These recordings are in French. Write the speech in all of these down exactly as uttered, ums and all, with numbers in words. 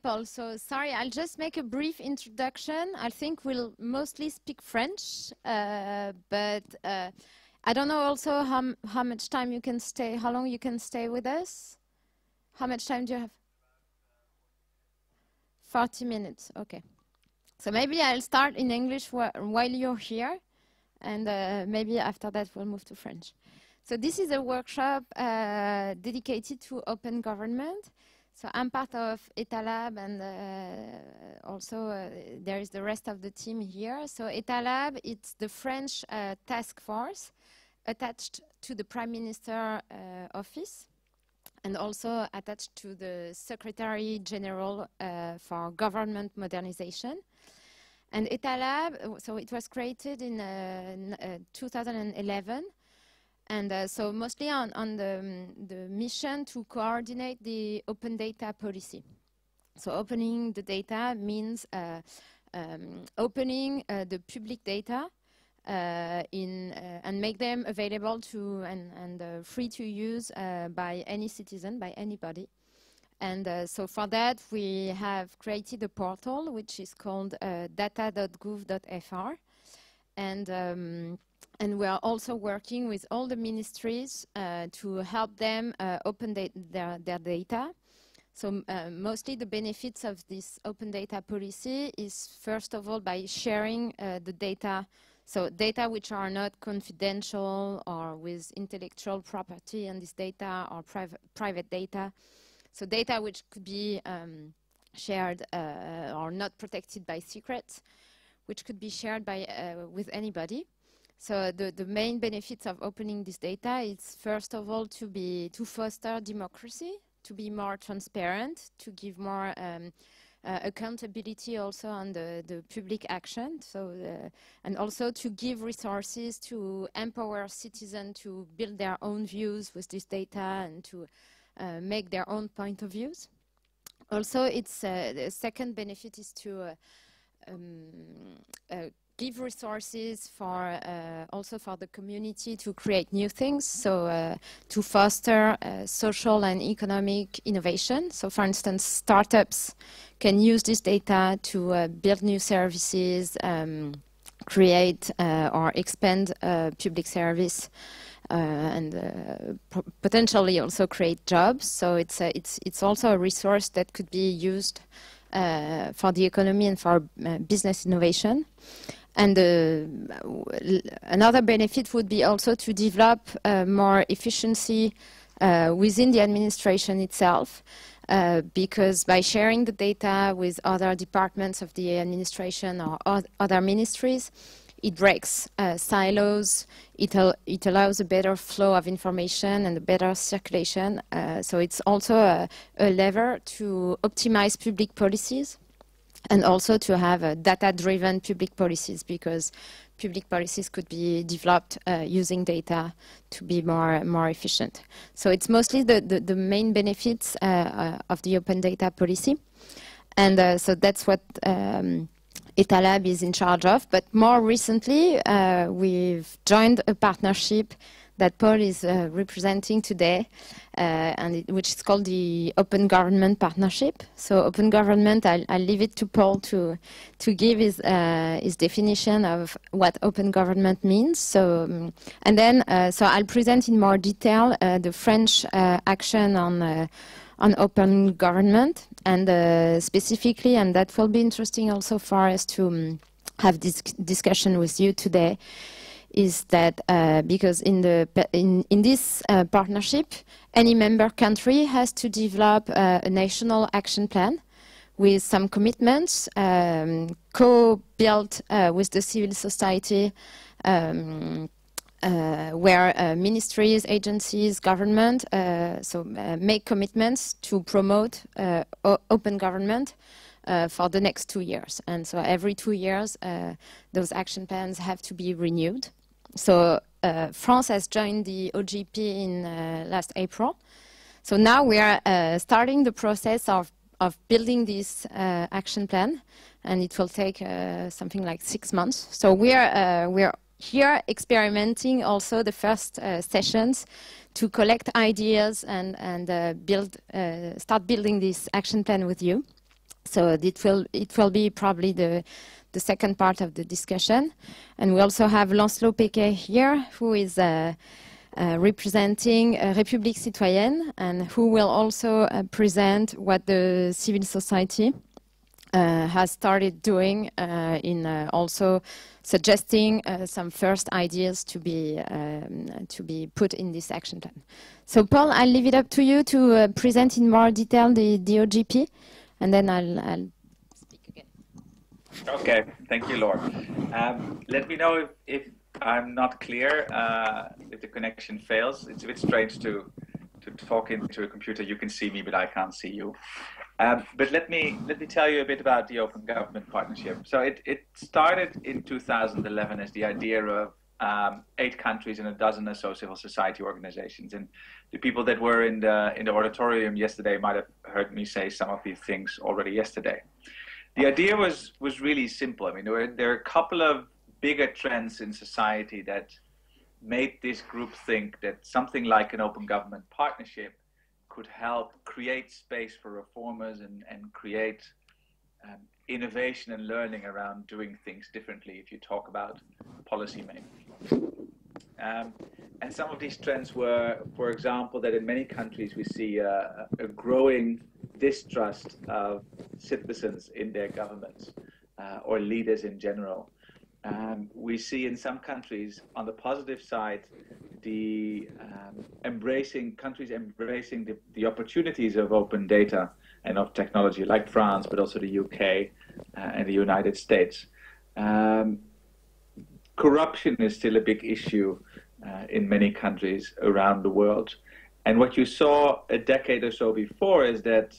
Paul. So sorry, I'll just make a brief introduction. I think we'll mostly speak French, uh, but uh, I don't know also how, how much time you can stay, how long you can stay with us? How much time do you have? forty minutes, okay. So maybe I'll start in English wh while you're here, and uh, maybe after that we'll move to French. So this is a workshop uh, dedicated to open government. So I'm part of ETALAB, and uh, also uh, there is the rest of the team here. So ETALAB, it's the French uh, task force attached to the Prime Minister uh, office, and also attached to the Secretary General uh, for Government Modernization. And ETALAB, so it was created in uh, uh, two thousand eleven, and uh, so mostly on, on the, um, the mission to coordinate the open data policy. So opening the data means uh, um, opening uh, the public data Uh, in, uh, and make them available to and, and uh, free to use uh, by any citizen, by anybody. And uh, so for that, we have created a portal which is called uh, data dot gouv dot F R. And, um, and we are also working with all the ministries uh, to help them uh, open da their, their data. So uh, mostly the benefits of this open data policy is, first of all, by sharing uh, the data. So data which are not confidential or with intellectual property on this data, or priv private data. So data which could be um, shared uh, or not protected by secrets, which could be shared by, uh, with anybody. So the, the main benefits of opening this data is, first of all, to, be, to foster democracy, to be more transparent, to give more um, Uh, accountability also on the, the public action, so uh, and also to give resources to empower citizens to build their own views with this data and to uh, make their own point of views. Also, it's uh, the second benefit is to uh, um, uh, give resources for uh, also for the community to create new things, so uh, to foster uh, social and economic innovation. So for instance, startups can use this data to uh, build new services, um, create uh, or expand uh, public service, uh, and uh, potentially also create jobs. So it's, a, it's, it's also a resource that could be used uh, for the economy and for uh, business innovation. And uh, another benefit would be also to develop uh, more efficiency uh, within the administration itself, uh, because by sharing the data with other departments of the administration or other ministries, it breaks uh, silos, it, al it allows a better flow of information and a better circulation. Uh, so it's also a, a lever to optimize public policies, and also to have uh, data-driven public policies, because public policies could be developed uh, using data to be more more efficient. So it's mostly the, the, the main benefits uh, uh, of the open data policy. And uh, so that's what um, ETALAB is in charge of. But more recently, uh, we've joined a partnership that Paul is uh, representing today, uh, and it, which is called the Open Government Partnership. So Open Government, I'll, I'll leave it to Paul to, to give his, uh, his definition of what open government means. So, um, and then, uh, so I'll present in more detail uh, the French uh, action on, uh, on open government, and uh, specifically, and that will be interesting also for us to um, have this discussion with you today, is that uh, because in the in in this uh, partnership, any member country has to develop uh, a national action plan with some commitments um, co-built uh, with the civil society, um, uh, where uh, ministries, agencies, government uh, so uh, make commitments to promote uh, open government Uh, for the next two years. And so every two years, uh, those action plans have to be renewed. So uh, France has joined the O G P in uh, last April. So now we are uh, starting the process of, of building this uh, action plan, and it will take uh, something like six months. So we are, uh, we are here experimenting also the first uh, sessions to collect ideas and, and uh, build, uh, start building this action plan with you. So it will, it will be probably the, the second part of the discussion. And we also have Lancelot Péquet here, who is uh, uh, representing uh, République Citoyenne, and who will also uh, present what the civil society uh, has started doing uh, in uh, also suggesting uh, some first ideas to be, um, to be put in this action plan. So Paul, I'll leave it up to you to uh, present in more detail the, the O G P. And then I'll, I'll speak again. Okay, thank you, Laure. Um, let me know if, if I'm not clear, uh, if the connection fails. It's a bit strange to, to talk into a computer. You can see me, but I can't see you. Um, but let me, let me tell you a bit about the Open Government Partnership. So it, it started in two thousand eleven as the idea of um, eight countries and a dozen or so civil society organizations. And the people that were in the, in the auditorium yesterday might have heard me say some of these things already yesterday. The idea was, was really simple. I mean, there were, there are a couple of bigger trends in society that made this group think that something like an open government partnership could help create space for reformers and, and create um, innovation and learning around doing things differently if you talk about policy making. Um, and some of these trends were, for example, that in many countries we see a, a growing distrust of citizens in their governments uh, or leaders in general. Um, we see in some countries, on the positive side, the um, embracing countries embracing the, the opportunities of open data and of technology, like France, but also the U K uh, and the United States. Um, corruption is still a big issue uh, in many countries around the world. And what you saw a decade or so before is that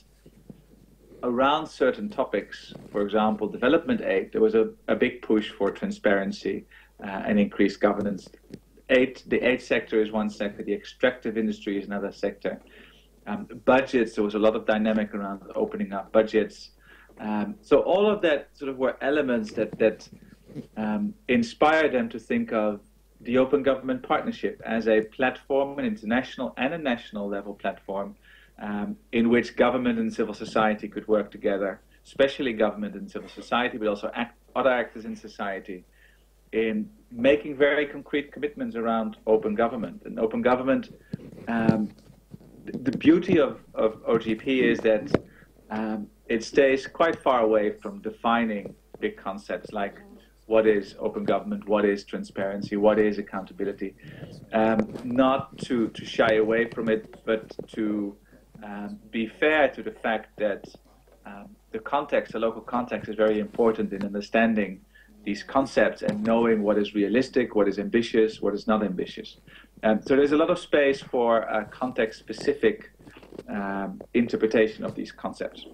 around certain topics, for example, development aid, there was a, a big push for transparency uh, and increased governance. Aid, the aid sector is one sector, the extractive industry is another sector. Um, budgets, there was a lot of dynamic around opening up budgets. Um, so all of that sort of were elements that, that um, inspired them to think of the Open Government Partnership as a platform, an international and a national level platform, Um, in which government and civil society could work together, especially government and civil society, but also act, other actors in society, in making very concrete commitments around open government. And open government, um, the, the beauty of, of O G P is that um, it stays quite far away from defining big concepts like what is open government, what is transparency, what is accountability, um, not to, to shy away from it, but to Um, be fair to the fact that um, the context, the local context, is very important in understanding these concepts and knowing what is realistic, what is ambitious, what is not ambitious. Um, so there's a lot of space for a context-specific um, interpretation of these concepts.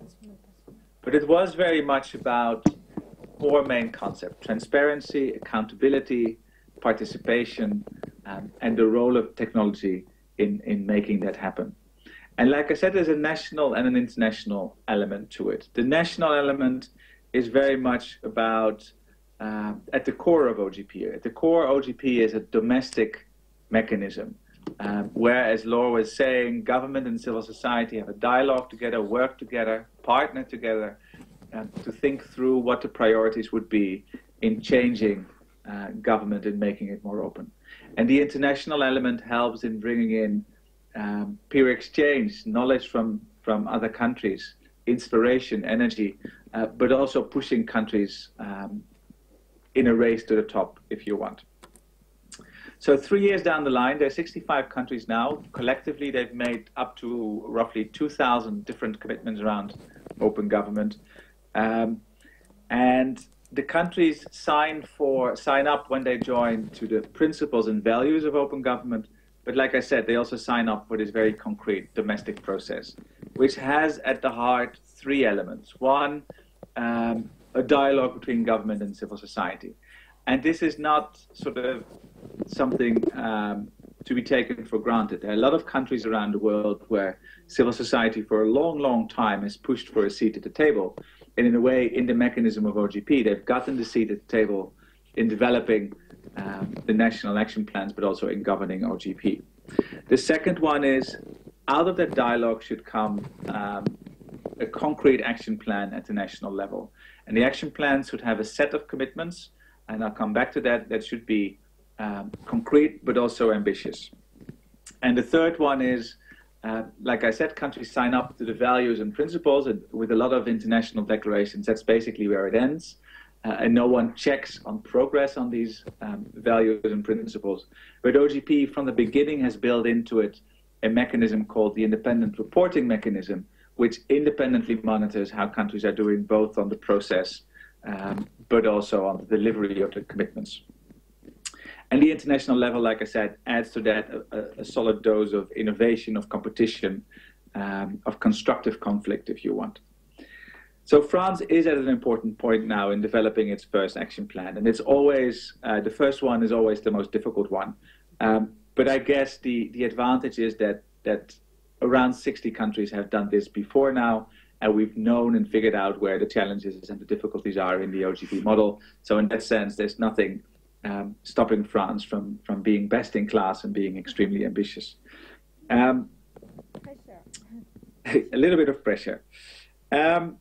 But it was very much about four main concepts: transparency, accountability, participation, um, and the role of technology in, in making that happen. And like I said, there's a national and an international element to it. The national element is very much about, uh, at the core of O G P. At the core, O G P is a domestic mechanism, um, where, as Laure was saying, government and civil society have a dialogue together, work together, partner together, um, to think through what the priorities would be in changing uh, government and making it more open. And the international element helps in bringing in Um, peer exchange, knowledge from, from other countries, inspiration, energy, uh, but also pushing countries um, in a race to the top, if you want. So three years down the line, there are sixty-five countries now. Collectively, they've made up to roughly two thousand different commitments around open government. Um, and the countries sign, for, sign up when they join to the principles and values of open government. But like I said, they also sign up for this very concrete domestic process, which has at the heart three elements. One, um, a dialogue between government and civil society. And this is not sort of something um, to be taken for granted. There are a lot of countries around the world where civil society for a long, long time has pushed for a seat at the table. And in a way, in the mechanism of O G P, they've gotten the seat at the table in developing Um, the national action plans, but also in governing O G P. The second one is, out of that dialogue should come um, a concrete action plan at the national level. And the action plan should have a set of commitments, and I'll come back to that, that should be um, concrete but also ambitious. And the third one is, uh, like I said, countries sign up to the values and principles, and with a lot of international declarations, that's basically where it ends. Uh, and no one checks on progress on these um, values and principles. But O G P, from the beginning, has built into it a mechanism called the independent reporting mechanism, which independently monitors how countries are doing, both on the process, um, but also on the delivery of the commitments. And the international level, like I said, adds to that a, a solid dose of innovation, of competition, um, of constructive conflict, if you want. So France is at an important point now in developing its first action plan. And it's always, uh, the first one is always the most difficult one. Um, but I guess the, the advantage is that, that around sixty countries have done this before now, and we've known and figured out where the challenges and the difficulties are in the O G P model. So in that sense, there's nothing um, stopping France from, from being best in class and being extremely ambitious. Um, pressure. A little bit of pressure. Um,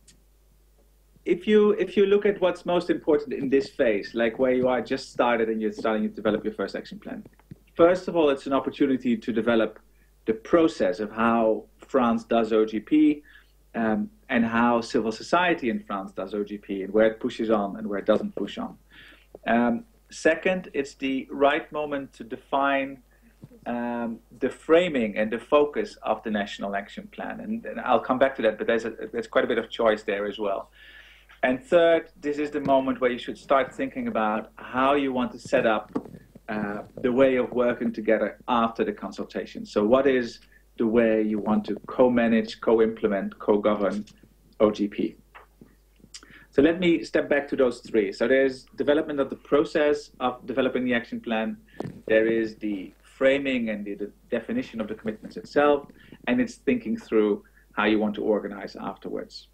If you if you look at what's most important in this phase, like where you are just started and you're starting to develop your first action plan, first of all, it's an opportunity to develop the process of how France does O G P um, and how civil society in France does O G P and where it pushes on and where it doesn't push on. Um, second, it's the right moment to define um, the framing and the focus of the national action plan. And, and I'll come back to that, but there's, a, there's quite a bit of choice there as well. And third, this is the moment where you should start thinking about how you want to set up uh, the way of working together after the consultation. So what is the way you want to co-manage, co-implement, co-govern O G P? So let me step back to those three. So there's development of the process of developing the action plan. There is the framing and the, the definition of the commitments itself. And it's thinking through how you want to organize afterwards.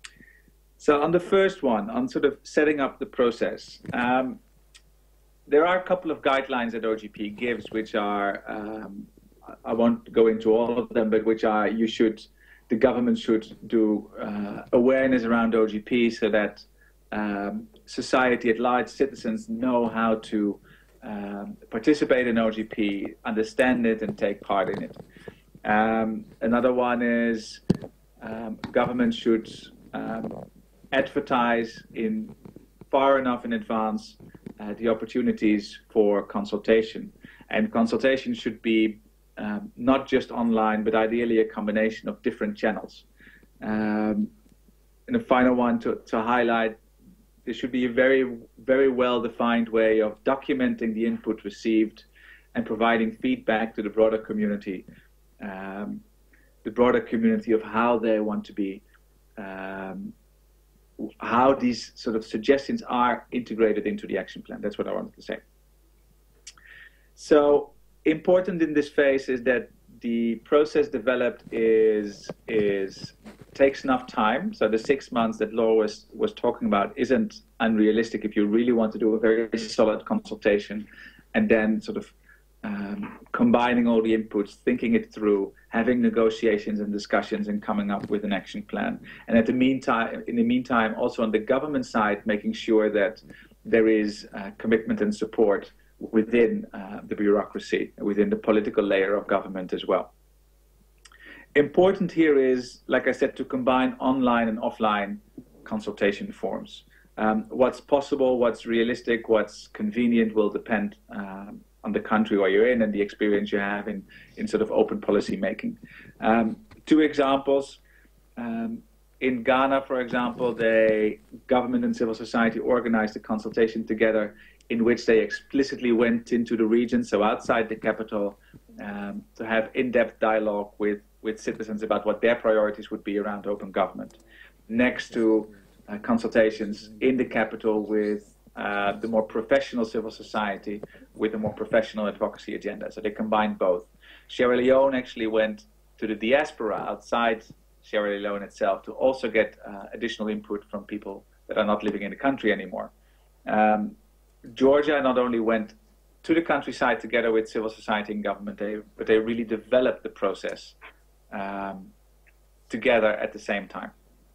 So on the first one, on sort of setting up the process, um, there are a couple of guidelines that O G P gives, which are, um, I won't go into all of them, but which are you should, the government should do uh, awareness around O G P so that um, society at large, citizens know how to um, participate in O G P, understand it, and take part in it. Um, another one is um, government should um, advertise in far enough in advance uh, the opportunities for consultation. And consultation should be um, not just online, but ideally a combination of different channels. Um, and the final one to, to highlight, there should be a very, very well-defined way of documenting the input received and providing feedback to the broader community, um, the broader community of how they want to be um, how these sort of suggestions are integrated into the action plan. That's what I wanted to say. So important in this phase is that the process developed is, is takes enough time. So the six months that Laura was, was talking about isn't unrealistic if you really want to do a very solid consultation and then sort of um, combining all the inputs, thinking it through, having negotiations and discussions and coming up with an action plan. And at the meantime, in the meantime, also on the government side, making sure that there is uh, commitment and support within uh, the bureaucracy, within the political layer of government as well. Important here is, like I said, to combine online and offline consultation forms. Um, what's possible, what's realistic, what's convenient will depend um, on the country where you're in and the experience you have in, in sort of open policy making. Um, two examples. Um, in Ghana, for example, they, government and civil society organized a consultation together in which they explicitly went into the region, so outside the capital, um, to have in-depth dialogue with, with citizens about what their priorities would be around open government. Next to uh, consultations in the capital with uh, the more professional civil society with a more professional advocacy agenda. So they combined both. Sierra Leone actually went to the diaspora outside Sierra Leone itself to also get uh, additional input from people that are not living in the country anymore. Um, Georgia not only went to the countryside together with civil society and government, they, but they really developed the process um, together at the same time.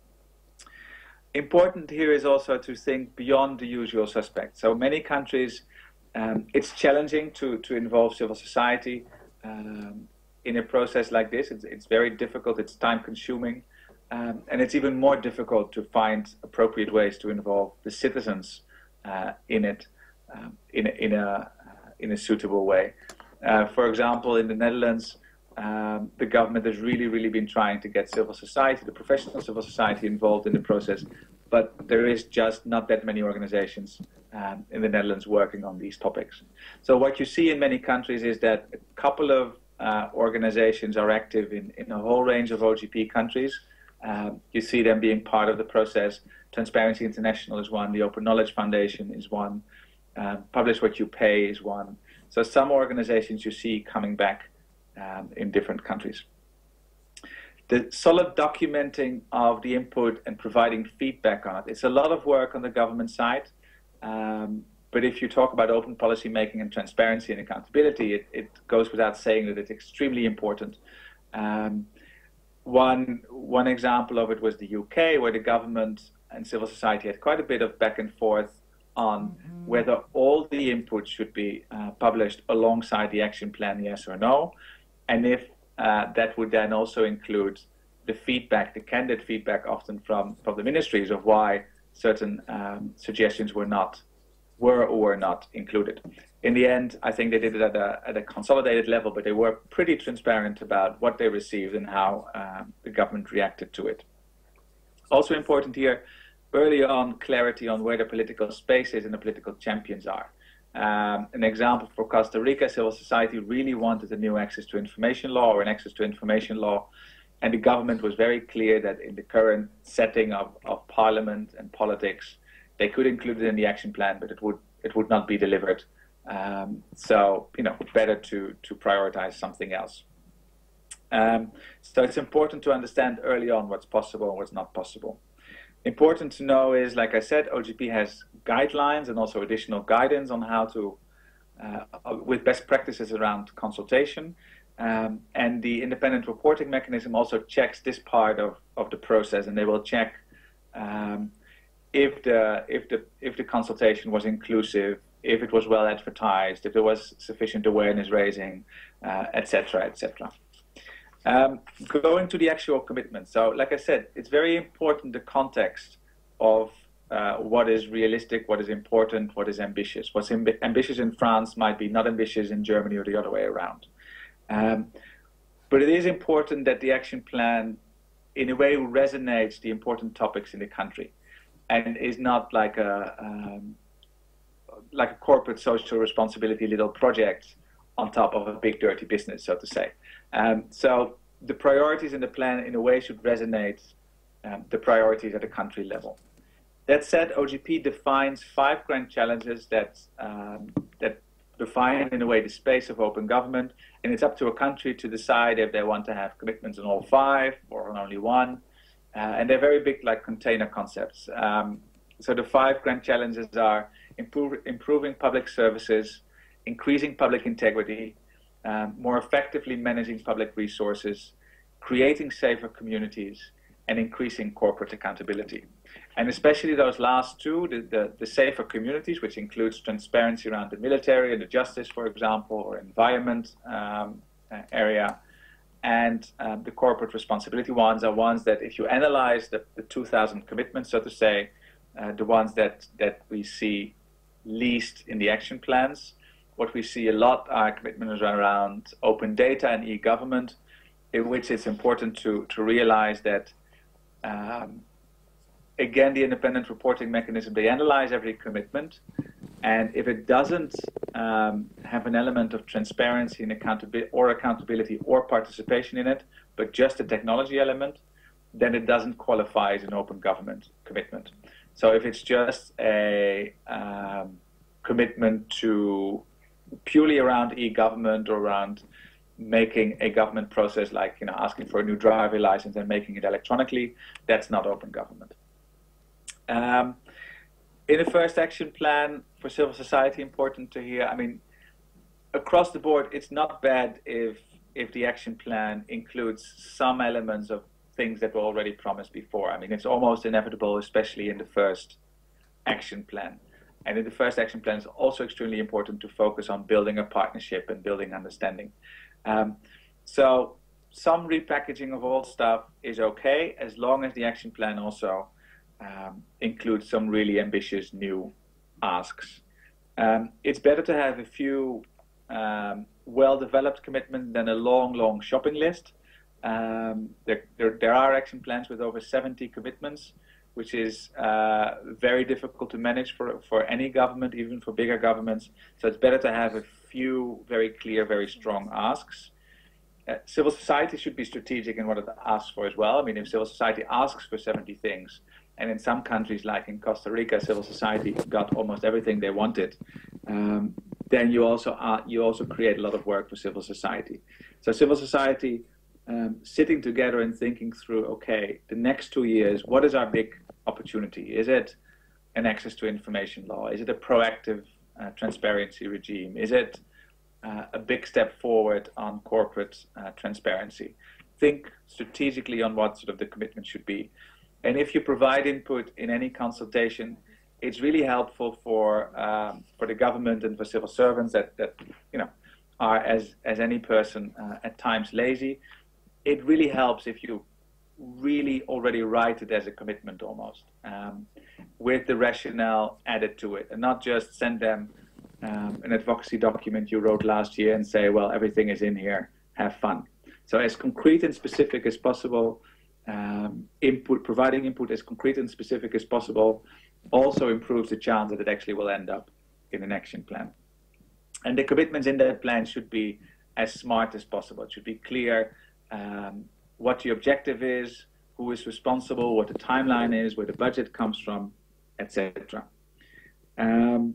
Important here is also to think beyond the usual suspects. So many countries, um, it's challenging to, to involve civil society um, in a process like this. It's, it's very difficult, it's time consuming, um, and it's even more difficult to find appropriate ways to involve the citizens uh, in it um, in, in, a, in a suitable way. Uh, for example, in the Netherlands, Um, the government has really, really been trying to get civil society, the professional civil society, involved in the process, but there is just not that many organizations um, in the Netherlands working on these topics. So what you see in many countries is that a couple of uh, organizations are active in, in a whole range of O G P countries. Um, you see them being part of the process. Transparency International is one, the Open Knowledge Foundation is one, um, Publish What You Pay is one. So some organizations you see coming back Um, in different countries. The solid documenting of the input and providing feedback on it. It's a lot of work on the government side, um, but if you talk about open policy making and transparency and accountability, it, it goes without saying that it's extremely important. Um, one, one example of it was the U K, where the government and civil society had quite a bit of back and forth on mm-hmm. whether all the input should be uh, published alongside the action plan, yes or no. And if uh, that would then also include the feedback, the candid feedback often from, from the ministries of why certain um, suggestions were not, were or were not included. In the end, I think they did it at a, at a consolidated level, but they were pretty transparent about what they received and how um, the government reacted to it. Also important here, early on, clarity on where the political space is and the political champions are. Um, an example for Costa Rica, civil society really wanted a new access to information law or an access to information law, and the government was very clear that in the current setting of, of parliament and politics, they could include it in the action plan, but it would it would not be delivered. Um, so, you know, better to, to prioritize something else. Um, so it's important to understand early on what's possible and what's not possible. Important to know is, like I said, O G P has guidelines and also additional guidance on how to, uh, with best practices around consultation. Um, and the independent reporting mechanism also checks this part of, of the process, and they will check um, if the if the if the consultation was inclusive, if it was well advertised, if there was sufficient awareness raising, uh, et cetera, et cetera. Um, going to the actual commitment. So, like I said, it's very important the context of uh, what is realistic, what is important, what is ambitious. What's amb ambitious in France might be not ambitious in Germany or the other way around. Um, but it is important that the action plan, in a way, resonates the important topics in the country, and is not like a um, like a corporate social responsibility little project on top of a big dirty business, so to say. Um, so the priorities in the plan, in a way, should resonate um, the priorities at the country level. That said, O G P defines five grand challenges that um, that define, in a way, the space of open government, and it's up to a country to decide if they want to have commitments on all five or on only one. Uh, and they're very big, like container concepts. Um, so the five grand challenges are improve, improving public services, increasing public integrity, um, more effectively managing public resources, creating safer communities, and increasing corporate accountability. And especially those last two, the, the, the safer communities, which includes transparency around the military and the justice, for example, or environment um, area, and um, the corporate responsibility ones are ones that, if you analyze the, the two thousand commitments, so to say, uh, the ones that, that we see least in the action plans. What we see a lot are commitments around open data and e-government, in which it's important to, to realize that, um, again, the independent reporting mechanism, they analyze every commitment, and if it doesn't um, have an element of transparency and accountability or accountability or participation in it, but just a technology element, then it doesn't qualify as an open government commitment. So if it's just a um, commitment to purely around e-government or around making a government process, like, you know, asking for a new driver license and making it electronically, that's not open government. Um, in the first action plan for civil society, important to hear, I mean, across the board, it's not bad if if the action plan includes some elements of things that were already promised before. I mean, it's almost inevitable, especially in the first action plan. And in the first action plan, it's also extremely important to focus on building a partnership and building understanding. Um, so some repackaging of old stuff is okay, as long as the action plan also um, includes some really ambitious new asks. Um, it's better to have a few um, well-developed commitments than a long, long shopping list. Um, there, there, there are action plans with over seventy commitments, which is uh, very difficult to manage for, for any government, even for bigger governments. So it's better to have a few very clear, very strong asks. Uh, civil society should be strategic in what it asks for as well. I mean, if civil society asks for seventy things, and in some countries, like in Costa Rica, civil society got almost everything they wanted, um, then you also are, you also create a lot of work for civil society. So civil society um, sitting together and thinking through, okay, the next two years, what is our big opportunity? Is it an access to information law? Is it a proactive uh, transparency regime? Is it uh, a big step forward on corporate uh, transparency? Think strategically on what sort of the commitment should be. And if you provide input in any consultation, it's really helpful for um, for the government and for civil servants that, that you know are, as as any person, uh, at times lazy. It really helps if you really already write it as a commitment almost, um, with the rationale added to it, and not just send them um, an advocacy document you wrote last year and say, well, everything is in here, have fun. So as concrete and specific as possible, um, input, providing input as concrete and specific as possible also improves the chance that it actually will end up in an action plan. And the commitments in that plan should be as smart as possible. It should be clear um, what your objective is, who is responsible, what the timeline is, where the budget comes from, et cetera. Um,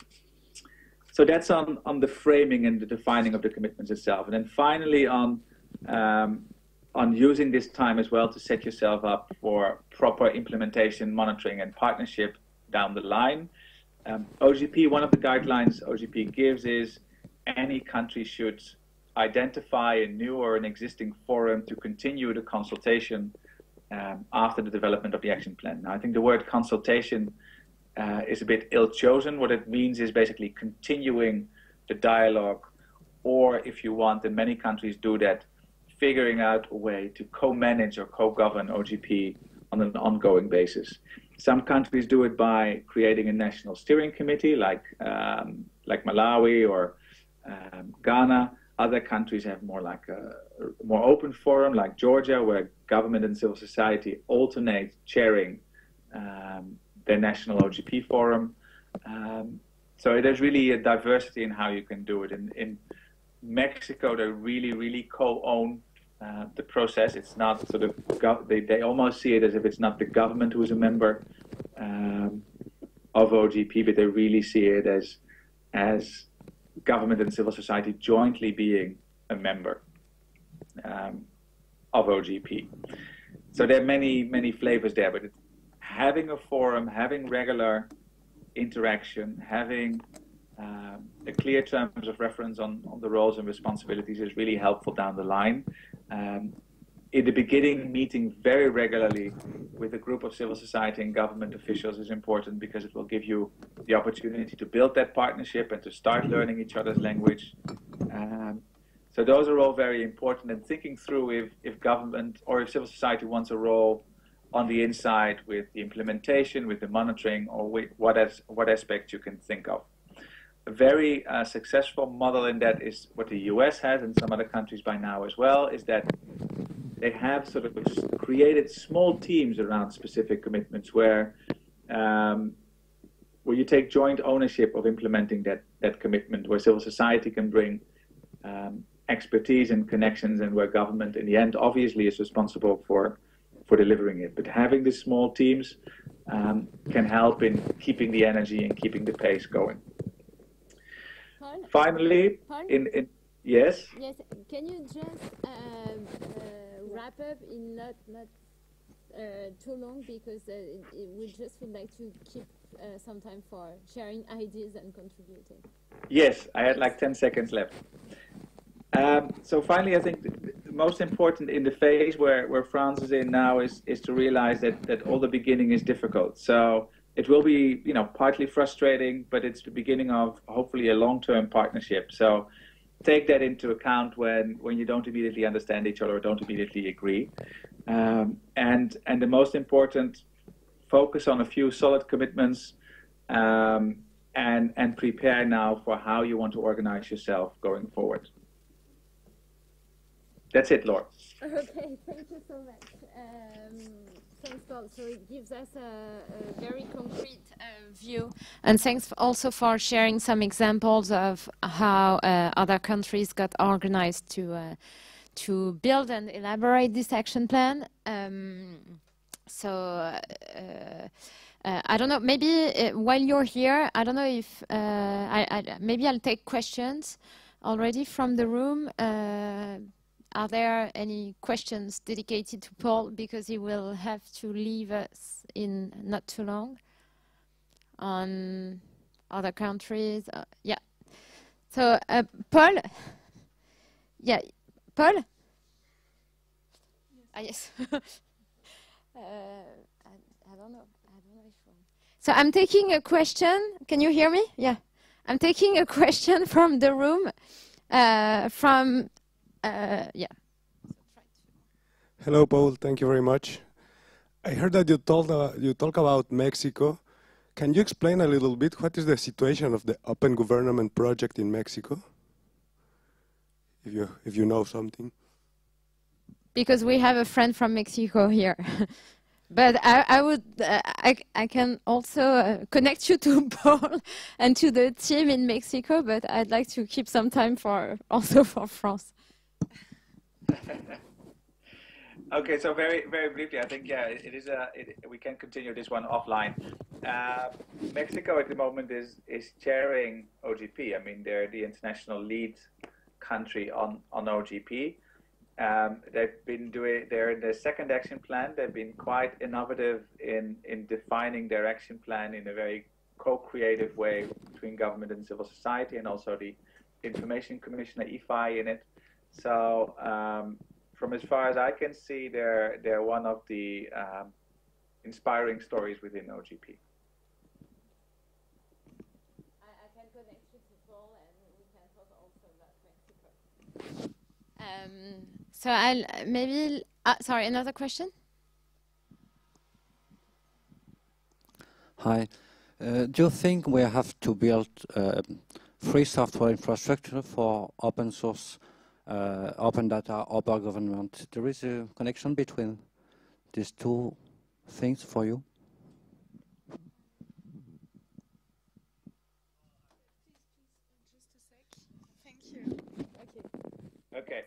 so that's on, on the framing and the defining of the commitments itself. And then finally on, um, on using this time as well to set yourself up for proper implementation, monitoring, and partnership down the line. Um, O G P, one of the guidelines O G P gives is any country should identify a new or an existing forum to continue the consultation um, after the development of the action plan. Now, I think the word consultation uh, is a bit ill-chosen. What it means is basically continuing the dialogue, or if you want, and many countries do that, figuring out a way to co-manage or co-govern O G P on an ongoing basis. Some countries do it by creating a national steering committee, like um, like Malawi or um, Ghana. Other countries have more like a, a more open forum, like Georgia, where government and civil society alternate chairing um, their national O G P forum. Um, so there's really a diversity in how you can do it. In, in Mexico, they really, really co-own uh, the process. It's not sort of, gov they, they almost see it as if it's not the government who is a member um, of O G P, but they really see it as, as government and civil society jointly being a member um, of O G P. So there are many, many flavors there, but it's having a forum, having regular interaction, having um, a clear terms of reference on, on the roles and responsibilities is really helpful down the line. Um, in the beginning, meeting very regularly with a group of civil society and government officials is important because it will give you the opportunity to build that partnership and to start learning each other's language. Um, so those are all very important, and thinking through if, if government or if civil society wants a role on the inside with the implementation, with the monitoring, or with what, as, what aspect you can think of. A very uh, successful model in that is what the U S has, and some other countries by now as well, is that they have sort of created small teams around specific commitments where um, where you take joint ownership of implementing that, that commitment, where civil society can bring um, expertise and connections, and where government in the end obviously is responsible for, for delivering it. But having these small teams um, can help in keeping the energy and keeping the pace going. Paul? Finally, Paul? in, in yes? Yes, can you just uh, uh, wrap up in not, not uh, too long, because uh, it, it, we just would like to keep uh, some time for sharing ideas and contributing. Yes, I had like ten seconds left. Um, so finally, I think the, the most important in the phase where, where France is in now is, is to realize that, that all the beginning is difficult. So it will be, you know, partly frustrating, but it's the beginning of hopefully a long-term partnership. So take that into account when, when you don't immediately understand each other or don't immediately agree. Um, and, and the most important, focus on a few solid commitments, um, and, and prepare now for how you want to organize yourself going forward. That's it, Laura. Okay, thank you so much. Um, thanks, Paul. So it gives us a, a very concrete uh, view. And thanks for also for sharing some examples of how uh, other countries got organized to uh, to build and elaborate this action plan. Um, so uh, uh, I don't know, maybe uh, while you're here, I don't know if, uh, I, I, maybe I'll take questions already from the room. Uh, Are there any questions dedicated to Paul, because he will have to leave us in not too long, on other countries? Uh, yeah. So, uh, Paul? Yeah, Paul? Yes. Ah, yes. uh, I, I don't know. I don't know if I'm... So I'm taking a question. Can you hear me? Yeah. I'm taking a question from the room, uh, from... Uh, yeah. Hello, Paul. Thank you very much. I heard that you told uh, you talk about Mexico. Can you explain a little bit what is the situation of the Open Government project in Mexico? If you if you know something. Because we have a friend from Mexico here. But I, I would, uh, I, I can also uh, connect you to Paul and to the team in Mexico, but I'd like to keep some time for also for France. Okay, so very, very briefly, I think, yeah, it, it is a, it, we can continue this one offline. Uh, Mexico at the moment is, is chairing O G P. I mean, they're the international lead country on, on O G P. Um, they've been doing, they're in their second action plan. They've been quite innovative in, in defining their action plan in a very co-creative way between government and civil society, and also the Information Commissioner, I F I, in it. So, um, from as far as I can see, they're, they're one of the um, inspiring stories within O G P. I, I can connect you to Paul, and we can talk also about Mexico. Um, so I'll maybe, uh, sorry, another question? Hi. Uh, do you think we have to build uh, free software infrastructure for open source, uh, open data, open government? There is a connection between these two things for you? Okay.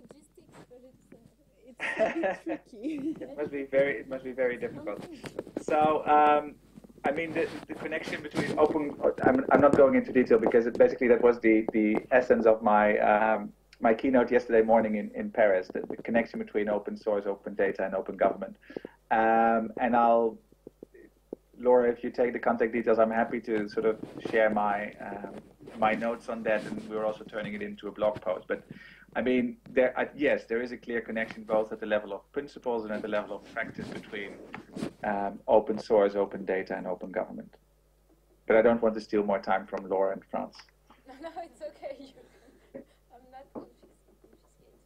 It's a bit tricky. It must be very, it must be very difficult. So, um, I mean, the, the connection between open, I'm, I'm not going into detail because it basically that was the, the essence of my, um, my keynote yesterday morning in, in Paris, the, the connection between open source, open data, and open government. Um, and I'll, Laura, if you take the contact details, I'm happy to sort of share my, um, my notes on that, and we're also turning it into a blog post. But I mean, there, uh, yes, there is a clear connection both at the level of principles and at the level of practice between um, open source, open data, and open government. But I don't want to steal more time from Laura and France. No, no, it's okay. You, I'm not confiscating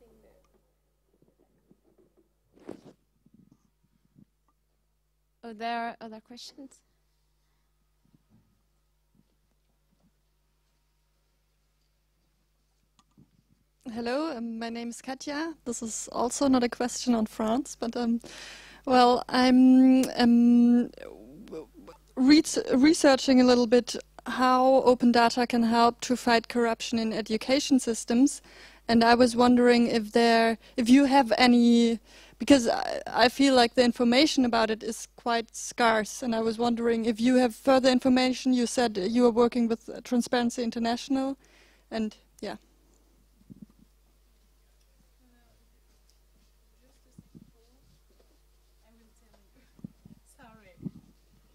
the... Are there other questions? Hello, um, my name is Katja. This is also not a question on France, but um, well, I'm um, re researching a little bit how open data can help to fight corruption in education systems, and I was wondering if there, if you have any, because I, I feel like the information about it is quite scarce, and I was wondering if you have further information. You said you are working with Transparency International, and yeah.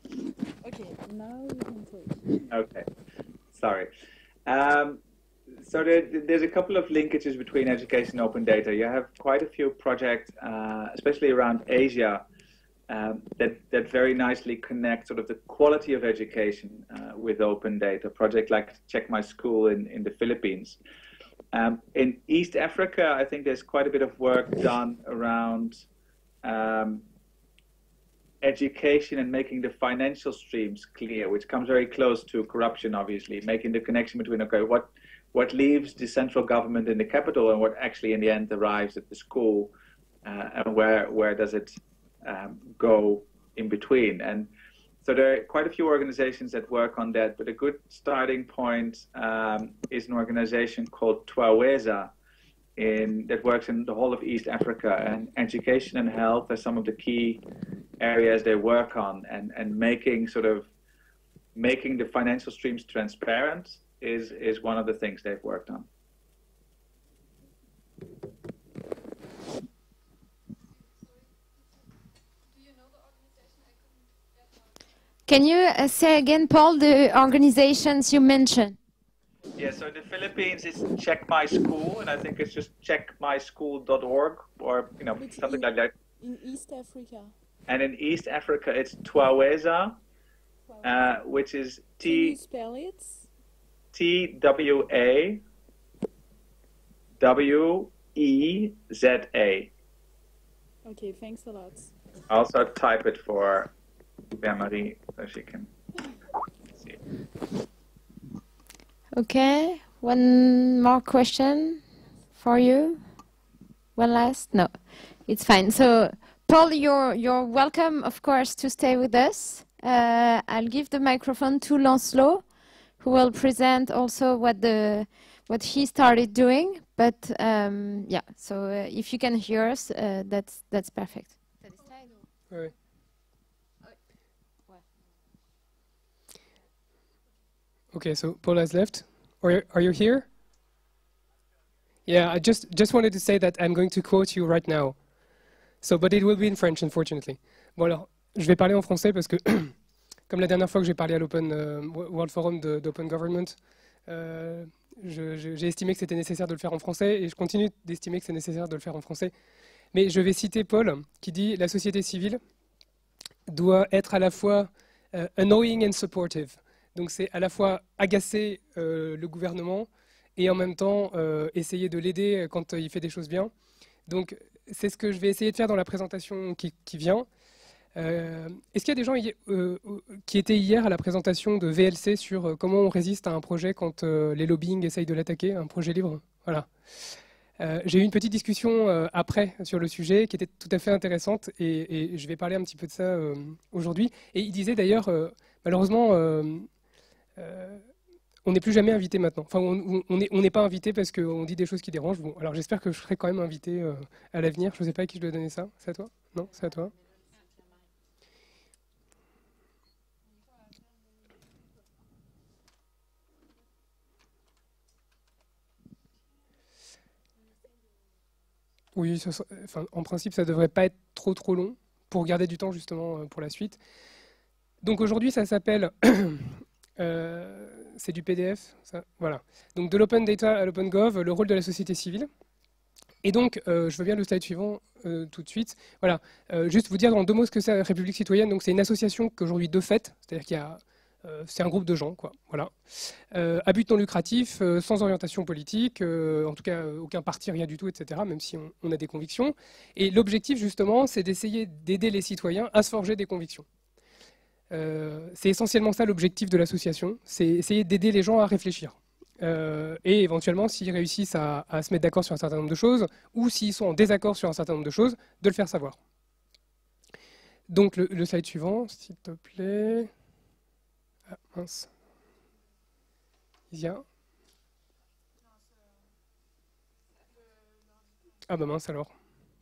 Okay, now you can talk. Okay, sorry. Um, So there, there's a couple of linkages between education and open data. You have quite a few projects, uh, especially around Asia, um, that, that very nicely connect sort of the quality of education uh, with open data. Project like Check My School in, in the Philippines. Um, in East Africa, I think there's quite a bit of work done around um, education and making the financial streams clear, which comes very close to corruption, obviously, making the connection between, okay, what what leaves the central government in the capital and what actually in the end arrives at the school, uh, and where where does it um, go in between. And so there are quite a few organizations that work on that, but a good starting point um, is an organization called Twaweza in, that works in the whole of East Africa, and education and health are some of the key areas they work on, and, and making sort of making the financial streams transparent is, is one of the things they've worked on. Can you uh, say again, Paul, the organizations you mentioned? Yeah, so in the Philippines it's Check My School, and I think it's just check my school dot org, or you know, Which something in, like that. In East Africa. And in East Africa it's Twaweza, uh, which is Can you T spell it? T W A W E Z A. Okay, thanks a lot. Also type it for Marie so she can see it. Okay, one more question for you. One last? No, it's fine. So, Paul, you're, you're welcome, of course, to stay with us. Uh, I'll give the microphone to Lancelot, who will present also what the what he started doing. But um, yeah, so uh, if you can hear us, uh, that's that's perfect. Oui. Okay, so Paul has left. Are, are you here? Yeah, I just just wanted to say that I'm going to quote you right now. So, but it will be in French, unfortunately. Bon alors, je vais parler en français parce que, comme la dernière fois que j'ai parlé à l'Open euh, World Forum d'Open Government, euh, j'ai estimé que c'était nécessaire de le faire en français, et je continue d'estimer que c'est nécessaire de le faire en français. Mais je vais citer Paul, qui dit « La société civile doit être à la fois euh, annoying and supportive ». Donc c'est à la fois agacer euh, le gouvernement et en même temps euh, essayer de l'aider quand euh, il fait des choses bien. Donc c'est ce que je vais essayer de faire dans la présentation qui, qui vient. Euh, Est-ce qu'il y a des gens euh, qui étaient hier à la présentation de V L C sur euh, comment on résiste à un projet quand euh, les lobbying essayent de l'attaquer, un projet libre? Voilà. Euh, J'ai eu une petite discussion euh, après sur le sujet qui était tout à fait intéressante, et, et je vais parler un petit peu de ça euh, aujourd'hui. Et il disait d'ailleurs, euh, malheureusement, euh, euh, on n'est plus jamais invité maintenant. Enfin, on n'est on n'est pas invité parce qu'on dit des choses qui dérangent. Bon, alors j'espère que je serai quand même invité euh, à l'avenir. Je ne sais pas à qui je dois donner ça. C'est à toi? Non, c'est à toi. Oui, ça, enfin, en principe, ça ne devrait pas être trop trop long pour garder du temps justement euh, pour la suite. Donc aujourd'hui, ça s'appelle... euh, c'est du P D F, ça, voilà. Donc de l'open data à l'open gov, le rôle de la société civile. Et donc, euh, je veux bien le slide suivant euh, tout de suite. Voilà, euh, juste vous dire en deux mots ce que c'est la République citoyenne. Donc c'est une association qu'aujourd'hui de fait, c'est-à-dire qu'il y a, euh, c'est un groupe de gens, quoi. Voilà, euh, à but non lucratif, euh, sans orientation politique, euh, en tout cas euh, aucun parti, rien du tout, et cetera. Même si on, on a des convictions. Et l'objectif justement, c'est d'essayer d'aider les citoyens à se forger des convictions. Euh, c'est essentiellement ça l'objectif de l'association, c'est essayer d'aider les gens à réfléchir. Euh, et éventuellement, s'ils réussissent à, à se mettre d'accord sur un certain nombre de choses, ou s'ils sont en désaccord sur un certain nombre de choses, de le faire savoir. Donc le, le slide suivant, s'il te plaît. Ah mince. Isia. Ah bah mince alors.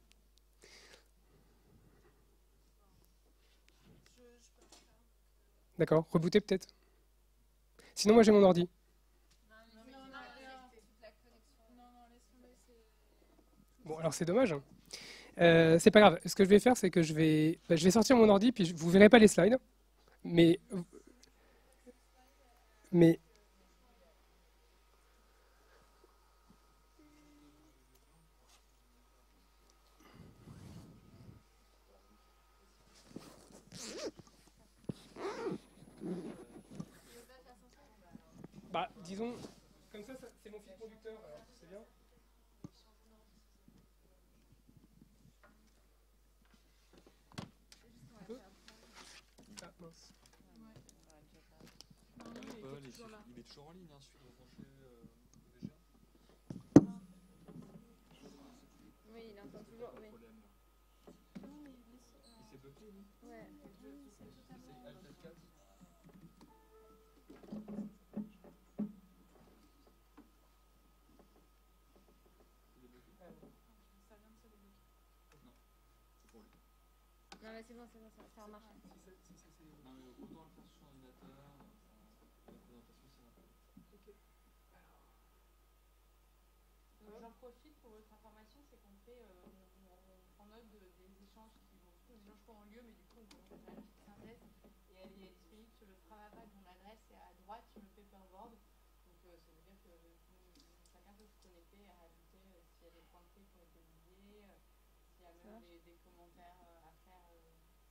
D'accord, rebooter peut-être. Sinon, moi j'ai mon ordi. Bon, alors c'est dommage. Euh, c'est pas grave. Ce que je vais faire, c'est que je vais, bah, je vais sortir mon ordi, puis je, vous verrez pas les slides, mais, mais Bah, disons, comme ça, ça c'est mon fil conducteur, alors c'est bien. Un peu Ah, mince. Paul, il, il est toujours en ligne, hein, sur le branché euh, V G A. Oui, il entend toujours, oui. Il s'est bloqué, lui. Ouais. C'est Alt F quatre. Non mais c'est bon, c'est bon, ça, ça a marché. Non mais autant le faire sur ordinateur, la présentation c'est rapide. Ok. Alors, j'en profite pour votre information, c'est qu'on fait, euh, on, on prend note de, des échanges qui vont, tous les échanges font en lieu, mais du coup on fait la petite synthèse et elle est disponible sur le Travava, mon adresse est à droite sur le paperboard. Donc euh, ça veut dire que euh, chacun peut se connecter et rajouter euh, s'il y a des points clés qui ont été oubliés, euh, s'il y a même des, des commentaires euh, à faire. Euh,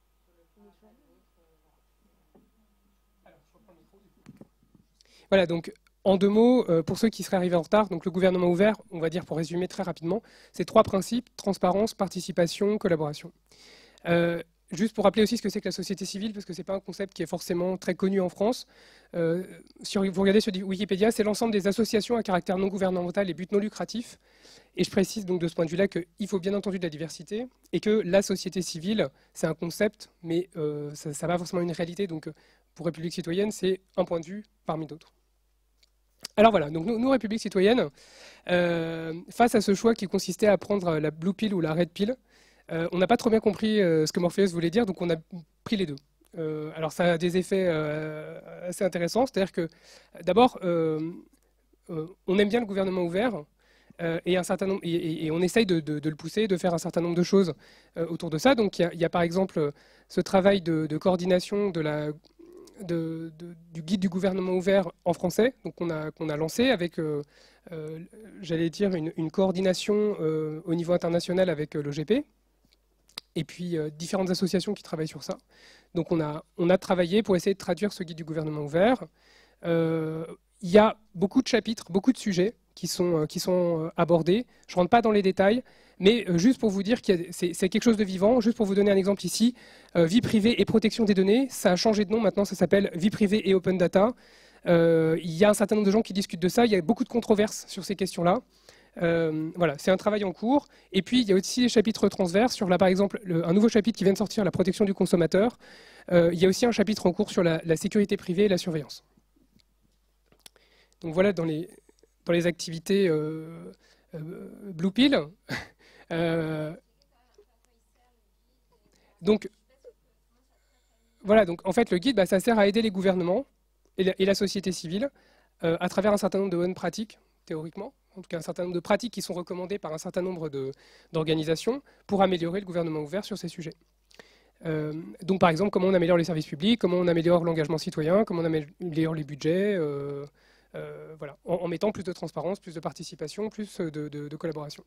Alors, je reprends le micro, du coup. Voilà, donc en deux mots, euh, pour ceux qui seraient arrivés en retard, donc le gouvernement ouvert, on va dire pour résumer très rapidement, c'est trois principes: transparence, participation, collaboration. Euh, juste pour rappeler aussi ce que c'est que la société civile, parce que ce n'est pas un concept qui est forcément très connu en France. Euh, sur, vous regardez sur Wikipédia, c'est l'ensemble des associations à caractère non gouvernemental et but non lucratif. Et je précise donc de ce point de vue-là qu'il faut bien entendu de la diversité et que la société civile, c'est un concept, mais euh, ça n'a pas forcément une réalité. Donc pour République citoyenne, c'est un point de vue parmi d'autres. Alors voilà, donc nous, nous République citoyenne, euh, face à ce choix qui consistait à prendre la blue pill ou la red pill, euh, on n'a pas trop bien compris euh, ce que Morpheus voulait dire, donc on a pris les deux. Euh, alors ça a des effets euh, assez intéressants, c'est-à-dire que d'abord, euh, euh, on aime bien le gouvernement ouvert, Euh, et, un certain nombre, et, et on essaye de, de, de le pousser, de faire un certain nombre de choses euh, autour de ça. Donc il y, y a par exemple ce travail de, de coordination de la, de, de, du guide du gouvernement ouvert en français, donc qu'on a, qu'on a lancé avec, euh, euh, j'allais dire, une, une coordination euh, au niveau international avec euh, l'O G P, et puis euh, différentes associations qui travaillent sur ça. Donc on a, on a travaillé pour essayer de traduire ce guide du gouvernement ouvert. Euh, il y a beaucoup de chapitres, beaucoup de sujets qui sont, qui sont abordés. Je ne rentre pas dans les détails, mais juste pour vous dire que c'est quelque chose de vivant. Juste pour vous donner un exemple ici, euh, vie privée et protection des données, ça a changé de nom, maintenant ça s'appelle vie privée et open data. Euh, il y a un certain nombre de gens qui discutent de ça, il y a beaucoup de controverses sur ces questions-là. Euh, voilà, c'est un travail en cours. Et puis il y a aussi des chapitres transverses sur, là par exemple, le, un nouveau chapitre qui vient de sortir, la protection du consommateur. Euh, il y a aussi un chapitre en cours sur la, la sécurité privée et la surveillance. Donc voilà dans les... dans les activités euh, euh, Blue Pill. euh, donc, voilà, donc en fait le guide, bah, ça sert à aider les gouvernements et la, et la société civile euh, à travers un certain nombre de bonnes pratiques, théoriquement, en tout cas un certain nombre de pratiques qui sont recommandées par un certain nombre d'organisations pour améliorer le gouvernement ouvert sur ces sujets. Euh, donc par exemple, comment on améliore les services publics, comment on améliore l'engagement citoyen, comment on améliore les budgets, euh, Euh, voilà, en, en mettant plus de transparence, plus de participation, plus de, de, de collaboration.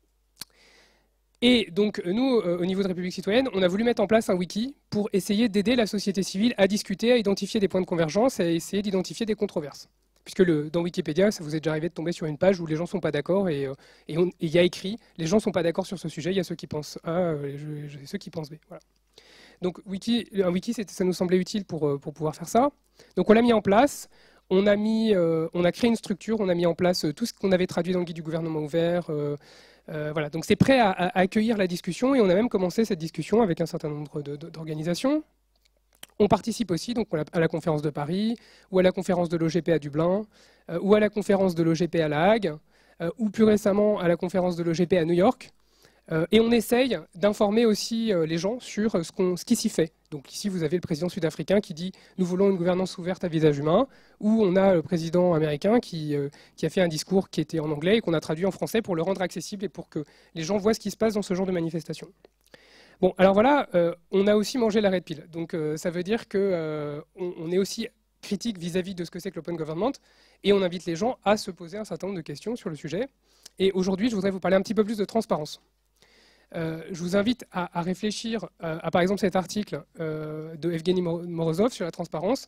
Et donc, nous, euh, au niveau de République citoyenne, on a voulu mettre en place un wiki pour essayer d'aider la société civile à discuter, à identifier des points de convergence et à essayer d'identifier des controverses. Puisque le, dans Wikipédia, ça vous est déjà arrivé de tomber sur une page où les gens ne sont pas d'accord et il euh, y a écrit « les gens ne sont pas d'accord sur ce sujet, il y a ceux qui pensent A et ceux qui pensent B ». Voilà. Donc, wiki, un wiki, ça nous semblait utile pour, pour pouvoir faire ça. Donc, on l'a mis en place. On a, mis, euh, on a créé une structure, on a mis en place euh, tout ce qu'on avait traduit dans le guide du gouvernement ouvert. Euh, euh, voilà. Donc c'est prêt à, à accueillir la discussion et on a même commencé cette discussion avec un certain nombre d'organisations. On participe aussi donc, à la conférence de Paris, ou à la conférence de l'O G P à Dublin, euh, ou à la conférence de l'O G P à La Hague, euh, ou plus récemment à la conférence de l'O G P à New York. Euh, et on essaye d'informer aussi euh, les gens sur euh, ce, qu'on, ce qui s'y fait. Donc ici, vous avez le président sud-africain qui dit « Nous voulons une gouvernance ouverte à visage humain », ou on a le président américain qui, euh, qui a fait un discours qui était en anglais et qu'on a traduit en français pour le rendre accessible et pour que les gens voient ce qui se passe dans ce genre de manifestation. Bon, alors voilà, euh, on a aussi mangé la red pill. Donc euh, ça veut dire qu'on euh, on est aussi critique vis-à-vis de ce que c'est que l'open government et on invite les gens à se poser un certain nombre de questions sur le sujet. Et aujourd'hui, je voudrais vous parler un petit peu plus de transparence. Euh, je vous invite à, à réfléchir à, à, par exemple, cet article euh, de Evgeny Morozov sur la transparence.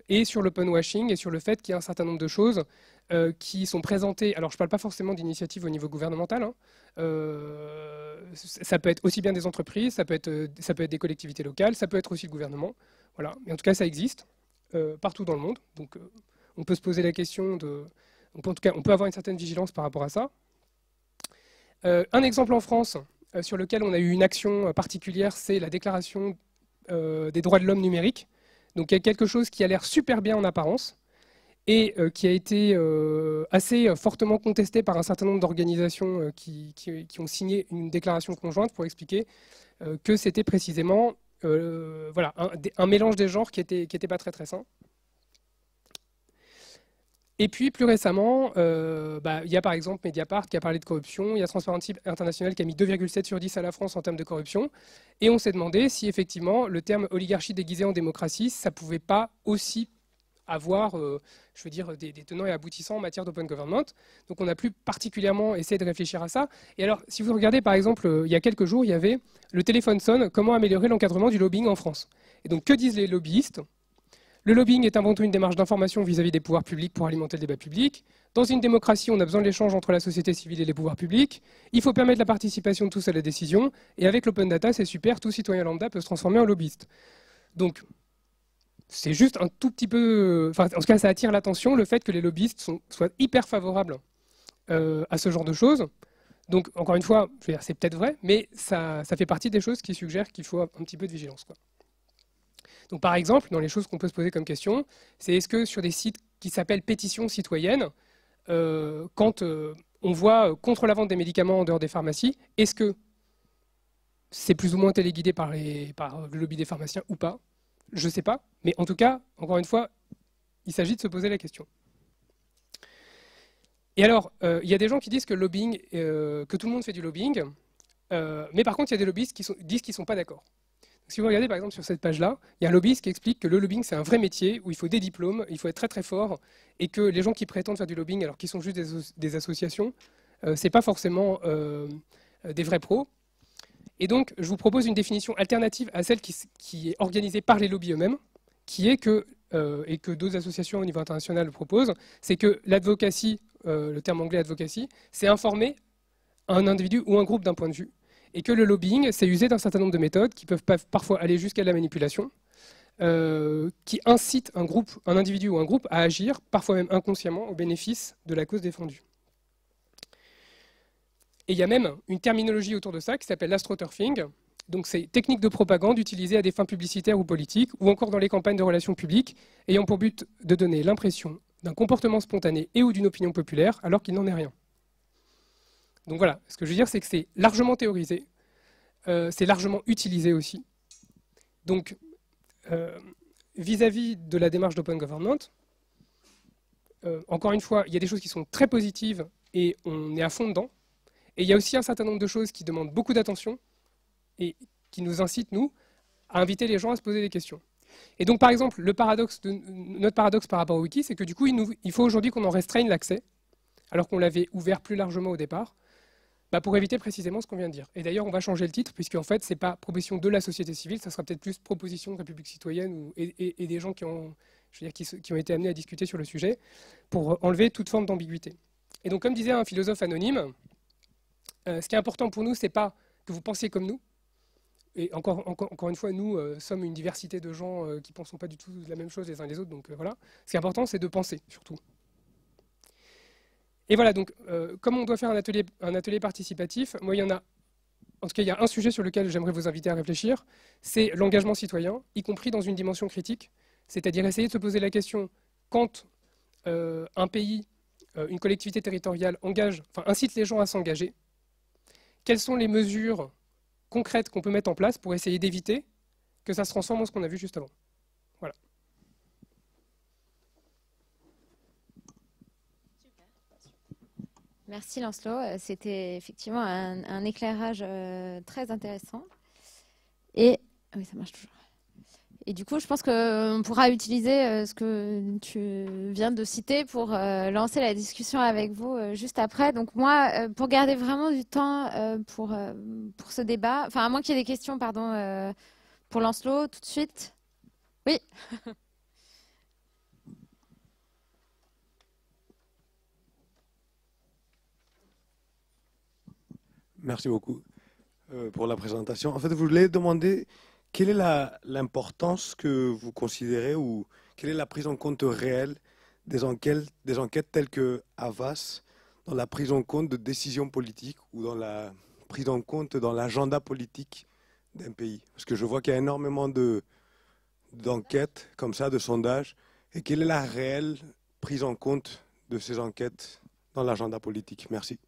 et sur l'open washing et sur le fait qu'il y a un certain nombre de choses euh, qui sont présentées. Alors, je ne parle pas forcément d'initiatives au niveau gouvernemental. Hein. Euh, ça peut être aussi bien des entreprises, ça peut être, ça peut être des collectivités locales, ça peut être aussi le gouvernement. Voilà. Mais en tout cas, ça existe euh, partout dans le monde. Donc, euh, on peut se poser la question de... Donc, en tout cas, on peut avoir une certaine vigilance par rapport à ça. Euh, un exemple en France euh, sur lequel on a eu une action particulière, c'est la déclaration euh, des droits de l'homme numérique. Donc il y a quelque chose qui a l'air super bien en apparence et euh, qui a été euh, assez fortement contesté par un certain nombre d'organisations euh, qui, qui, qui ont signé une déclaration conjointe pour expliquer euh, que c'était précisément euh, voilà, un, un mélange des genres qui n'était qui était pas très très sain. Et puis, plus récemment, euh, bah, il y a par exemple Mediapart qui a parlé de corruption, il y a Transparency International qui a mis deux virgule sept sur dix à la France en termes de corruption, et on s'est demandé si effectivement le terme oligarchie déguisée en démocratie, ça ne pouvait pas aussi avoir, euh, je veux dire, des, des tenants et aboutissants en matière d'open government. Donc on a plus particulièrement essayé de réfléchir à ça. Et alors, si vous regardez par exemple, euh, il y a quelques jours, il y avait le téléphone sonne, comment améliorer l'encadrement du lobbying en France. Et donc, que disent les lobbyistes ? Le lobbying est avant tout une démarche d'information vis-à-vis des pouvoirs publics pour alimenter le débat public. Dans une démocratie, on a besoin de l'échange entre la société civile et les pouvoirs publics. Il faut permettre la participation de tous à la décision. Et avec l'open data, c'est super, tout citoyen lambda peut se transformer en lobbyiste. Donc, c'est juste un tout petit peu... Enfin, en tout cas, ça attire l'attention, le fait que les lobbyistes sont, soient hyper favorables euh, à ce genre de choses. Donc, encore une fois, je veux dire, c'est peut-être vrai, mais ça, ça fait partie des choses qui suggèrent qu'il faut un petit peu de vigilance, quoi. Donc, par exemple, dans les choses qu'on peut se poser comme question, c'est est-ce que sur des sites qui s'appellent pétitions citoyennes, euh, quand euh, on voit euh, contre la vente des médicaments en dehors des pharmacies, est-ce que c'est plus ou moins téléguidé par, les, par le lobby des pharmaciens ou pas? Je ne sais pas, mais en tout cas, encore une fois, il s'agit de se poser la question. Et alors, euh, il y a des gens qui disent que, le lobbying, euh, que tout le monde fait du lobbying, euh, mais par contre, il y a des lobbyistes qui sont, disent qu'ils ne sont pas d'accord. Si vous regardez par exemple sur cette page-là, il y a un lobbyiste qui explique que le lobbying c'est un vrai métier où il faut des diplômes, il faut être très très fort et que les gens qui prétendent faire du lobbying alors qu'ils sont juste des, des associations, euh, c'est pas forcément euh, des vrais pros. Et donc je vous propose une définition alternative à celle qui, qui est organisée par les lobbies eux-mêmes, qui est que, euh, et que d'autres associations au niveau international proposent, c'est que l'advocacy, euh, le terme anglais advocacy, c'est informer un individu ou un groupe d'un point de vue. Et que le lobbying, c'est usé d'un certain nombre de méthodes qui peuvent parfois aller jusqu'à la manipulation, euh, qui incitent un groupe, un individu ou un groupe à agir, parfois même inconsciemment, au bénéfice de la cause défendue. Et il y a même une terminologie autour de ça qui s'appelle l'astroturfing. Donc c'est technique de propagande utilisée à des fins publicitaires ou politiques, ou encore dans les campagnes de relations publiques, ayant pour but de donner l'impression d'un comportement spontané et ou d'une opinion populaire, alors qu'il n'en est rien. Donc voilà, ce que je veux dire, c'est que c'est largement théorisé, euh, c'est largement utilisé aussi. Donc, euh, vis-à-vis de la démarche d'open government, euh, encore une fois, il y a des choses qui sont très positives et on est à fond dedans. Et il y a aussi un certain nombre de choses qui demandent beaucoup d'attention et qui nous incitent, nous, à inviter les gens à se poser des questions. Et donc, par exemple, le paradoxe de, notre paradoxe par rapport au wiki, c'est que du coup, il, nous, il faut aujourd'hui qu'on en restreigne l'accès, alors qu'on l'avait ouvert plus largement au départ, bah pour éviter précisément ce qu'on vient de dire. Et d'ailleurs, on va changer le titre, puisqu'en fait, ce n'est pas proposition de la société civile, ça sera peut-être plus proposition de République citoyenne ou, et, et, et des gens qui ont, je veux dire, qui, qui ont été amenés à discuter sur le sujet, pour enlever toute forme d'ambiguïté. Et donc, comme disait un philosophe anonyme, euh, ce qui est important pour nous, ce n'est pas que vous pensiez comme nous. Et encore, encore, encore une fois, nous euh, sommes une diversité de gens euh, qui ne pensent pas du tout la même chose les uns les autres. Donc euh, voilà. Ce qui est important, c'est de penser, surtout. Et voilà, donc, euh, comme on doit faire un atelier, un atelier participatif, moi, il y en a, en tout cas, il y a un sujet sur lequel j'aimerais vous inviter à réfléchir, c'est l'engagement citoyen, y compris dans une dimension critique, c'est-à-dire essayer de se poser la question, quand euh, un pays, euh, une collectivité territoriale engage, enfin, incite les gens à s'engager, quelles sont les mesures concrètes qu'on peut mettre en place pour essayer d'éviter que ça se transforme en ce qu'on a vu juste avant. Voilà. Merci Lancelot, c'était effectivement un, un éclairage euh, très intéressant. Et oui, ça marche toujours. Et du coup, je pense qu'on pourra utiliser euh, ce que tu viens de citer pour euh, lancer la discussion avec vous euh, juste après. Donc moi, euh, pour garder vraiment du temps euh, pour, euh, pour ce débat, enfin à moins qu'il y ait des questions, pardon, euh, pour Lancelot, tout de suite. Oui. Merci beaucoup euh, pour la présentation. En fait, je voulais demander quelle est la- l'importance que vous considérez ou quelle est la prise en compte réelle des enquêtes, des enquêtes telles que Havas dans la prise en compte de décisions politiques ou dans la prise en compte dans l'agenda politique d'un pays. Parce que je vois qu'il y a énormément de, d'enquêtes comme ça, de sondages. Et quelle est la réelle prise en compte de ces enquêtes dans l'agenda politique? Merci.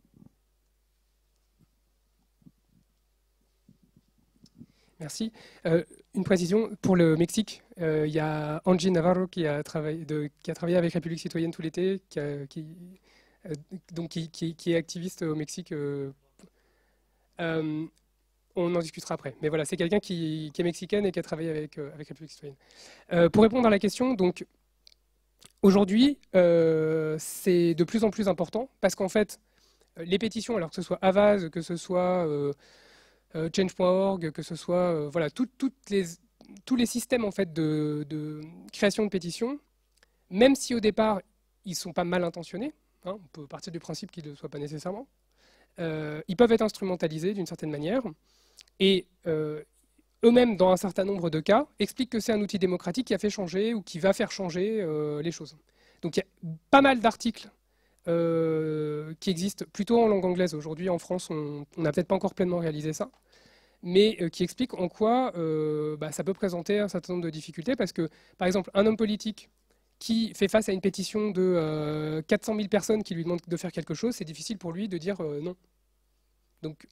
Merci. Euh, une précision, pour le Mexique, euh, il y a Angie Navarro qui a travaillé, de, qui a travaillé avec République Citoyenne tout l'été, qui, a- qui, euh, donc qui, qui- qui est activiste au Mexique. euh, euh, on en discutera après. Mais voilà, c'est quelqu'un qui, qui est mexicaine et qui a travaillé avec, euh, avec République Citoyenne. Euh, pour répondre à la question, donc aujourd'hui, euh, c'est de plus en plus important parce qu'en fait, euh, les pétitions, alors que ce soit Havas, que ce soit euh, euh, change point org, que ce soit euh, voilà, tout- toutes les, tous les systèmes en fait de, de création de pétitions, même si au départ ils sont pas mal intentionnés, hein, on peut partir du principe qu'ils ne le soient pas nécessairement, euh, ils peuvent être instrumentalisés d'une certaine manière et euh, eux-mêmes, dans un certain nombre de cas, expliquent que c'est un outil démocratique qui a fait changer ou qui va faire changer euh, les choses. Donc il y a pas mal d'articles euh, qui existent plutôt en langue anglaise. Aujourd'hui, en France, on on n'a peut-être pas encore pleinement réalisé ça, mais euh, qui expliquent en quoi euh, bah, ça peut présenter un certain nombre de difficultés, parce que, par exemple, un homme politique qui fait face à une pétition de euh, quatre cent mille personnes qui lui demandent de faire quelque chose, c'est difficile pour lui de dire euh, non. Donc,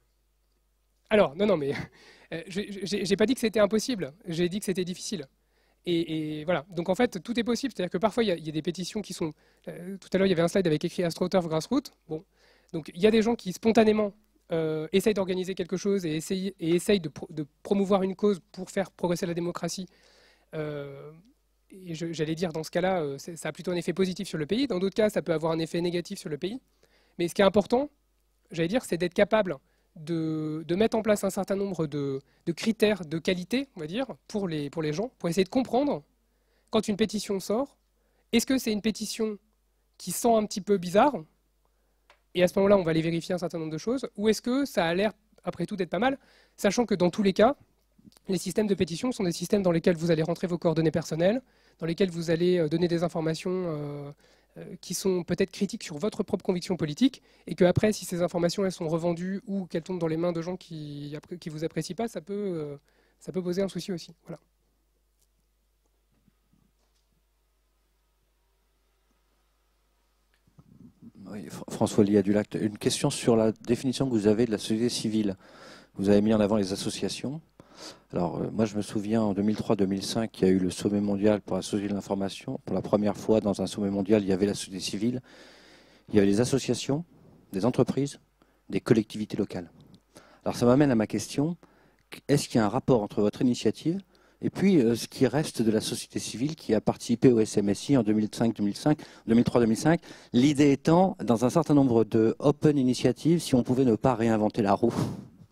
alors, non, non, mais euh, j'ai j'ai- j'ai pas dit que c'était impossible, j'ai dit que c'était difficile. Et, et voilà, donc en fait, tout est possible. C'est-à-dire que parfois, il y, a il y a des pétitions qui sont... euh, tout à l'heure, il y avait un slide avec écrit AstroTurf Grassroots. Bon. Donc il y a des gens qui, spontanément, euh, essayent d'organiser quelque chose et essayent, et essayent de, pro- de promouvoir une cause pour faire progresser la démocratie. Euh, et je- j'allais dire, dans ce cas-là, euh, c'est- ça a plutôt un effet positif sur le pays. Dans d'autres cas, ça peut avoir un effet négatif sur le pays. Mais ce qui est important, j'allais dire, c'est d'être capable de, de mettre en place un certain nombre de, de critères de qualité, on va dire, pour les, pour les gens, pour essayer de comprendre, quand une pétition sort, est-ce que c'est une pétition qui sent un petit peu bizarre, et à ce moment-là, on va aller vérifier un certain nombre de choses, ou est-ce que ça a l'air, après tout, d'être pas mal, sachant que dans tous les cas, les systèmes de pétition sont des systèmes dans lesquels vous allez rentrer vos coordonnées personnelles, dans lesquels vous allez euh, donner des informations euh, euh, qui sont peut-être critiques sur votre propre conviction politique, et que après, si ces informations elles sont revendues ou qu'elles tombent dans les mains de gens qui qui vous apprécient pas, ça peut euh, ça peut poser un souci aussi. Voilà. Oui, Fr- François Liadulac, une question sur la définition que vous avez de la société civile. Vous avez mis en avant les associations. Alors, euh, moi, je me souviens, en deux mille trois deux mille cinq, il y a eu le sommet mondial pour la société de l'information. Pour la première fois, dans un sommet mondial, il y avait la société civile, il y avait les associations, des entreprises, des collectivités locales. Alors, ça m'amène à ma question. Est-ce qu'il y a un rapport entre votre initiative et puis euh, ce qui reste de la société civile qui a participé au S M S I en deux mille cinq deux mille cinq, deux mille trois deux mille cinq? L'idée étant, dans un certain nombre de open initiatives, si on pouvait ne pas réinventer la roue.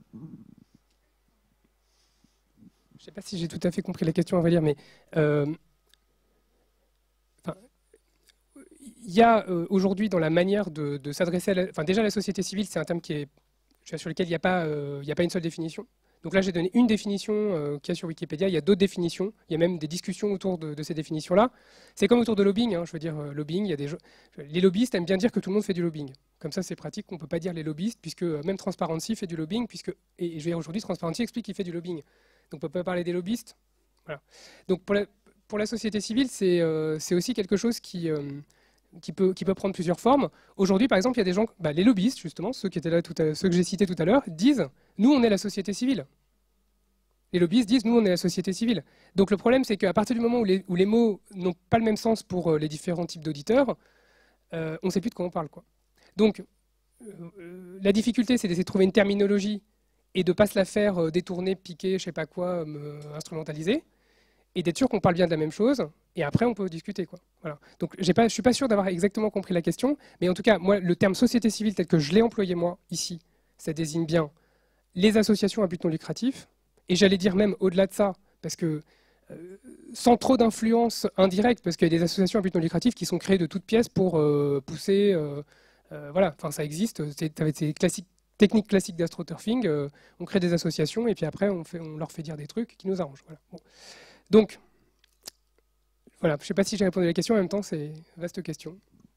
Je ne sais pas si j'ai tout à fait compris la question, à vrai dire, mais euh, enfin, il y a euh, aujourd'hui dans la manière de, de s'adresser à la... Enfin, déjà, la société civile, c'est un terme qui est, sur lequel il n'y a, pas, euh, il n'y a pas une seule définition. Donc là, j'ai donné une définition euh, qu'il y a sur Wikipédia. Il y a d'autres définitions. Il y a même des discussions autour de, de ces définitions-là. C'est comme autour de lobbying. Hein, je veux dire, euh, lobbying, il y a des gens... Les lobbyistes aiment bien dire que tout le monde fait du lobbying. Comme ça, c'est pratique. On ne peut pas dire les lobbyistes, puisque euh, même Transparency fait du lobbying, puisque... Et, et je vais dire aujourd'hui, Transparency explique qu'il fait du lobbying. Donc on ne peut pas parler des lobbyistes. Voilà. Donc pour la, pour la société civile, c'est euh, c'est aussi quelque chose qui, euh, qui, peut, qui peut prendre plusieurs formes. Aujourd'hui, par exemple, il y a des gens, bah, les lobbyistes, justement, ceux, qui étaient là tout à, ceux que j'ai cités tout à l'heure, disent « nous, on est la société civile ». Les lobbyistes disent « nous, on est la société civile ». Donc le problème, c'est qu'à partir du moment où les, où les mots n'ont pas le même sens pour euh, les différents types d'auditeurs, euh, on ne sait plus de quoi on parle, quoi. Donc euh, la difficulté, c'est d'essayer de trouver une terminologie et de ne pas se la faire euh, détourner, piquer, je sais pas quoi, euh, instrumentaliser, et d'être sûr qu'on parle bien de la même chose, et après on peut discuter, quoi. Voilà. Donc j'ai pas, je ne suis pas sûr d'avoir exactement compris la question, mais en tout cas, moi, le terme société civile tel que je l'ai employé moi, ici, ça désigne bien les associations à but non lucratif, et j'allais dire même au-delà de ça, parce que euh, sans trop d'influence indirecte, parce qu'il y a des associations à but non lucratif qui sont créées de toutes pièces pour euh, pousser... Euh, euh, voilà, enfin ça existe, c'est c'est classique. technique classique d'astroturfing, euh, on crée des associations et puis après on, fait, on leur fait dire des trucs qui nous arrangent. Voilà. Bon. Donc, voilà, je ne sais pas si j'ai répondu à la question, en même temps c'est une vaste question.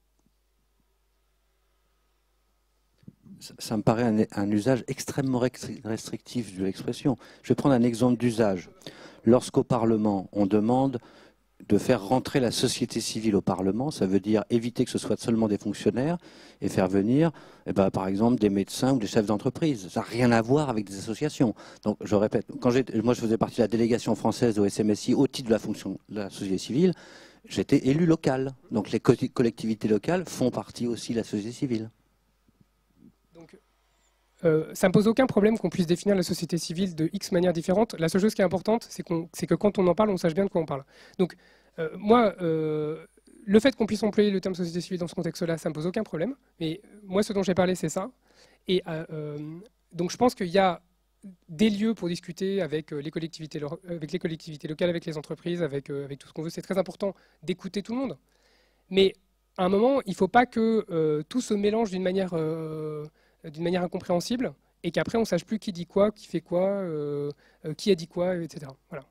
Ça, ça me paraît un, un usage extrêmement restrictif de l'expression. Je vais prendre un exemple d'usage. Lorsqu'au Parlement, on demande de faire rentrer la société civile au Parlement, ça veut dire éviter que ce soit seulement des fonctionnaires et faire venir, eh ben, par exemple, des médecins ou des chefs d'entreprise. Ça n'a rien à voir avec des associations. Donc, je répète, quand moi je faisais partie de la délégation française au S M S I au titre de la fonction de la société civile, j'étais élu local. Donc, les co collectivités locales font partie aussi de la société civile. Donc, euh, ça ne me pose aucun problème qu'on puisse définir la société civile de X manières différentes. La seule chose qui est importante, c'est qu'on, c'est que quand on en parle, on sache bien de quoi on parle. Donc, euh, moi, euh, le fait qu'on puisse employer le terme société civile dans ce contexte-là, ça ne me pose aucun problème. Mais moi, ce dont j'ai parlé, c'est ça. Et euh, euh, donc, je pense qu'il y a des lieux pour discuter avec les collectivités, avec les collectivités locales, avec les entreprises, avec, euh, avec tout ce qu'on veut. C'est très important d'écouter tout le monde. Mais à un moment, il ne faut pas que euh, tout se mélange d'une manière... Euh, d'une manière incompréhensible, et qu'après on ne sache plus qui dit quoi, qui fait quoi, euh, euh, qui a dit quoi, et cetera. Voilà.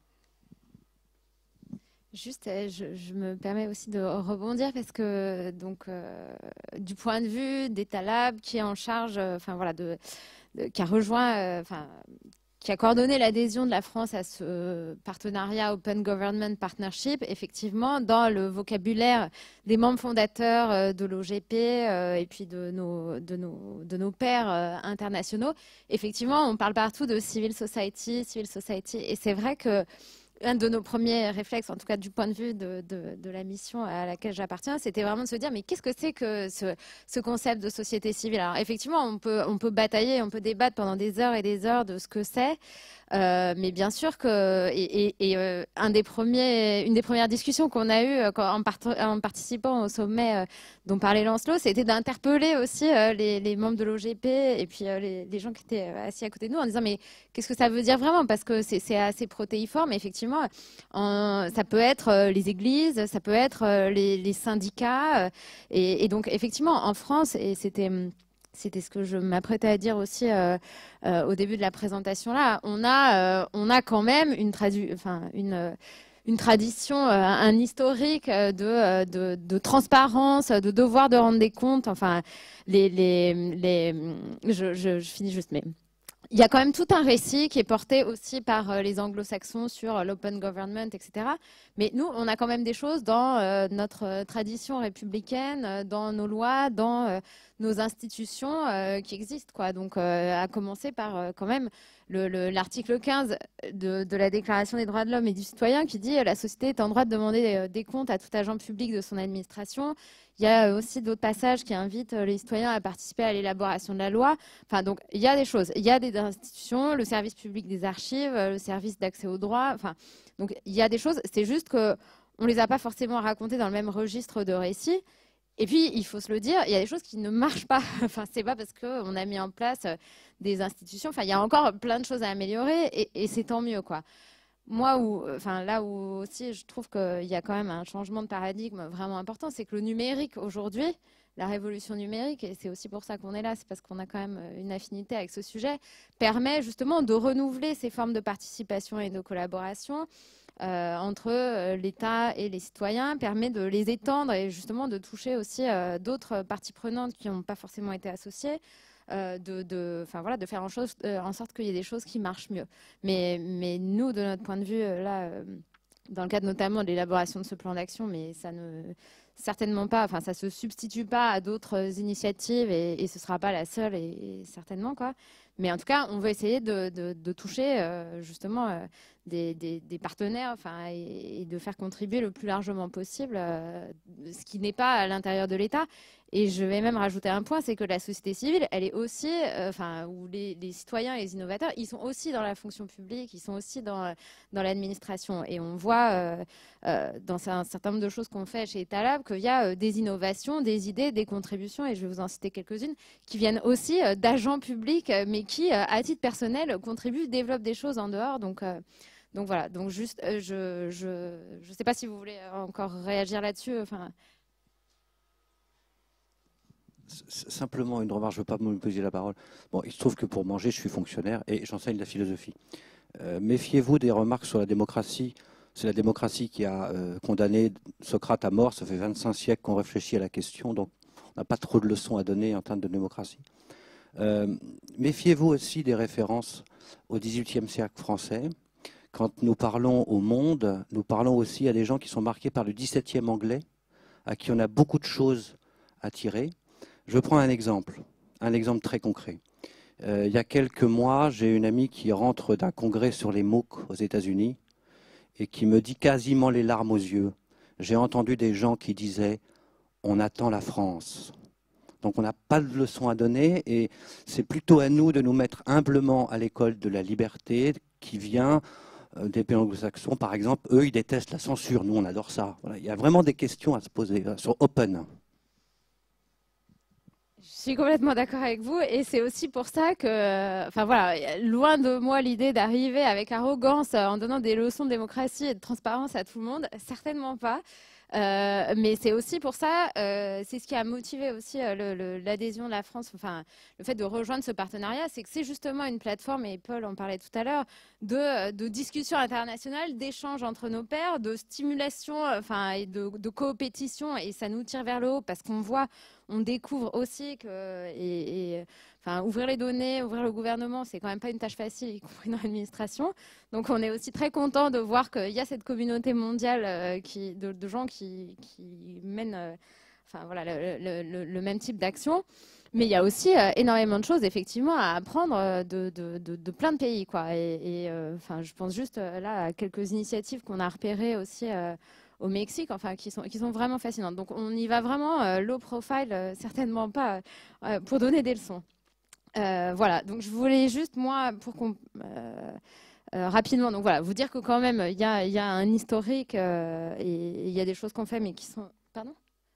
Juste, je, je me permets aussi de rebondir parce que donc euh, du point de vue d'État Lab qui est en charge, enfin euh, voilà, de, de, qui a rejoint, enfin euh, qui a coordonné l'adhésion de la France à ce partenariat Open Government Partnership, effectivement, dans le vocabulaire des membres fondateurs de l'O G P euh, et puis de nos, de nos, de nos pairs euh, internationaux, effectivement, on parle partout de civil society, civil society, et c'est vrai que un de nos premiers réflexes, en tout cas du point de vue de, de, de la mission à laquelle j'appartiens, c'était vraiment de se dire mais qu'est-ce que c'est que ce, ce concept de société civile? Alors effectivement, on peut, on peut batailler, on peut débattre pendant des heures et des heures de ce que c'est, euh, mais bien sûr que et, et, et euh, un des premiers, une des premières discussions qu'on a eues euh, en, part, en participant au sommet euh, dont parlait Lancelot, c'était d'interpeller aussi euh, les, les membres de l'O G P et puis euh, les, les gens qui étaient assis à côté de nous en disant mais qu'est-ce que ça veut dire vraiment? Parce que c'est assez protéiforme, effectivement. En, ça peut être euh, les églises, ça peut être euh, les, les syndicats. Euh, et, et donc, effectivement, en France, et c'était... C'était ce que je m'apprêtais à dire aussi euh, euh, au début de la présentation là. On a, euh, on a quand même une, tradu enfin, une, une tradition, euh, un historique de, de, de transparence, de devoir de rendre des comptes. Enfin, les, les, les, je, je, je finis juste, mais il y a quand même tout un récit qui est porté aussi par les anglo-saxons sur l'open government, et cetera. Mais nous, on a quand même des choses dans euh, notre tradition républicaine, dans nos lois, dans euh, nos institutions euh, qui existent, quoi. Donc, euh, à commencer par euh, quand même l'article quinze de, de la Déclaration des droits de l'homme et du citoyen qui dit euh, la société est en droit de demander euh, des comptes à tout agent public de son administration. Il y a aussi d'autres passages qui invitent les citoyens à participer à l'élaboration de la loi. Enfin, donc, il y a des choses. Il y a des institutions, le service public des archives, le service d'accès aux droits. Enfin, donc, il y a des choses. C'est juste qu'on ne les a pas forcément racontées dans le même registre de récit. Et puis, il faut se le dire, il y a des choses qui ne marchent pas. Enfin, c'est pas parce qu'on a mis en place des institutions. Enfin, il y a encore plein de choses à améliorer et, et c'est tant mieux, quoi. Moi, où, enfin, là où aussi je trouve qu'il y a quand même un changement de paradigme vraiment important, c'est que le numérique aujourd'hui, la révolution numérique, et c'est aussi pour ça qu'on est là, c'est parce qu'on a quand même une affinité avec ce sujet, permet justement de renouveler ces formes de participation et de collaboration euh, entre euh, l'État et les citoyens, permet de les étendre et justement de toucher aussi euh, d'autres parties prenantes qui n'ont pas forcément été associées. Euh, de, de, voilà, de faire en, chose, euh, en sorte qu'il y ait des choses qui marchent mieux. Mais, mais nous, de notre point de vue, euh, là, euh, dans le cadre notamment de l'élaboration de ce plan d'action, mais ça ne certainement pas, enfin ça se substitue pas à d'autres initiatives et, et ce sera pas la seule et, et certainement quoi. Mais en tout cas, on veut essayer de, de, de toucher euh, justement euh, des, des, des partenaires, enfin et, et de faire contribuer le plus largement possible, euh, ce qui n'est pas à l'intérieur de l'État. Et je vais même rajouter un point, c'est que la société civile, elle est aussi, euh, enfin, où les, les citoyens et les innovateurs, ils sont aussi dans la fonction publique, ils sont aussi dans, dans l'administration. Et on voit euh, euh, dans un certain nombre de choses qu'on fait chez État Lab qu'il y a euh, des innovations, des idées, des contributions, et je vais vous en citer quelques-unes, qui viennent aussi euh, d'agents publics, euh, mais qui, euh, à titre personnel, contribuent, développent des choses en dehors. Donc, euh, donc voilà, donc juste, euh, je ne je, je sais pas si vous voulez encore réagir là-dessus. Enfin. Simplement une remarque, je ne veux pas me poser la parole. Bon, il se trouve que pour manger, je suis fonctionnaire et j'enseigne la philosophie. Euh, méfiez-vous des remarques sur la démocratie. C'est la démocratie qui a euh, condamné Socrate à mort. Ça fait vingt-cinq siècles qu'on réfléchit à la question, donc on n'a pas trop de leçons à donner en termes de démocratie. Euh, méfiez-vous aussi des références au dix-huitième siècle français. Quand nous parlons au monde, nous parlons aussi à des gens qui sont marqués par le dix-septième anglais, à qui on a beaucoup de choses à tirer. Je prends un exemple, un exemple très concret. Euh, il y a quelques mois, j'ai une amie qui rentre d'un congrès sur les MOOC aux États-Unis et qui me dit quasiment les larmes aux yeux. J'ai entendu des gens qui disaient « on attend la France ». Donc on n'a pas de leçon à donner et c'est plutôt à nous de nous mettre humblement à l'école de la liberté qui vient des pays anglo-saxons. Par exemple, eux, ils détestent la censure. Nous, on adore ça. Voilà. Il y a vraiment des questions à se poser sur Open. Je suis complètement d'accord avec vous et c'est aussi pour ça que, enfin voilà, loin de moi l'idée d'arriver avec arrogance en donnant des leçons de démocratie et de transparence à tout le monde, certainement pas. Euh, mais c'est aussi pour ça, euh, c'est ce qui a motivé aussi euh, l'adhésion de la France, enfin le fait de rejoindre ce partenariat, c'est que c'est justement une plateforme, et Paul en parlait tout à l'heure, de, de discussion internationale, d'échanges entre nos pairs, de stimulation, enfin et de, de coopétition, et ça nous tire vers le haut parce qu'on voit, on découvre aussi que et, et, enfin, ouvrir les données, ouvrir le gouvernement, c'est quand même pas une tâche facile, y compris dans l'administration. Donc on est aussi très content de voir qu'il y a cette communauté mondiale euh, qui, de, de gens qui, qui mènent euh, enfin, voilà, le, le, le même type d'action. Mais il y a aussi euh, énormément de choses, effectivement, à apprendre de, de, de, de plein de pays, quoi. Et, et euh, enfin, je pense juste euh, là à quelques initiatives qu'on a repérées aussi euh, au Mexique, enfin, qui sont, qui sont vraiment fascinantes. Donc on y va vraiment euh, low profile, euh, certainement pas euh, pour donner des leçons. Euh, voilà, donc je voulais juste, moi, pour qu'on... Euh, euh, rapidement, donc voilà, vous dire que quand même, il y a, y a un historique euh, et il y a des choses qu'on fait, mais qui sont... Pardon ?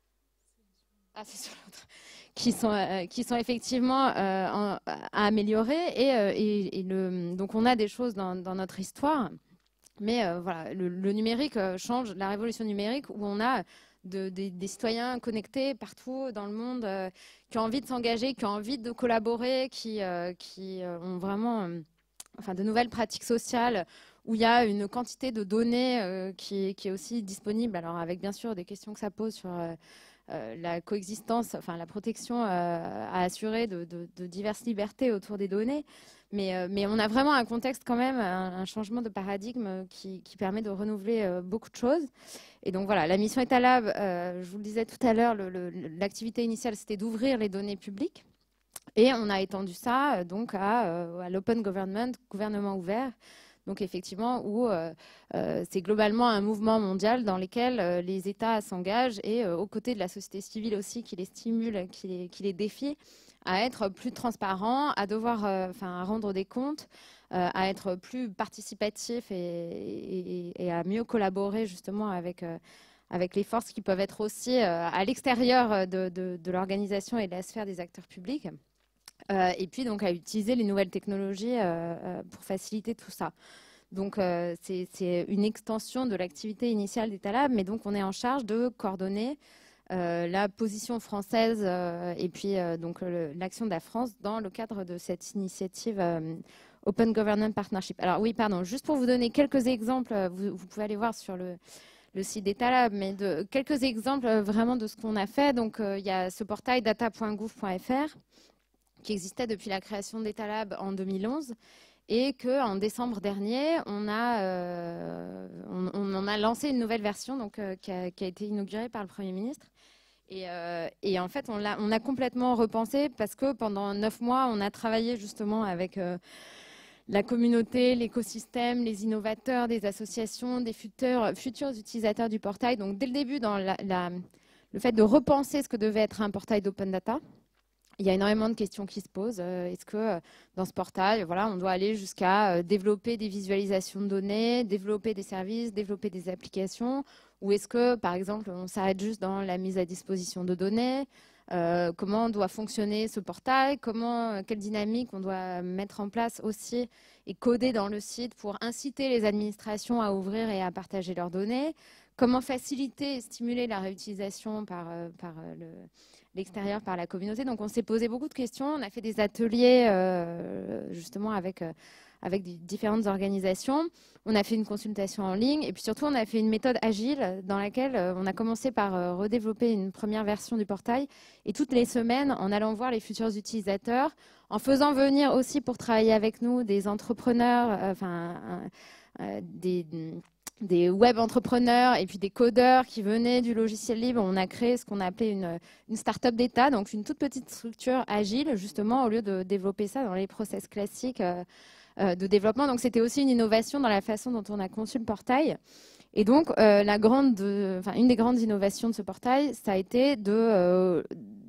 Ah, c'est sur l'autre. Qui sont, euh, qui sont effectivement euh, en, à améliorer. Et, euh, et, et le, donc on a des choses dans, dans notre histoire, mais euh, voilà, le, le numérique change, la révolution numérique, où on a... De, des, des citoyens connectés partout dans le monde, euh, qui ont envie de s'engager, qui ont envie de collaborer, qui, euh, qui euh, ont vraiment euh, enfin, de nouvelles pratiques sociales, où il y a une quantité de données euh, qui, qui est aussi disponible, alors avec bien sûr des questions que ça pose sur euh, euh, la coexistence, enfin la protection euh, à assurer de, de, de diverses libertés autour des données. Mais, euh, mais on a vraiment un contexte quand même, un, un changement de paradigme qui, qui permet de renouveler euh, beaucoup de choses. Et donc voilà, la mission Etalab, euh, je vous le disais tout à l'heure, l'activité initiale c'était d'ouvrir les données publiques. Et on a étendu ça donc à, euh, à l'open government, gouvernement ouvert. Donc effectivement, où euh, euh, c'est globalement un mouvement mondial dans lequel euh, les États s'engagent et euh, aux côtés de la société civile aussi qui les stimule, qui les, qui les défie à être plus transparents, à devoir, euh, enfin, à rendre des comptes, euh, à être plus participatifs et, et, et à mieux collaborer justement avec, euh, avec les forces qui peuvent être aussi euh, à l'extérieur de, de, de l'organisation et de la sphère des acteurs publics. Euh, et puis donc à utiliser les nouvelles technologies euh, euh, pour faciliter tout ça. Donc euh, c'est une extension de l'activité initiale d'Etalab, mais donc on est en charge de coordonner Euh, la position française euh, et puis euh, donc l'action de la France dans le cadre de cette initiative euh, Open Governance Partnership. Alors oui, pardon, juste pour vous donner quelques exemples, vous, vous pouvez aller voir sur le, le site d'Etalab, mais de, quelques exemples euh, vraiment de ce qu'on a fait. Donc euh, il y a ce portail data point gouv point f r qui existait depuis la création d'Etalab en deux mille onze. Et qu'en décembre dernier, on a, euh, on, on en a lancé une nouvelle version donc, euh, qui, a, qui a été inaugurée par le Premier ministre. Et, euh, et en fait, on a, on a complètement repensé parce que pendant neuf mois, on a travaillé justement avec euh, la communauté, l'écosystème, les innovateurs, des associations, des futurs, futurs utilisateurs du portail. Donc dès le début, dans la, la, le fait de repenser ce que devait être un portail d'open data, il y a énormément de questions qui se posent. Est-ce que dans ce portail, voilà, on doit aller jusqu'à développer des visualisations de données, développer des services, développer des applications, ou est-ce que, par exemple, on s'arrête juste dans la mise à disposition de données? euh, Comment doit fonctionner ce portail? Comment, quelle dynamique on doit mettre en place aussi et coder dans le site pour inciter les administrations à ouvrir et à partager leurs données? Comment faciliter et stimuler la réutilisation par, par le l'extérieur par la communauté. Donc on s'est posé beaucoup de questions, on a fait des ateliers euh, justement avec, euh, avec différentes organisations, on a fait une consultation en ligne et puis surtout on a fait une méthode agile dans laquelle euh, on a commencé par euh, redévelopper une première version du portail et toutes les semaines en allant voir les futurs utilisateurs, en faisant venir aussi pour travailler avec nous des entrepreneurs, euh, enfin euh, des... des web entrepreneurs et puis des codeurs qui venaient du logiciel libre. On a créé ce qu'on a appelé une, une start-up d'État, donc une toute petite structure agile, justement, au lieu de développer ça dans les process classiques euh, euh, de développement. Donc c'était aussi une innovation dans la façon dont on a conçu le portail. Et donc, euh, la grande, de, enfin, une des grandes innovations de ce portail, ça a été de, euh,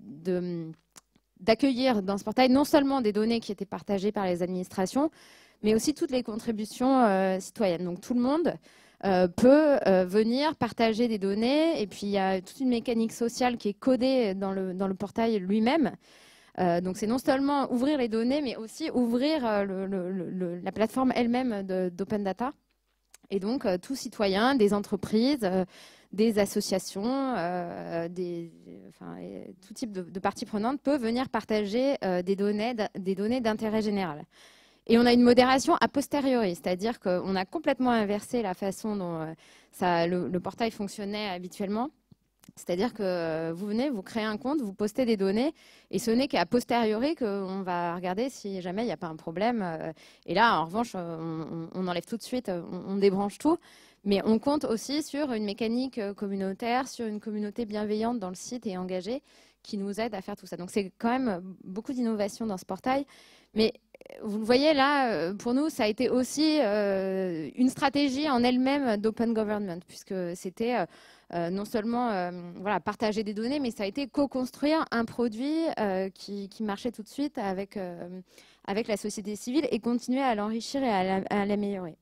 de, d'accueillir dans ce portail non seulement des données qui étaient partagées par les administrations, mais aussi toutes les contributions euh, citoyennes. Donc tout le monde Euh, peut euh, venir partager des données et puis il y a toute une mécanique sociale qui est codée dans le, dans le portail lui-même. Euh, donc c'est non seulement ouvrir les données mais aussi ouvrir euh, le, le, le, la plateforme elle-même d'Open Data. Et donc euh, tout citoyen, des entreprises, euh, des associations, euh, des, enfin, tout type de, de parties prenantes peut venir partager euh, des données, des données d'intérêt général. Et on a une modération a posteriori, c'est-à-dire qu'on a complètement inversé la façon dont euh, ça, le, le portail fonctionnait habituellement. C'est-à-dire que euh, vous venez, vous créez un compte, vous postez des données, et ce n'est qu'à posteriori qu'on va regarder si jamais il n'y a pas un problème. Euh, et là, en revanche, on, on enlève tout de suite, on, on débranche tout. Mais on compte aussi sur une mécanique communautaire, sur une communauté bienveillante dans le site et engagée qui nous aide à faire tout ça. Donc c'est quand même beaucoup d'innovation dans ce portail. Mais vous le voyez là, pour nous, ça a été aussi euh, une stratégie en elle-même d'open government, puisque c'était euh, non seulement euh, voilà, partager des données, mais ça a été co-construire un produit euh, qui, qui marchait tout de suite avec, euh, avec la société civile et continuer à l'enrichir et à l'améliorer.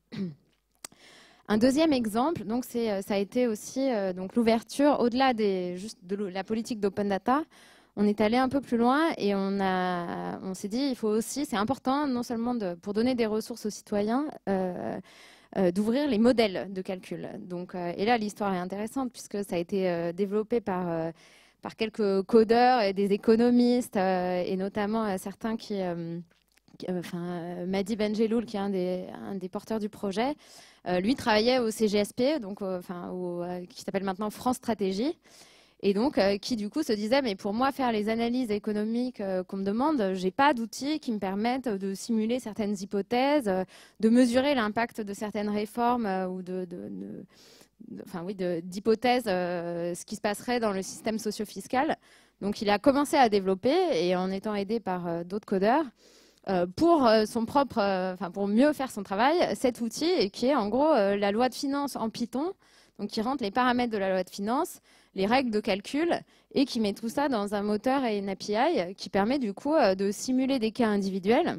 Un deuxième exemple, donc c'est, ça a été aussi euh, donc l'ouverture, au-delà des, juste de la politique d'open data. On est allé un peu plus loin et on, a, on s'est dit il faut aussi, c'est important non seulement de, pour donner des ressources aux citoyens, euh, euh, d'ouvrir les modèles de calcul. Donc, euh, et là, l'histoire est intéressante puisque ça a été euh, développé par, euh, par quelques codeurs et des économistes euh, et notamment euh, certains qui, euh, qui euh, enfin, euh, Madi Benjeloul, qui est un des, un des porteurs du projet, euh, lui travaillait au C G S P, donc, euh, enfin, au, euh, qui s'appelle maintenant France Stratégie. Et donc, euh, qui du coup se disait, mais pour moi, faire les analyses économiques euh, qu'on me demande, j'ai pas d'outils qui me permettent de simuler certaines hypothèses, euh, de mesurer l'impact de certaines réformes euh, ou de, de, de, de, enfin, oui, de, d'hypothèses, euh, ce qui se passerait dans le système socio-fiscal. Donc, il a commencé à développer, et en étant aidé par euh, d'autres codeurs, euh, pour euh, son propre, euh, enfin, pour mieux faire son travail, cet outil qui est en gros euh, la loi de finances en Python, donc qui rentre les paramètres de la loi de finances, les règles de calcul et qui met tout ça dans un moteur et une A P I qui permet du coup euh, de simuler des cas individuels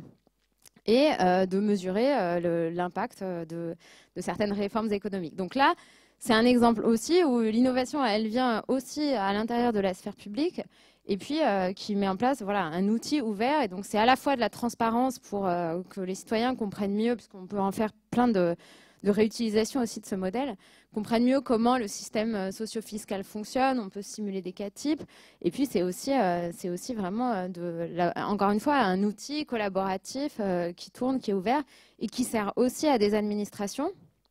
et euh, de mesurer euh, l'impact de, de certaines réformes économiques. Donc là, c'est un exemple aussi où l'innovation, elle vient aussi à l'intérieur de la sphère publique et puis euh, qui met en place voilà, un outil ouvert. Et donc c'est à la fois de la transparence pour euh, que les citoyens comprennent mieux, puisqu'on peut en faire plein de... de réutilisation aussi de ce modèle, comprennent mieux comment le système socio-fiscal fonctionne, on peut simuler des cas types, et puis c'est aussi, euh, c'est aussi vraiment, de, la, encore une fois, un outil collaboratif euh, qui tourne, qui est ouvert, et qui sert aussi à des administrations.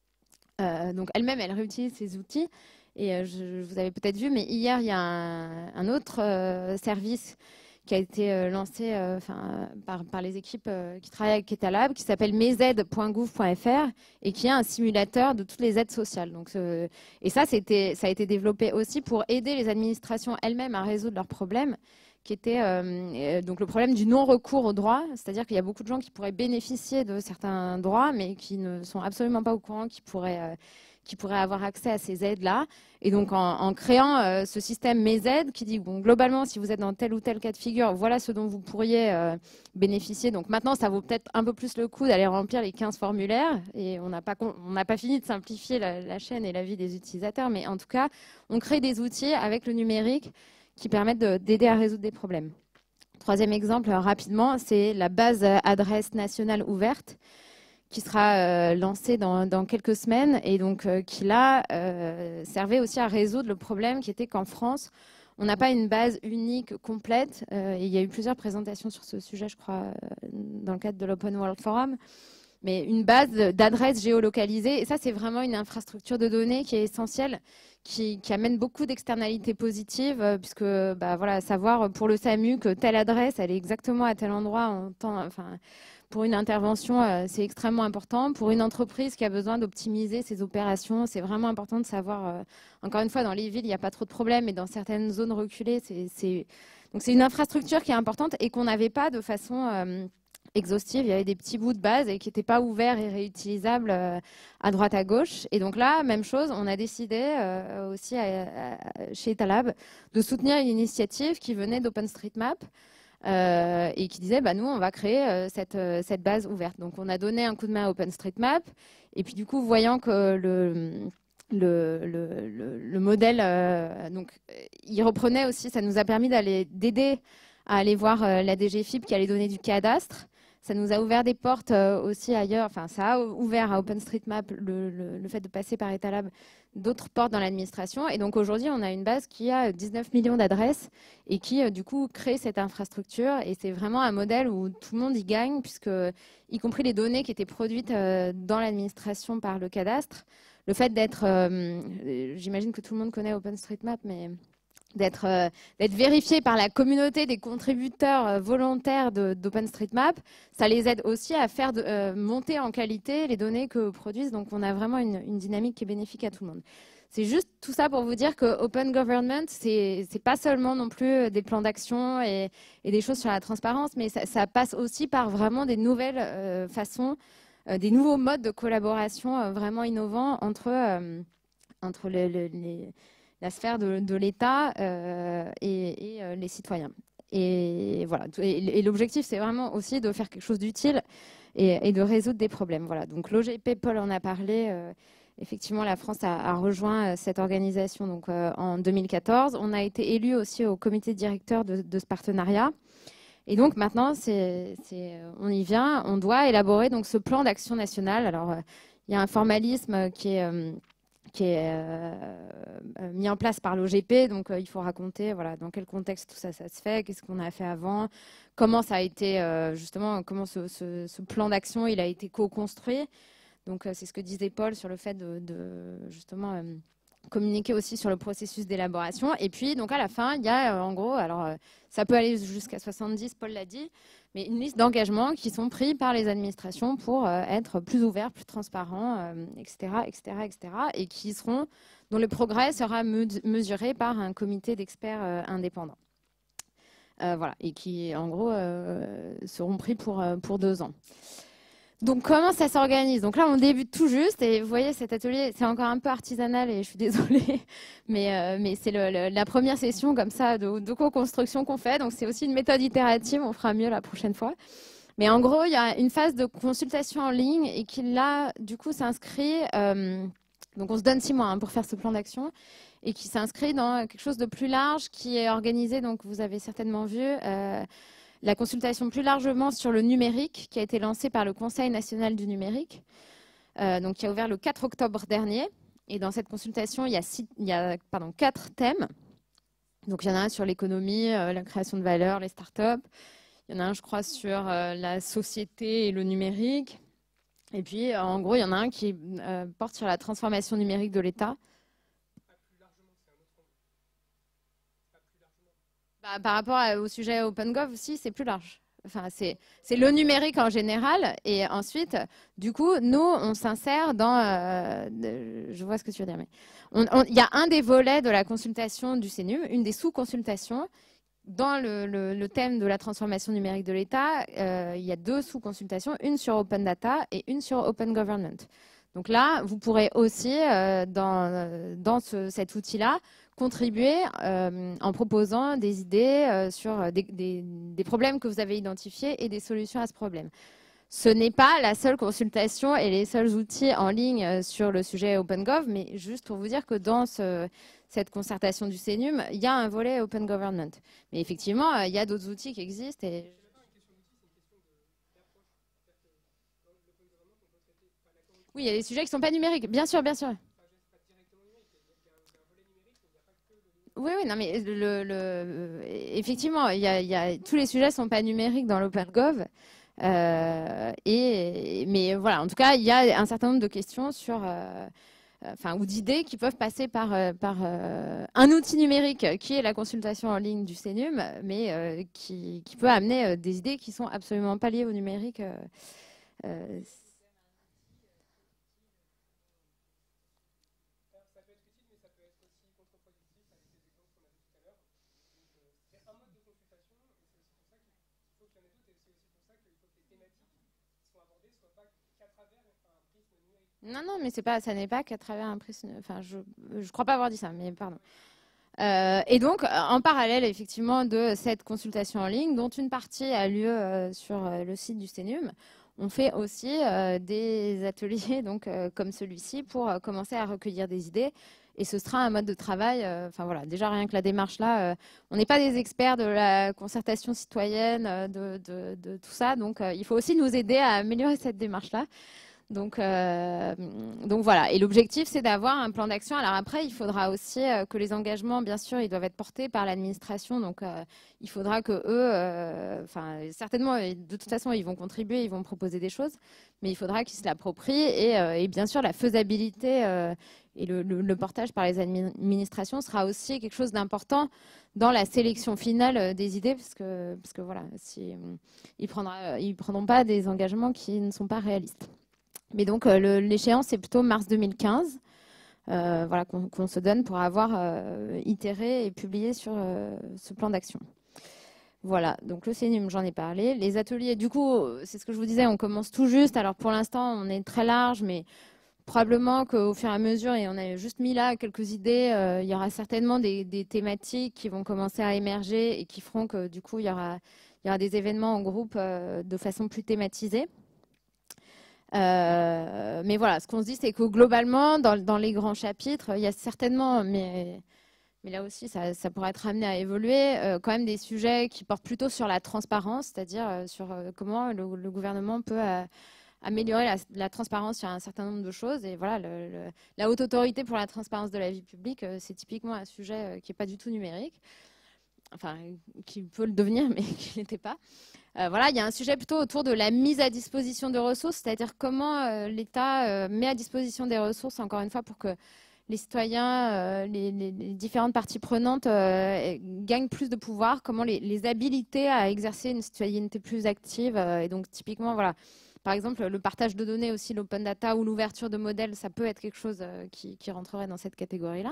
Euh, donc elles-mêmes, elles réutilisent ces outils, et euh, je, vous avez peut-être vu, mais hier, il y a un, un autre euh, service qui a été euh, lancé euh, par, par les équipes euh, qui travaillent avec Etalab, qui s'appelle mesaides point gouv point f r et qui est un simulateur de toutes les aides sociales. Donc, euh, et ça, c'était, ça a été développé aussi pour aider les administrations elles-mêmes à résoudre leurs problèmes, qui était euh, donc le problème du non-recours aux droits, c'est-à-dire qu'il y a beaucoup de gens qui pourraient bénéficier de certains droits, mais qui ne sont absolument pas au courant qu'ils pourraient... Euh, qui pourraient avoir accès à ces aides-là. Et donc, en, en créant euh, ce système Mes-aides qui dit, bon, globalement, si vous êtes dans tel ou tel cas de figure, voilà ce dont vous pourriez euh, bénéficier. Donc maintenant, ça vaut peut-être un peu plus le coup d'aller remplir les quinze formulaires. Et on n'a pas, on n'a pas fini de simplifier la, la chaîne et la vie des utilisateurs. Mais en tout cas, on crée des outils avec le numérique qui permettent de, d'aider à résoudre des problèmes. Troisième exemple, euh, rapidement, c'est la base adresse nationale ouverte, qui sera euh, lancé dans, dans quelques semaines et donc euh, qui là euh, servait aussi à résoudre le problème qui était qu'en France, on n'a pas une base unique, complète. Euh, et il y a eu plusieurs présentations sur ce sujet, je crois, euh, dans le cadre de l'Open World Forum. Mais une base d'adresses géolocalisées, et ça, c'est vraiment une infrastructure de données qui est essentielle, qui, qui amène beaucoup d'externalités positives, euh, puisque bah, voilà, savoir pour le SAMU que telle adresse, elle est exactement à tel endroit en temps, enfin, pour une intervention, euh, c'est extrêmement important. Pour une entreprise qui a besoin d'optimiser ses opérations, c'est vraiment important de savoir, euh, encore une fois, dans les villes, il n'y a pas trop de problèmes, mais dans certaines zones reculées, c'est... Donc c'est une infrastructure qui est importante et qu'on n'avait pas de façon... Euh, exhaustive, il y avait des petits bouts de base et qui n'étaient pas ouverts et réutilisables euh, à droite à gauche. Et donc là, même chose, on a décidé euh, aussi à, à, chez Etalab de soutenir une initiative qui venait d'OpenStreetMap euh, et qui disait, bah, nous, on va créer euh, cette, euh, cette base ouverte. Donc on a donné un coup de main à OpenStreetMap et puis du coup, voyant que le... Le, le, le, le modèle, euh, donc, il reprenait aussi, ça nous a permis d'aller d'aider à aller voir euh, la D G F I P qui allait donner du cadastre. Ça nous a ouvert des portes euh, aussi ailleurs, enfin ça a ouvert à OpenStreetMap le, le, le fait de passer par Etalab d'autres portes dans l'administration. Et donc aujourd'hui, on a une base qui a dix-neuf millions d'adresses et qui euh, du coup crée cette infrastructure. Et c'est vraiment un modèle où tout le monde y gagne, puisque y compris les données qui étaient produites euh, dans l'administration par le cadastre, le fait d'être, euh, j'imagine que tout le monde connaît OpenStreetMap, mais d'être euh, d'être vérifié par la communauté des contributeurs euh, volontaires d'OpenStreetMap, ça les aide aussi à faire de, euh, monter en qualité les données que produisent. Donc on a vraiment une, une dynamique qui est bénéfique à tout le monde. C'est juste tout ça pour vous dire que Open Government, c'est c'est pas seulement non plus des plans d'action et, et des choses sur la transparence, mais ça, ça passe aussi par vraiment des nouvelles euh, façons, euh, des nouveaux modes de collaboration euh, vraiment innovants entre, euh, entre les, les, les la sphère de, de l'État euh, et, et euh, les citoyens. Et voilà. Et, et l'objectif, c'est vraiment aussi de faire quelque chose d'utile et, et de résoudre des problèmes. Voilà. Donc l'O G P, Paul en a parlé. Euh, effectivement, la France a, a rejoint cette organisation donc, euh, en deux mille quatorze. On a été élu aussi au comité directeur de, de ce partenariat. Et donc maintenant, c'est, c'est, on y vient. On doit élaborer donc, ce plan d'action national. Alors, euh, il y a un formalisme qui est... Euh, qui est euh, mis en place par l'O G P. Donc, euh, il faut raconter voilà, dans quel contexte tout ça, ça se fait, qu'est-ce qu'on a fait avant, comment ça a été, euh, justement, comment ce, ce, ce plan d'action il a été co-construit. Donc, euh, c'est ce que disait Paul sur le fait de, de justement, euh, communiquer aussi sur le processus d'élaboration. Et puis, donc, à la fin, il y a, euh, en gros, alors, euh, ça peut aller jusqu'à soixante-dix, Paul l'a dit, mais une liste d'engagements qui sont pris par les administrations pour euh, être plus ouverts, plus transparents, euh, et cetera, et cetera, et cetera, et qui seront, dont le progrès sera me mesuré par un comité d'experts euh, indépendants. Euh, voilà, et qui, en gros, euh, seront pris pour, euh, pour deux ans. Donc, comment ça s'organise? Donc là, on débute tout juste et vous voyez, cet atelier, c'est encore un peu artisanal et je suis désolée, mais, euh, mais c'est le, le, la première session comme ça de, de co-construction qu'on fait. Donc, c'est aussi une méthode itérative, on fera mieux la prochaine fois. Mais en gros, il y a une phase de consultation en ligne et qui, là, du coup, s'inscrit... Euh, donc, on se donne six mois hein, pour faire ce plan d'action et qui s'inscrit dans quelque chose de plus large qui est organisé, donc vous avez certainement vu... Euh, la consultation plus largement sur le numérique qui a été lancée par le Conseil national du numérique, euh, donc qui a ouvert le quatre octobre dernier. Et dans cette consultation, il y a, six, il y a pardon, quatre thèmes. Donc il y en a un sur l'économie, euh, la création de valeur, les startups. Il y en a un, je crois, sur euh, la société et le numérique. Et puis, euh, en gros, il y en a un qui euh, porte sur la transformation numérique de l'État. Bah, par rapport à, au sujet OpenGov aussi, c'est plus large. Enfin, c'est le numérique en général. Et ensuite, du coup, nous, on s'insère dans... Euh, de, je vois ce que tu veux dire. Mais il y a un des volets de la consultation du CNUM, une des sous-consultations. Dans le, le, le thème de la transformation numérique de l'État, euh, il y a deux sous-consultations, une sur Open Data et une sur Open Government. Donc là, vous pourrez aussi, euh, dans, dans ce, cet outil-là, contribuer euh, en proposant des idées euh, sur des, des, des problèmes que vous avez identifiés et des solutions à ce problème. Ce n'est pas la seule consultation et les seuls outils en ligne sur le sujet OpenGov, mais juste pour vous dire que dans ce, cette concertation du CNUM, il y a un volet Open Government. Mais effectivement, il y a d'autres outils qui existent. Et... Oui, il y a des sujets qui ne sont pas numériques, bien sûr, bien sûr. Oui, oui, non, mais le, le, effectivement, il y a, il y a, tous les sujets ne sont pas numériques dans l'OpenGov. Euh, et, mais voilà, en tout cas, il y a un certain nombre de questions sur, euh, enfin, ou d'idées qui peuvent passer par, par euh, un outil numérique qui est la consultation en ligne du CNUM, mais euh, qui, qui peut amener euh, des idées qui sont absolument pas liées au numérique. Euh, euh, Non, non, mais c'est pas, ça n'est pas qu'à travers un prisme. Enfin, je ne crois pas avoir dit ça, mais pardon. Euh, et donc, en parallèle, effectivement, de cette consultation en ligne, dont une partie a lieu euh, sur euh, le site du CNUM, on fait aussi euh, des ateliers donc, euh, comme celui-ci pour euh, commencer à recueillir des idées. Et ce sera un mode de travail. Euh, enfin voilà, déjà rien que la démarche là, euh, on n'est pas des experts de la concertation citoyenne, euh, de, de, de tout ça. Donc, euh, il faut aussi nous aider à améliorer cette démarche-là. Donc, euh, donc voilà. Et l'objectif, c'est d'avoir un plan d'action. Alors après, il faudra aussi euh, que les engagements, bien sûr, ils doivent être portés par l'administration. Donc, euh, il faudra que eux, enfin, euh, certainement, de toute façon, ils vont contribuer, ils vont proposer des choses, mais il faudra qu'ils se l'approprient. Et, euh, et bien sûr, la faisabilité euh, et le, le, le portage par les administrations sera aussi quelque chose d'important dans la sélection finale des idées, parce que, parce que voilà, si, ils prendra, ils prendront pas des engagements qui ne sont pas réalistes. Mais donc, euh, l'échéance, c'est plutôt mars deux mille quinze, euh, voilà, qu'on qu'on se donne pour avoir euh, itéré et publié sur euh, ce plan d'action. Voilà, donc le CNUM, j'en ai parlé. Les ateliers, du coup, c'est ce que je vous disais, on commence tout juste. Alors, pour l'instant, on est très large, mais probablement qu'au fur et à mesure, et on a juste mis là quelques idées, euh, il y aura certainement des, des thématiques qui vont commencer à émerger et qui feront que, du coup, il y aura, il y aura des événements en groupe euh, de façon plus thématisée. Euh, mais voilà, ce qu'on se dit, c'est que globalement, dans, dans les grands chapitres, il y a certainement, mais, mais là aussi, ça, ça pourrait être amené à évoluer, euh, quand même des sujets qui portent plutôt sur la transparence, c'est-à-dire euh, sur euh, comment le, le gouvernement peut euh, améliorer la, la transparence sur un certain nombre de choses. Et voilà, le, le, la haute autorité pour la transparence de la vie publique, euh, c'est typiquement un sujet euh, qui n'est pas du tout numérique, enfin, qui peut le devenir, mais qui n'était pas. Euh, voilà, il y a un sujet plutôt autour de la mise à disposition de ressources, c'est-à-dire comment euh, l'État euh, met à disposition des ressources, encore une fois, pour que les citoyens, euh, les, les, les différentes parties prenantes euh, gagnent plus de pouvoir, comment les, les habiliter à exercer une citoyenneté plus active. Euh, et donc, typiquement, voilà, par exemple, le partage de données aussi, l'open data ou l'ouverture de modèles, ça peut être quelque chose euh, qui, qui rentrerait dans cette catégorie-là.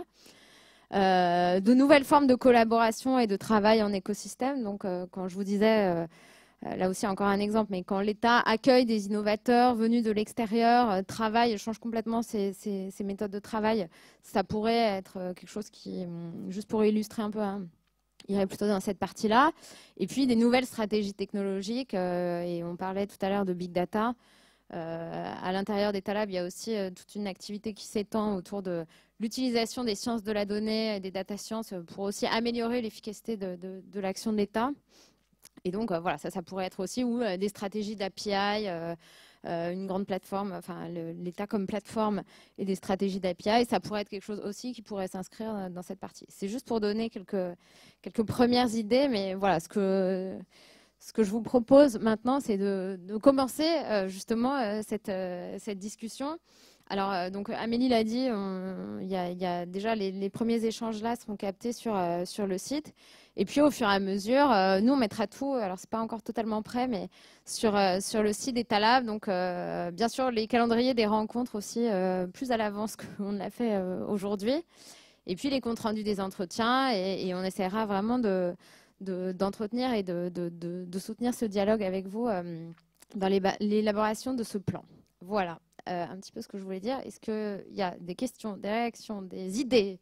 Euh, de nouvelles formes de collaboration et de travail en écosystème. Donc, euh, quand je vous disais... Euh, Là aussi, encore un exemple, mais quand l'État accueille des innovateurs venus de l'extérieur, euh, travaille, change complètement ses, ses, ses méthodes de travail, ça pourrait être quelque chose qui, juste pour illustrer un peu, hein, irait plutôt dans cette partie-là. Et puis, des nouvelles stratégies technologiques, euh, et on parlait tout à l'heure de big data. Euh, à l'intérieur des Talab, il y a aussi euh, toute une activité qui s'étend autour de l'utilisation des sciences de la donnée et des data sciences pour aussi améliorer l'efficacité de, de, de l'action de l'État. Et donc, euh, voilà, ça, ça pourrait être aussi ou euh, des stratégies d'A P I, euh, euh, une grande plateforme, enfin, l'État comme plateforme et des stratégies d'A P I. Ça pourrait être quelque chose aussi qui pourrait s'inscrire dans cette partie. C'est juste pour donner quelques, quelques premières idées, mais voilà, ce que, ce que je vous propose maintenant, c'est de, de commencer euh, justement euh, cette, euh, cette discussion. Alors, euh, donc Amélie l'a dit, il y, y a déjà les, les premiers échanges là seront captés sur, euh, sur le site. Et puis, au fur et à mesure, euh, nous, on mettra tout, alors c'est pas encore totalement prêt, mais sur, euh, sur le site des Talab. Donc, euh, bien sûr, les calendriers des rencontres aussi, euh, plus à l'avance qu'on l'a fait euh, aujourd'hui. Et puis, les comptes rendus des entretiens. Et, et on essaiera vraiment de, de, d'entretenir et de, de, de, de soutenir ce dialogue avec vous euh, dans l'élaboration de ce plan. Voilà. Euh, un petit peu ce que je voulais dire. Est-ce qu'il y a des questions, des réactions, des idées?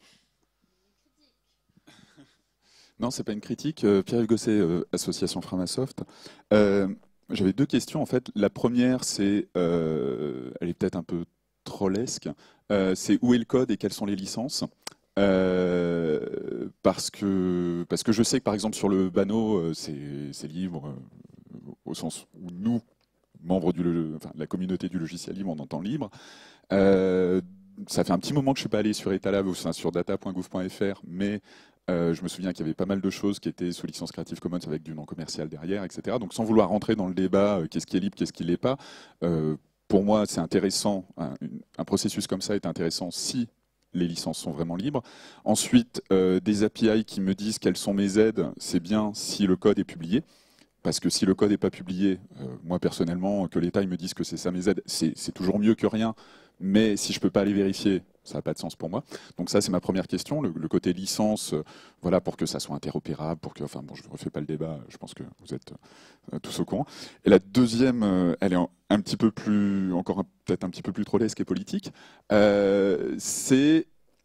Non, ce n'est pas une critique. Euh, Pierre-Yves Gosset, euh, Association Framasoft. Euh, J'avais deux questions en fait. La première, c'est, euh, elle est peut-être un peu trollesque, euh, c'est où est le code et quelles sont les licences? euh, parce, que, parce que je sais que par exemple sur le Bano, c'est libre euh, au sens où nous, membres du, enfin, de la communauté du logiciel libre, on entend libre. Euh, ça fait un petit moment que je ne suis pas allé sur Etalab ou sur data point gouv point F R, mais Euh, je me souviens qu'il y avait pas mal de choses qui étaient sous licence Creative Commons avec du non commercial derrière, et cetera. Donc sans vouloir rentrer dans le débat, euh, qu'est-ce qui est libre, qu'est-ce qui l'est pas, euh, pour moi c'est intéressant, un, un processus comme ça est intéressant si les licences sont vraiment libres. Ensuite, euh, des A P I qui me disent quelles sont mes aides, c'est bien si le code est publié. Parce que si le code n'est pas publié, euh, moi personnellement, que l'État me dise que c'est ça mes aides, c'est toujours mieux que rien. Mais si je ne peux pas les vérifier, ça n'a pas de sens pour moi. Donc ça, c'est ma première question. Le, le côté licence, euh, voilà, pour que ça soit interopérable, pour que, enfin bon, je ne refais pas le débat, je pense que vous êtes euh, tous au courant. Et la deuxième, euh, elle est un, un petit peu plus, encore peut-être un petit peu plus trollesque et politique, euh, c'est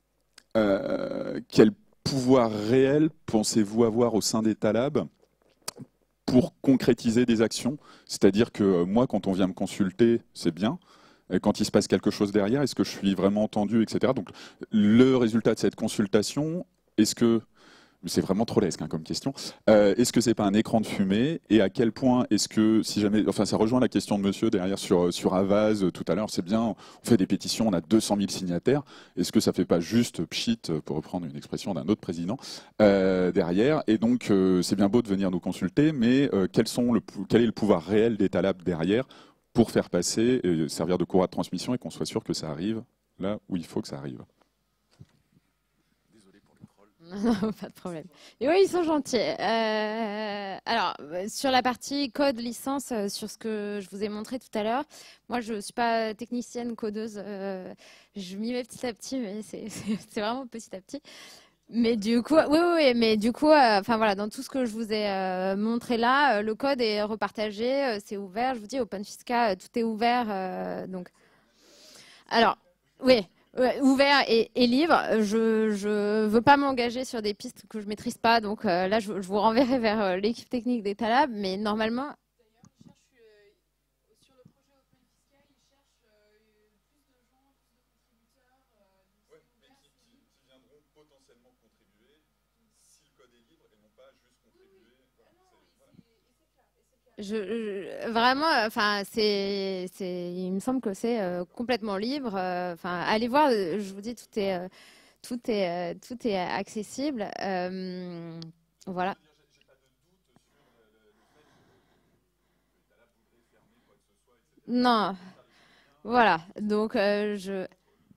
euh, quel pouvoir réel pensez-vous avoir au sein d'État Lab pour concrétiser des actions? C'est-à-dire que euh, moi, quand on vient me consulter, c'est bien. Et quand il se passe quelque chose derrière, est-ce que je suis vraiment entendu, et cetera. Donc, le résultat de cette consultation, est-ce que, c'est vraiment trollesque hein, comme question, euh, est-ce que c'est pas un écran de fumée? Et à quel point est-ce que, si jamais, enfin, ça rejoint la question de monsieur derrière sur, sur Avaz euh, tout à l'heure, c'est bien, on fait des pétitions, on a deux cent mille signataires, est-ce que ça fait pas juste pchit, pour reprendre une expression d'un autre président, euh, derrière? Et donc, euh, c'est bien beau de venir nous consulter, mais euh, quels sont le, quel est le pouvoir réel d'État Lab derrière pour faire passer, et servir de courroie de transmission et qu'on soit sûr que ça arrive là où il faut que ça arrive? Désolé pour les trolls. Non, pas de problème. Et oui, ils sont gentils. Euh, alors, sur la partie code licence, euh, sur ce que je vous ai montré tout à l'heure, moi, je ne suis pas technicienne codeuse. Euh, je m'y mets petit à petit, mais c'est vraiment petit à petit. Mais du coup, oui, oui, oui, mais du coup, enfin euh, voilà, dans tout ce que je vous ai euh, montré là, euh, le code est repartagé, euh, c'est ouvert. Je vous dis, OpenFisca, euh, tout est ouvert. Euh, donc, alors, oui, ouais, ouvert et, et libre. Je je veux pas m'engager sur des pistes que je maîtrise pas, donc euh, là, je, je vous renverrai vers euh, l'équipe technique d'État Lab, mais normalement. Je, je, vraiment, enfin, c'est, c'est, il me semble que c'est euh, complètement libre. Enfin, euh, allez voir. Je vous dis, tout est, euh, tout est, euh, tout est accessible. Euh, voilà. Non, voilà. Donc, euh, je.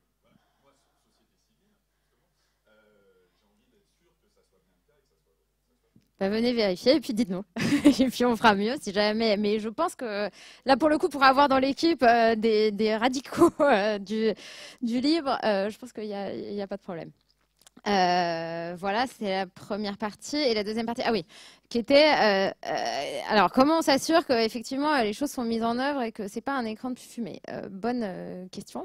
Bah, venez vérifier et puis dites-nous. Et puis on fera mieux si jamais. Mais je pense que là, pour le coup, pour avoir dans l'équipe euh, des, des radicaux euh, du, du libre, euh, je pense qu'il n'y a, il y a pas de problème. Euh, voilà, c'est la première partie. Et la deuxième partie, ah oui, qui était... Euh, euh, alors, comment on s'assure qu'effectivement les choses sont mises en œuvre et que ce n'est pas un écran de fumée? euh, Bonne euh, question.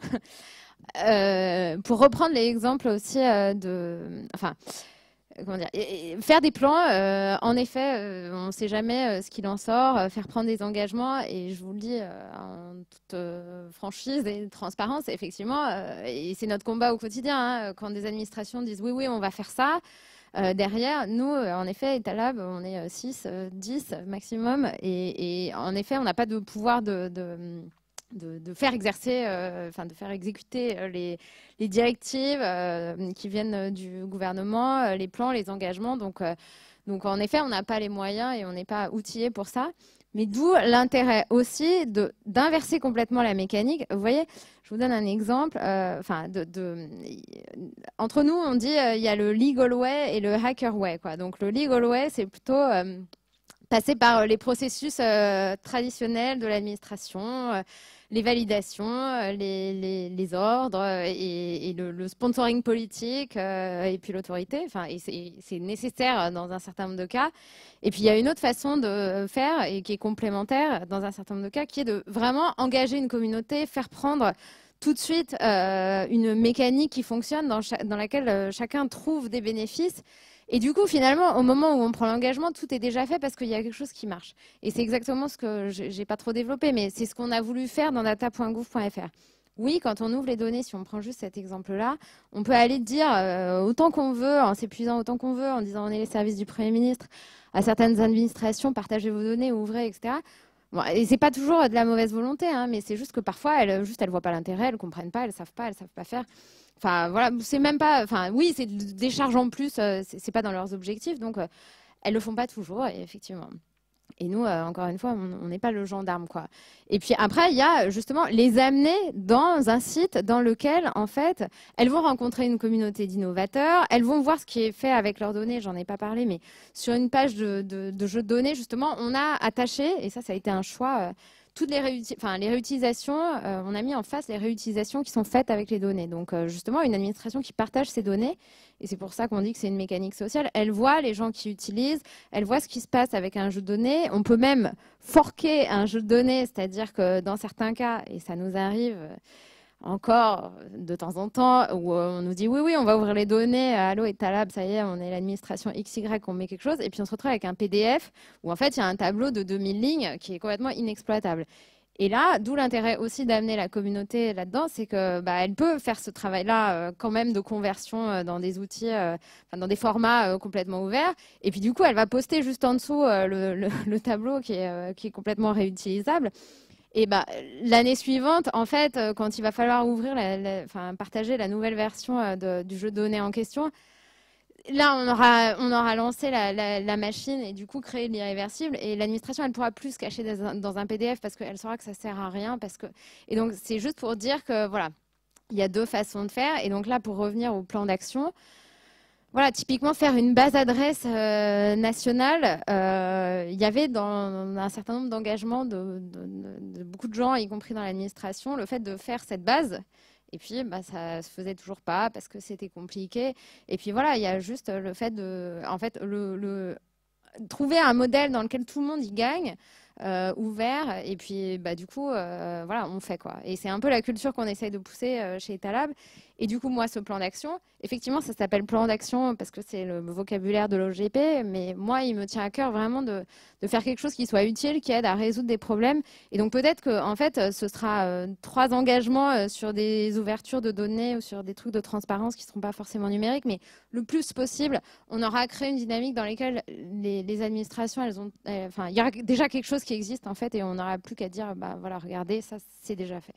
euh, pour reprendre l'exemple aussi euh, de... Enfin... Comment dire, et, et faire des plans, euh, en effet, euh, on ne sait jamais euh, ce qu'il en sort, euh, faire prendre des engagements, et je vous le dis euh, en toute euh, franchise et transparence, effectivement, euh, et c'est notre combat au quotidien, hein, quand des administrations disent oui, oui, on va faire ça, euh, derrière, nous, euh, en effet, État Lab, on est six, dix maximum, et, et en effet, on n'a pas de pouvoir de... de De, de faire exercer, euh, enfin de faire exécuter euh, les, les directives euh, qui viennent du gouvernement, euh, les plans, les engagements. Donc, euh, donc en effet, on n'a pas les moyens et on n'est pas outillé pour ça. Mais d'où l'intérêt aussi de d'inverser complètement la mécanique. Vous voyez, je vous donne un exemple. Euh, enfin, de, de, entre nous, on dit il euh, y a le legal way et le hacker way, quoi. Donc le legal way, c'est plutôt euh, passer par les processus euh, traditionnels de l'administration, euh, les validations, euh, les, les, les ordres euh, et, et le, le sponsoring politique euh, et puis l'autorité. Enfin, et c'est nécessaire dans un certain nombre de cas. Et puis il y a une autre façon de faire et qui est complémentaire dans un certain nombre de cas, qui est de vraiment engager une communauté, faire prendre tout de suite euh, une mécanique qui fonctionne dans, dans laquelle euh, chacun trouve des bénéfices. Et du coup, finalement, au moment où on prend l'engagement, tout est déjà fait parce qu'il y a quelque chose qui marche. Et c'est exactement ce que je n'ai pas trop développé, mais c'est ce qu'on a voulu faire dans data point gouv point F R. Oui, quand on ouvre les données, si on prend juste cet exemple-là, on peut aller dire euh, autant qu'on veut, en s'épuisant autant qu'on veut, en disant on est les services du Premier ministre, à certaines administrations, partagez vos données, ouvrez, et cetera. Bon, et c'est pas toujours de la mauvaise volonté, hein, mais c'est juste que parfois, elles, juste, elles voient pas l'intérêt, elles comprennent pas, elles savent pas, elles savent pas faire. Enfin, voilà, c'est même pas. Enfin, oui, c'est des charges en plus, euh, c'est pas dans leurs objectifs, donc euh, elles le font pas toujours, effectivement. Et nous, euh, encore une fois, on n'est pas le gendarme, quoi. Et puis après, il y a justement les amener dans un site dans lequel, en fait, elles vont rencontrer une communauté d'innovateurs, elles vont voir ce qui est fait avec leurs données, j'en ai pas parlé, mais sur une page de, de, de jeux de données, justement, on a attaché, et ça, ça a été un choix, euh, toutes les, réuti enfin, les réutilisations, euh, on a mis en face les réutilisations qui sont faites avec les données. Donc, euh, justement, une administration qui partage ces données, et c'est pour ça qu'on dit que c'est une mécanique sociale, elle voit les gens qui utilisent, elle voit ce qui se passe avec un jeu de données. On peut même forquer un jeu de données, c'est-à-dire que dans certains cas, et ça nous arrive encore de temps en temps, où on nous dit oui, oui, on va ouvrir les données, Allo et Talab, ça y est, on est l'administration X Y, on met quelque chose, et puis on se retrouve avec un P D F où en fait il y a un tableau de deux mille lignes qui est complètement inexploitable. Et là, d'où l'intérêt aussi d'amener la communauté là-dedans, c'est que bah, elle peut faire ce travail-là euh, quand même de conversion euh, dans des outils, euh, enfin, dans des formats euh, complètement ouverts. Et puis du coup, elle va poster juste en dessous euh, le, le, le tableau qui est, euh, qui est complètement réutilisable. Et bah, l'année suivante, en fait, euh, quand il va falloir ouvrir, la, la, enfin, partager la nouvelle version euh, de, du jeu de données en question, là, on aura, on aura lancé la, la, la machine et du coup créé l'irréversible. Et l'administration, elle pourra plus se cacher dans un, dans un P D F parce qu'elle saura que ça sert à rien. Parce que... Et donc, c'est juste pour dire que voilà, il y a deux façons de faire. Et donc là, pour revenir au plan d'action, voilà, typiquement faire une base adresse euh, nationale, euh, il y avait dans un certain nombre d'engagements de, de, de, de beaucoup de gens, y compris dans l'administration, le fait de faire cette base. Et puis, bah, ça se faisait toujours pas parce que c'était compliqué. Et puis voilà, il y a juste le fait de, en fait, le, le trouver un modèle dans lequel tout le monde y gagne, euh, ouvert. Et puis, bah, du coup, euh, voilà, on fait quoi. Et c'est un peu la culture qu'on essaye de pousser euh, chez Talab. Et du coup, moi, ce plan d'action, effectivement, ça s'appelle plan d'action parce que c'est le vocabulaire de l'O G P. Mais moi, il me tient à cœur vraiment de, de faire quelque chose qui soit utile, qui aide à résoudre des problèmes. Et donc, peut-être que, en fait, ce sera euh, trois engagements euh, sur des ouvertures de données ou sur des trucs de transparence qui ne seront pas forcément numériques. Mais le plus possible, on aura créé une dynamique dans laquelle les, les administrations, elles ont, elles, enfin, il y aura déjà quelque chose qui existe, en fait, et on n'aura plus qu'à dire, bah voilà, regardez, ça, c'est déjà fait.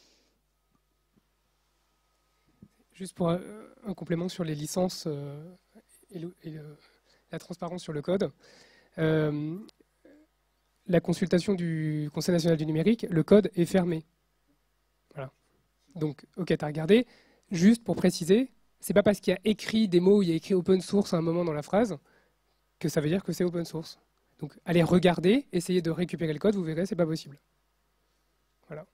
Juste pour un, un complément sur les licences euh, et, le, et le, la transparence sur le code. Euh, la consultation du Conseil national du numérique, le code est fermé. Voilà. Donc, ok, tu as regardé. Juste pour préciser, c'est pas parce qu'il y a écrit des mots, il y a écrit open source à un moment dans la phrase, que ça veut dire que c'est open source. Donc, allez regarder, essayez de récupérer le code, vous verrez, c'est pas possible. Voilà.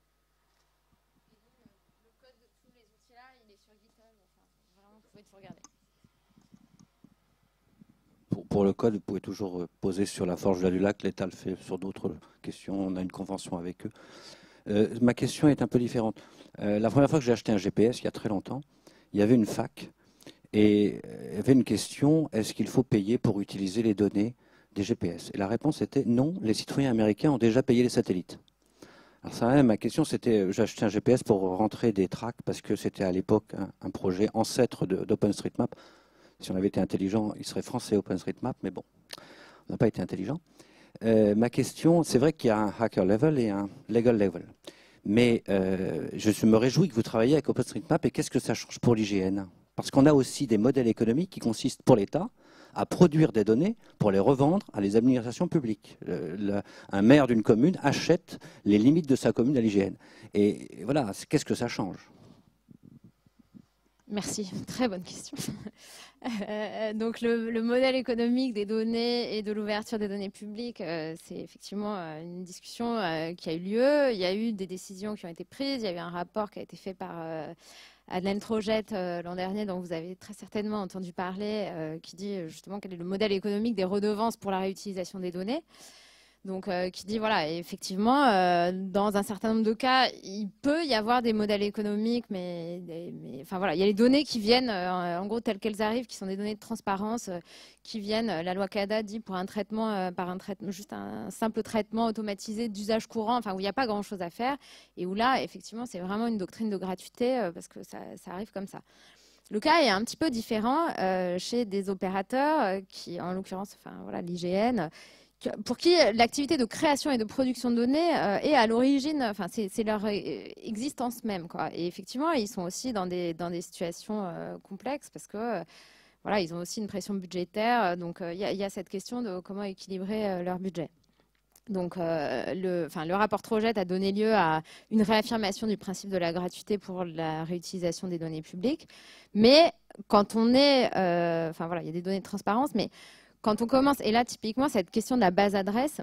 Pour, pour le code, vous pouvez toujours poser sur la Forge du Lac, l'État le fait sur d'autres questions, on a une convention avec eux. Euh, ma question est un peu différente. Euh, la première fois que j'ai acheté un G P S, il y a très longtemps, il y avait une fac et il y avait une question, est-ce qu'il faut payer pour utiliser les données des G P S? Et la réponse était non, les citoyens américains ont déjà payé les satellites. Alors ça, ma question, c'était, j'ai acheté un G P S pour rentrer des tracks parce que c'était à l'époque un, un projet ancêtre d'OpenStreetMap. Si on avait été intelligent, il serait français OpenStreetMap, mais bon, on n'a pas été intelligent. Euh, ma question, c'est vrai qu'il y a un hacker level et un legal level. Mais euh, je me réjouis que vous travaillez avec OpenStreetMap et qu'est-ce que ça change pour l'I G N? Parce qu'on a aussi des modèles économiques qui consistent pour l'État à produire des données pour les revendre à les administrations publiques. Le, le, un maire d'une commune achète les limites de sa commune à l'I G N. Et, et voilà, qu'est-ce que ça change? Merci, très bonne question. euh, donc le, le modèle économique des données et de l'ouverture des données publiques, euh, c'est effectivement euh, une discussion euh, qui a eu lieu. Il y a eu des décisions qui ont été prises. Il y a eu un rapport qui a été fait par euh, Adèle Trojette euh, l'an dernier, dont vous avez très certainement entendu parler, euh, qui dit justement quel est le modèle économique des redevances pour la réutilisation des données. Donc, euh, qui dit, voilà, effectivement, euh, dans un certain nombre de cas, il peut y avoir des modèles économiques, mais, mais enfin voilà, il y a les données qui viennent, euh, en gros, telles qu'elles arrivent, qui sont des données de transparence, euh, qui viennent, la loi CADA dit, pour un traitement, euh, par un traitement, juste un simple traitement automatisé d'usage courant, enfin, où il n'y a pas grand-chose à faire, et où là, effectivement, c'est vraiment une doctrine de gratuité, euh, parce que ça, ça arrive comme ça. Le cas est un petit peu différent euh, chez des opérateurs euh, qui, en l'occurrence, enfin voilà, l'I G N, pour qui l'activité de création et de production de données euh, est à l'origine, enfin c'est leur euh, existence même, quoi. Et effectivement, ils sont aussi dans des, dans des situations euh, complexes parce que euh, voilà, ils ont aussi une pression budgétaire, donc il euh, y, y a cette question de comment équilibrer euh, leur budget. Donc euh, le, enfin, le rapport Trojet a donné lieu à une réaffirmation du principe de la gratuité pour la réutilisation des données publiques, mais quand on est, euh, enfin voilà, il y a des données de transparence, mais quand on commence, et là typiquement cette question de la base adresse,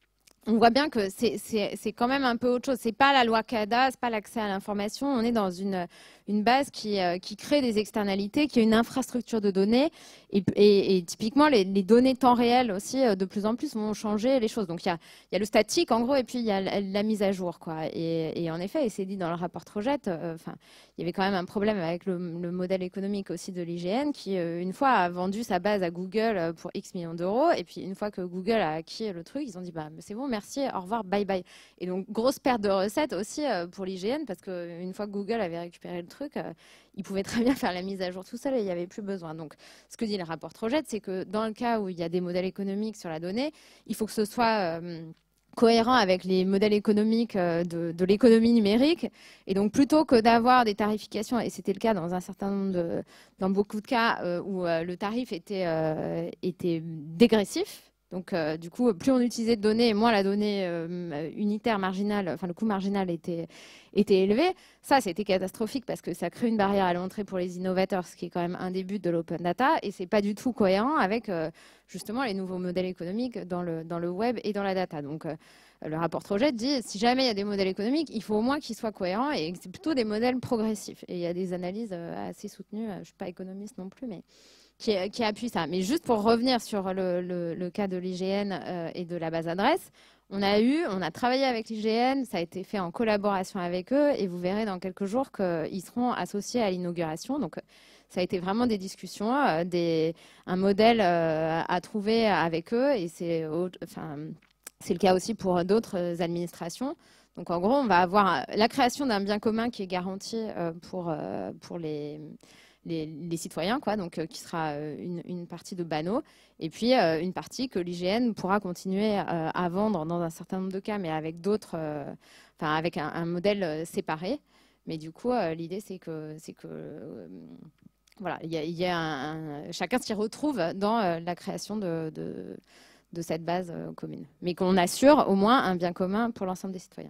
on voit bien que c'est quand même un peu autre chose. C'est pas la loi CADA, c'est pas l'accès à l'information. On est dans une, une base qui, euh, qui crée des externalités, qui a une infrastructure de données. Et, et, et typiquement, les, les données temps réel aussi, euh, de plus en plus, vont changer les choses. Donc, il y a, y a le statique, en gros, et puis il y a la, la mise à jour, quoi. Et, et en effet, et c'est dit dans le rapport Trojet, euh, enfin, il y avait quand même un problème avec le, le modèle économique aussi de l'I G N, qui, euh, une fois, a vendu sa base à Google pour X millions d'euros. Et puis, une fois que Google a acquis le truc, ils ont dit, bah, c'est bon, merci, au revoir, bye bye. Et donc, grosse perte de recettes aussi euh, pour l'I G N, parce qu'une fois que Google avait récupéré le truc, euh, il pouvait très bien faire la mise à jour tout seul et il n'y avait plus besoin. Donc, ce que dit le rapport Trojet, c'est que dans le cas où il y a des modèles économiques sur la donnée, il faut que ce soit euh, cohérent avec les modèles économiques euh, de, de l'économie numérique. Et donc, plutôt que d'avoir des tarifications, et c'était le cas dans un certain nombre de, dans beaucoup de cas euh, où euh, le tarif était, euh, était dégressif. Donc, euh, du coup, plus on utilisait de données, moins la donnée euh, unitaire marginale, enfin le coût marginal était, était élevé. Ça, c'était catastrophique parce que ça crée une barrière à l'entrée pour les innovateurs, ce qui est quand même un des buts de l'open data. Et c'est pas du tout cohérent avec euh, justement les nouveaux modèles économiques dans le, dans le web et dans la data. Donc, euh, le rapport Trojet dit, si jamais il y a des modèles économiques, il faut au moins qu'ils soient cohérents et que c'est plutôt des modèles progressifs. Et il y a des analyses euh, assez soutenues. Je suis pas économiste non plus, mais Qui, qui appuie ça. Mais juste pour revenir sur le, le, le cas de l'I G N euh, et de la base adresse, on a eu, on a travaillé avec l'I G N, ça a été fait en collaboration avec eux, et vous verrez dans quelques jours qu'ils seront associés à l'inauguration. Donc, ça a été vraiment des discussions, euh, des, un modèle euh, à trouver avec eux, et c'est enfin, c'est le cas aussi pour d'autres administrations. Donc, en gros, on va avoir la création d'un bien commun qui est garanti euh, pour, euh, pour les... Les, les citoyens, quoi, donc euh, qui sera euh, une, une partie de Banno, et puis euh, une partie que l'I G N pourra continuer euh, à vendre dans un certain nombre de cas, mais avec d'autres, euh, enfin avec un, un modèle euh, séparé. Mais du coup, euh, l'idée c'est que, c'est que, euh, voilà, il y a, y a un, un, chacun s'y retrouve dans euh, la création de, de, de cette base euh, commune, mais qu'on assure au moins un bien commun pour l'ensemble des citoyens.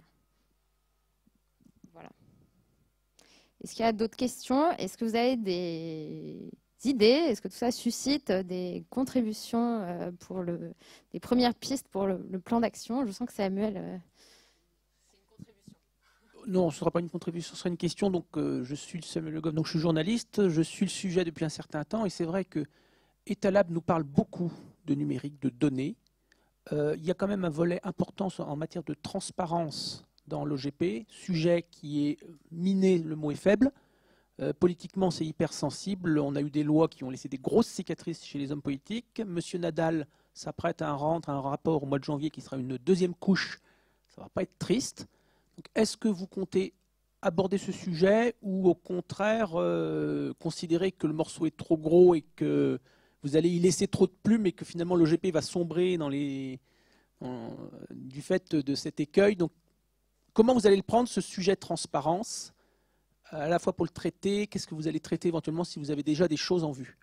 Voilà. Est-ce qu'il y a d'autres questions? Est-ce que vous avez des idées? Est-ce que tout ça suscite des contributions euh, pour le, des premières pistes pour le, le plan d'action? Je sens que Samuel... Euh... C'est une contribution. Non, ce ne sera pas une contribution, ce sera une question. Donc, euh, je suis Samuel Le Goff, donc je suis journaliste, je suis le sujet depuis un certain temps, et c'est vrai que Etalab nous parle beaucoup de numérique, de données. Euh, il y a quand même un volet important en matière de transparence dans l'O G P, sujet qui est miné, le mot est faible. Euh, politiquement, c'est hyper sensible. On a eu des lois qui ont laissé des grosses cicatrices chez les hommes politiques. Monsieur Nadal s'apprête à rendre un rapport au mois de janvier qui sera une deuxième couche. Ça ne va pas être triste. Est-ce que vous comptez aborder ce sujet ou au contraire euh, considérer que le morceau est trop gros et que vous allez y laisser trop de plumes et que finalement l'O G P va sombrer dans les, dans, du fait de cet écueil? Donc, comment vous allez le prendre, ce sujet de transparence, à la fois pour le traiter? Qu'est-ce que vous allez traiter éventuellement si vous avez déjà des choses en vue?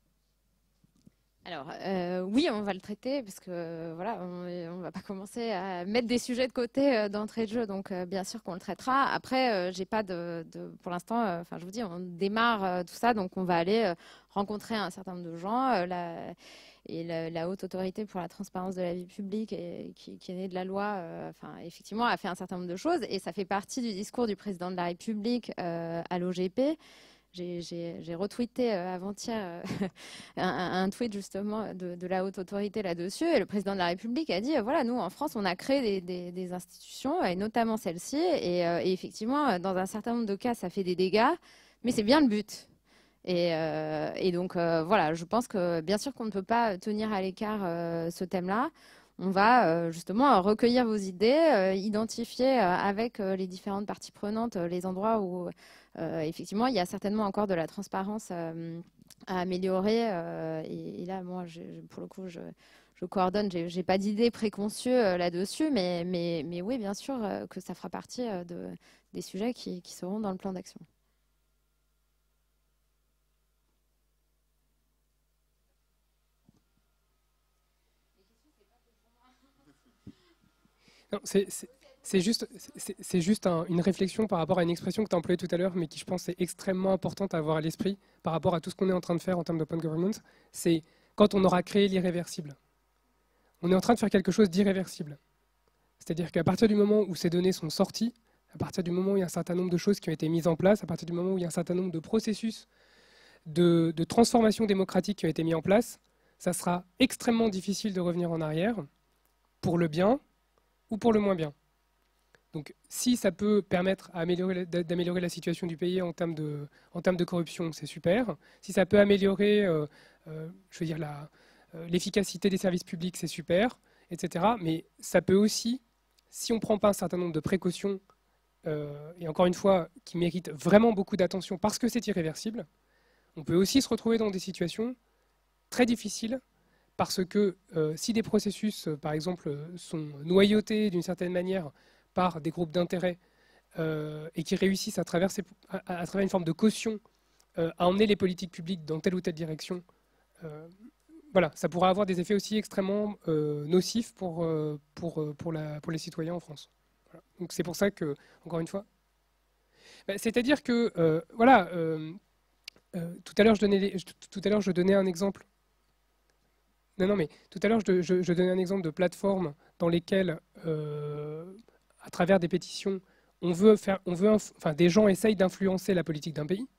Alors, euh, oui, on va le traiter, parce que voilà, on ne va pas commencer à mettre des sujets de côté euh, d'entrée de jeu, donc euh, bien sûr qu'on le traitera. Après, euh, j'ai pas de, de, pour l'instant, enfin, euh, je vous dis, on démarre euh, tout ça, donc on va aller euh, rencontrer un certain nombre de gens. Euh, la, Et la, la haute autorité pour la transparence de la vie publique, et, qui, qui est née de la loi, euh, enfin, effectivement, a fait un certain nombre de choses. Et ça fait partie du discours du président de la République euh, à l'O G P. J'ai retweeté euh, avant-hier euh, un, un tweet justement de, de la haute autorité là-dessus. Et le président de la République a dit, euh, voilà, nous, en France, on a créé des, des, des institutions, et notamment celle-ci. Et, euh, et effectivement, dans un certain nombre de cas, ça fait des dégâts. Mais c'est bien le but. Et, euh, et donc, euh, voilà, je pense que bien sûr qu'on ne peut pas tenir à l'écart euh, ce thème-là. On va euh, justement recueillir vos idées, euh, identifier euh, avec euh, les différentes parties prenantes euh, les endroits où, euh, effectivement, il y a certainement encore de la transparence euh, à améliorer. Euh, et, et là, moi, je, pour le coup, je je coordonne, j'ai, j'ai pas d'idée préconçue euh, là-dessus, mais, mais, mais oui, bien sûr euh, que ça fera partie euh, de, des sujets qui, qui seront dans le plan d'action. Non, c'est, c'est, c'est juste, c'est, c'est juste un, une réflexion par rapport à une expression que tu as employée tout à l'heure, mais qui je pense est extrêmement importante à avoir à l'esprit par rapport à tout ce qu'on est en train de faire en termes d'open government. C'est quand on aura créé l'irréversible. On est en train de faire quelque chose d'irréversible. C'est-à-dire qu'à partir du moment où ces données sont sorties, à partir du moment où il y a un certain nombre de choses qui ont été mises en place, à partir du moment où il y a un certain nombre de processus de, de transformation démocratique qui ont été mis en place, ça sera extrêmement difficile de revenir en arrière pour le bien ou pour le moins bien. Donc si ça peut permettre à améliorer, d'améliorer la situation du pays en termes de, en termes de corruption, c'est super. Si ça peut améliorer euh, euh, je veux dire, la, euh, l'efficacité des services publics, c'est super, et cetera. Mais ça peut aussi, si on ne prend pas un certain nombre de précautions, euh, et encore une fois, qui méritent vraiment beaucoup d'attention parce que c'est irréversible, on peut aussi se retrouver dans des situations très difficiles parce que euh, si des processus, euh, par exemple, sont noyautés d'une certaine manière par des groupes d'intérêt euh, et qui réussissent à, traverser, à, à travers une forme de caution euh, à emmener les politiques publiques dans telle ou telle direction, euh, voilà, ça pourra avoir des effets aussi extrêmement euh, nocifs pour, euh, pour, pour, la, pour les citoyens en France. Voilà. Donc c'est pour ça que, encore une fois, bah, c'est-à-dire que, euh, voilà, euh, euh, tout à l'heure je donnais, les, tout à l'heure je donnais un exemple. Non, non, mais tout à l'heure, je, je, je donnais un exemple de plateformes dans lesquelles, euh, à travers des pétitions, on veut faire, on veut, enfin, des gens essayent d'influencer la politique d'un pays.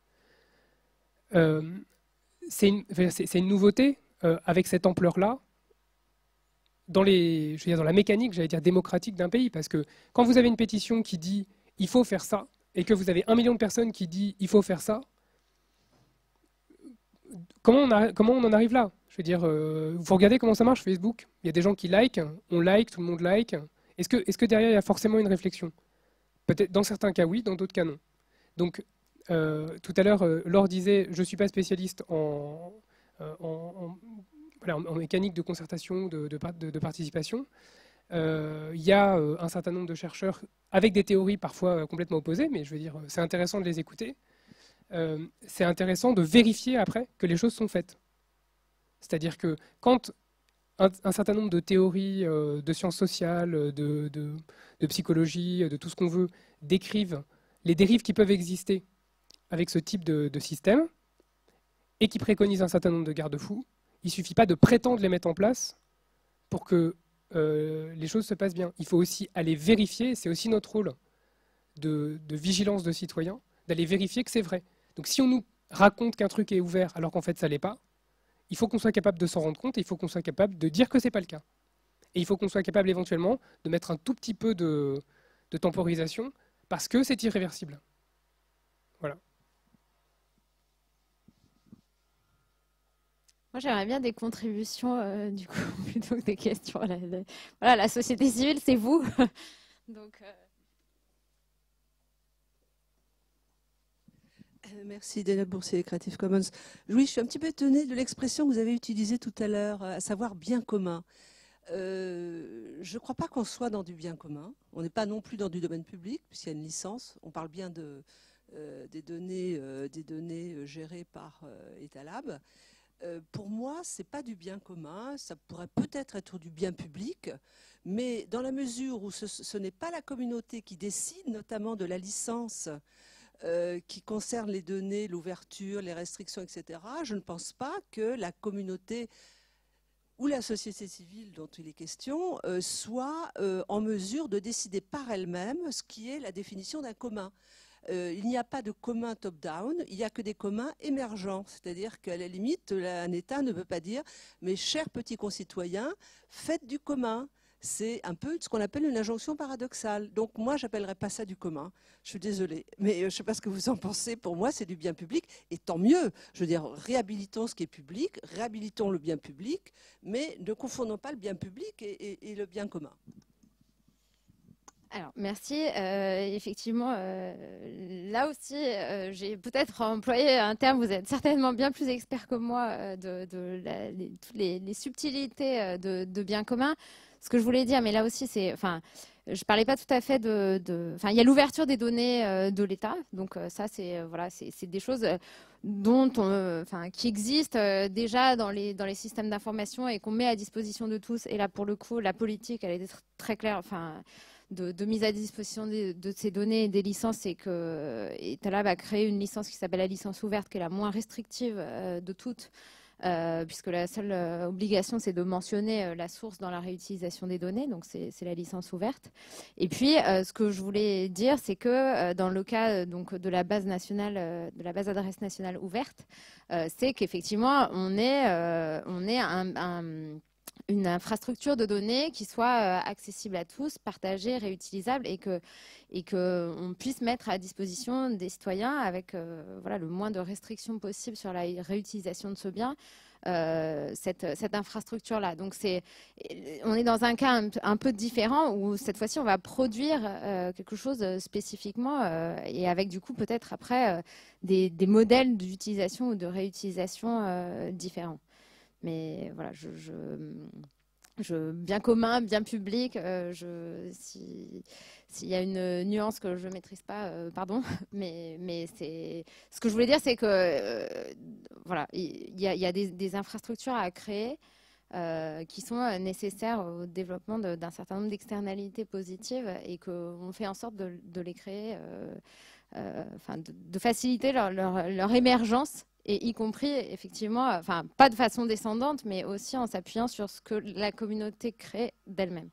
Euh, c'est une, c'est, c'est une nouveauté euh, avec cette ampleur-là dans les, je veux dire, dans la mécanique, j'allais dire démocratique d'un pays, parce que quand vous avez une pétition qui dit il faut faire ça et que vous avez un million de personnes qui disent il faut faire ça, comment on, a, comment on en arrive là? Je veux dire, euh, vous regardez comment ça marche Facebook. Il y a des gens qui like, on like, tout le monde like. Est-ce que, est-ce que derrière il y a forcément une réflexion? Peut-être dans certains cas oui, dans d'autres cas non. Donc euh, tout à l'heure, euh, Laure disait, je ne suis pas spécialiste en, euh, en, en, voilà, en, en mécanique de concertation, de, de, de, de participation. Euh, il y a euh, un certain nombre de chercheurs avec des théories parfois euh, complètement opposées, mais je veux dire, c'est intéressant de les écouter. Euh, c'est intéressant de vérifier après que les choses sont faites. C'est-à-dire que quand un, un certain nombre de théories euh, de sciences sociales, de, de, de psychologie, de tout ce qu'on veut, décrivent les dérives qui peuvent exister avec ce type de, de système et qui préconisent un certain nombre de garde-fous, il ne suffit pas de prétendre les mettre en place pour que euh, les choses se passent bien. Il faut aussi aller vérifier, c'est aussi notre rôle de, de vigilance de citoyens, d'aller vérifier que c'est vrai. Donc si on nous raconte qu'un truc est ouvert alors qu'en fait ça ne l'est pas, il faut qu'on soit capable de s'en rendre compte et il faut qu'on soit capable de dire que ce n'est pas le cas. Et il faut qu'on soit capable éventuellement de mettre un tout petit peu de, de temporisation parce que c'est irréversible. Voilà. Moi, j'aimerais bien des contributions, euh, du coup, plutôt que des questions. La, la, voilà, la société civile, c'est vous. Donc, euh... Merci, Daniel Boursier, Creative Commons. Oui, je suis un petit peu étonnée de l'expression que vous avez utilisée tout à l'heure, à savoir bien commun. Euh, je ne crois pas qu'on soit dans du bien commun. On n'est pas non plus dans du domaine public, puisqu'il y a une licence. On parle bien de, euh, des données, euh, des données gérées par euh, Etalab. Euh, pour moi, ce n'est pas du bien commun. Ça pourrait peut-être être du bien public, mais dans la mesure où ce, ce n'est pas la communauté qui décide, notamment de la licence, Euh, qui concerne les données, l'ouverture, les restrictions, et cetera, je ne pense pas que la communauté ou la société civile dont il est question euh, soit euh, en mesure de décider par elle-même ce qui est la définition d'un commun. Euh, il n'y a pas de commun top-down, il n'y a que des communs émergents. C'est-à-dire qu'à la limite, un État ne peut pas dire « mes chers petits concitoyens, faites du commun ». C'est un peu ce qu'on appelle une injonction paradoxale. Donc moi, je n'appellerais pas ça du commun. Je suis désolée. Mais je ne sais pas ce que vous en pensez. Pour moi, c'est du bien public. Et tant mieux. Je veux dire, réhabilitons ce qui est public, réhabilitons le bien public, mais ne confondons pas le bien public et, et, et le bien commun. Alors, merci. Euh, effectivement, euh, là aussi, euh, j'ai peut-être employé un terme, vous êtes certainement bien plus expert que moi euh, de, de la, les, toutes les, les subtilités euh, de, de bien commun. Ce que je voulais dire, mais là aussi, c'est, enfin, je parlais pas tout à fait de, de enfin, il y a l'ouverture des données euh, de l'État, donc euh, ça, c'est, euh, voilà, c'est, c'est des choses euh, dont on, euh, enfin, qui existent euh, déjà dans les dans les systèmes d'information et qu'on met à disposition de tous. Et là, pour le coup, la politique, elle est tr- très claire, enfin. De, de mise à disposition de, de ces données et des licences, c'est que Etalab a créé une licence qui s'appelle la licence ouverte, qui est la moins restrictive euh, de toutes, euh, puisque la seule euh, obligation, c'est de mentionner euh, la source dans la réutilisation des données, donc c'est, c'est la licence ouverte. Et puis, euh, ce que je voulais dire, c'est que euh, dans le cas euh, donc, de la base nationale, euh, de la base adresse nationale ouverte, euh, c'est qu'effectivement, on est, euh, on est un, un une infrastructure de données qui soit euh, accessible à tous, partagée, réutilisable et que et que on puisse mettre à disposition des citoyens avec euh, voilà le moins de restrictions possible sur la réutilisation de ce bien. Euh, cette, cette infrastructure-là. Donc c'est, on est dans un cas un, un peu différent où cette fois-ci on va produire euh, quelque chose spécifiquement euh, et avec du coup peut-être après euh, des, des modèles d'utilisation ou de réutilisation euh, différents. Mais voilà, je, je, je, bien commun, bien public, euh, je, si, s'il y a une nuance que je ne maîtrise pas, euh, pardon, mais, mais c'est, ce que je voulais dire, c'est que euh, voilà, il y a, il y a des, des infrastructures à créer euh, qui sont nécessaires au développement de, d'un certain nombre d'externalités positives et qu'on fait en sorte de, de les créer, euh, euh, enfin, de, de faciliter leur, leur, leur émergence. Et y compris, effectivement, enfin, pas de façon descendante, mais aussi en s'appuyant sur ce que la communauté crée d'elle-même.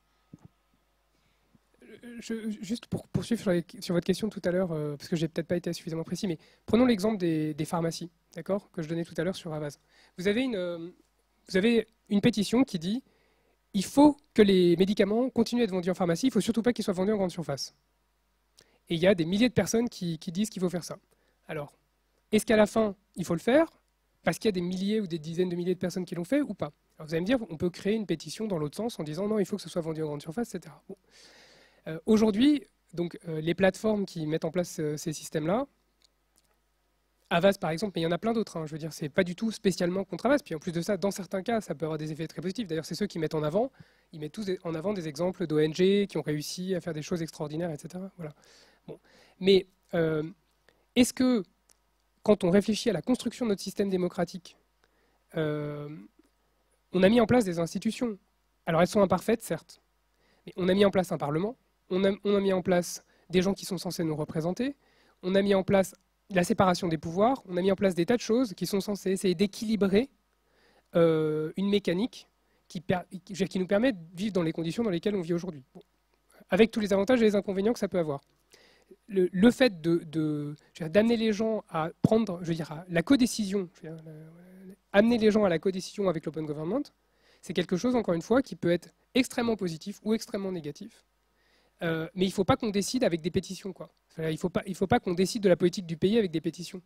Je, juste pour poursuivre sur, les, sur votre question tout à l'heure, euh, parce que j'ai peut-être pas été suffisamment précis, mais prenons l'exemple des, des pharmacies, d'accord, que je donnais tout à l'heure sur Avaz. Vous avez une, euh, vous avez une pétition qui dit il faut que les médicaments continuent à être vendus en pharmacie, il ne faut surtout pas qu'ils soient vendus en grande surface. Et il y a des milliers de personnes qui, qui disent qu'il faut faire ça. Alors, est-ce qu'à la fin, il faut le faire parce qu'il y a des milliers ou des dizaines de milliers de personnes qui l'ont fait ou pas? Alors vous allez me dire, on peut créer une pétition dans l'autre sens en disant non, il faut que ce soit vendu en grande surface, et cetera. Bon. Euh, aujourd'hui, donc, euh, les plateformes qui mettent en place euh, ces systèmes-là, Avaz par exemple, mais il y en a plein d'autres, hein, je veux dire, c'est pas du tout spécialement contre Avaz. Puis en plus de ça, dans certains cas, ça peut avoir des effets très positifs. D'ailleurs, c'est ceux qui mettent en avant, ils mettent tous en avant des exemples d'O N G qui ont réussi à faire des choses extraordinaires, et cetera. Voilà. Bon. Mais euh, est-ce que quand on réfléchit à la construction de notre système démocratique, euh, on a mis en place des institutions. Alors elles sont imparfaites, certes, mais on a mis en place un Parlement, on a, on a mis en place des gens qui sont censés nous représenter, on a mis en place la séparation des pouvoirs, on a mis en place des tas de choses qui sont censées essayer d'équilibrer euh, une mécanique qui, per, qui, qui nous permet de vivre dans les conditions dans lesquelles on vit aujourd'hui. Bon. Avec tous les avantages et les inconvénients que ça peut avoir. Le, le fait de, de, d'amener les gens à prendre, je veux dire, à la codécision, je veux dire, la, amener les gens à la codécision avec l'open government, c'est quelque chose, encore une fois, qui peut être extrêmement positif ou extrêmement négatif. Euh, mais il ne faut pas qu'on décide avec des pétitions, quoi. Il ne faut pas, il faut pas qu'on décide de la politique du pays avec des pétitions.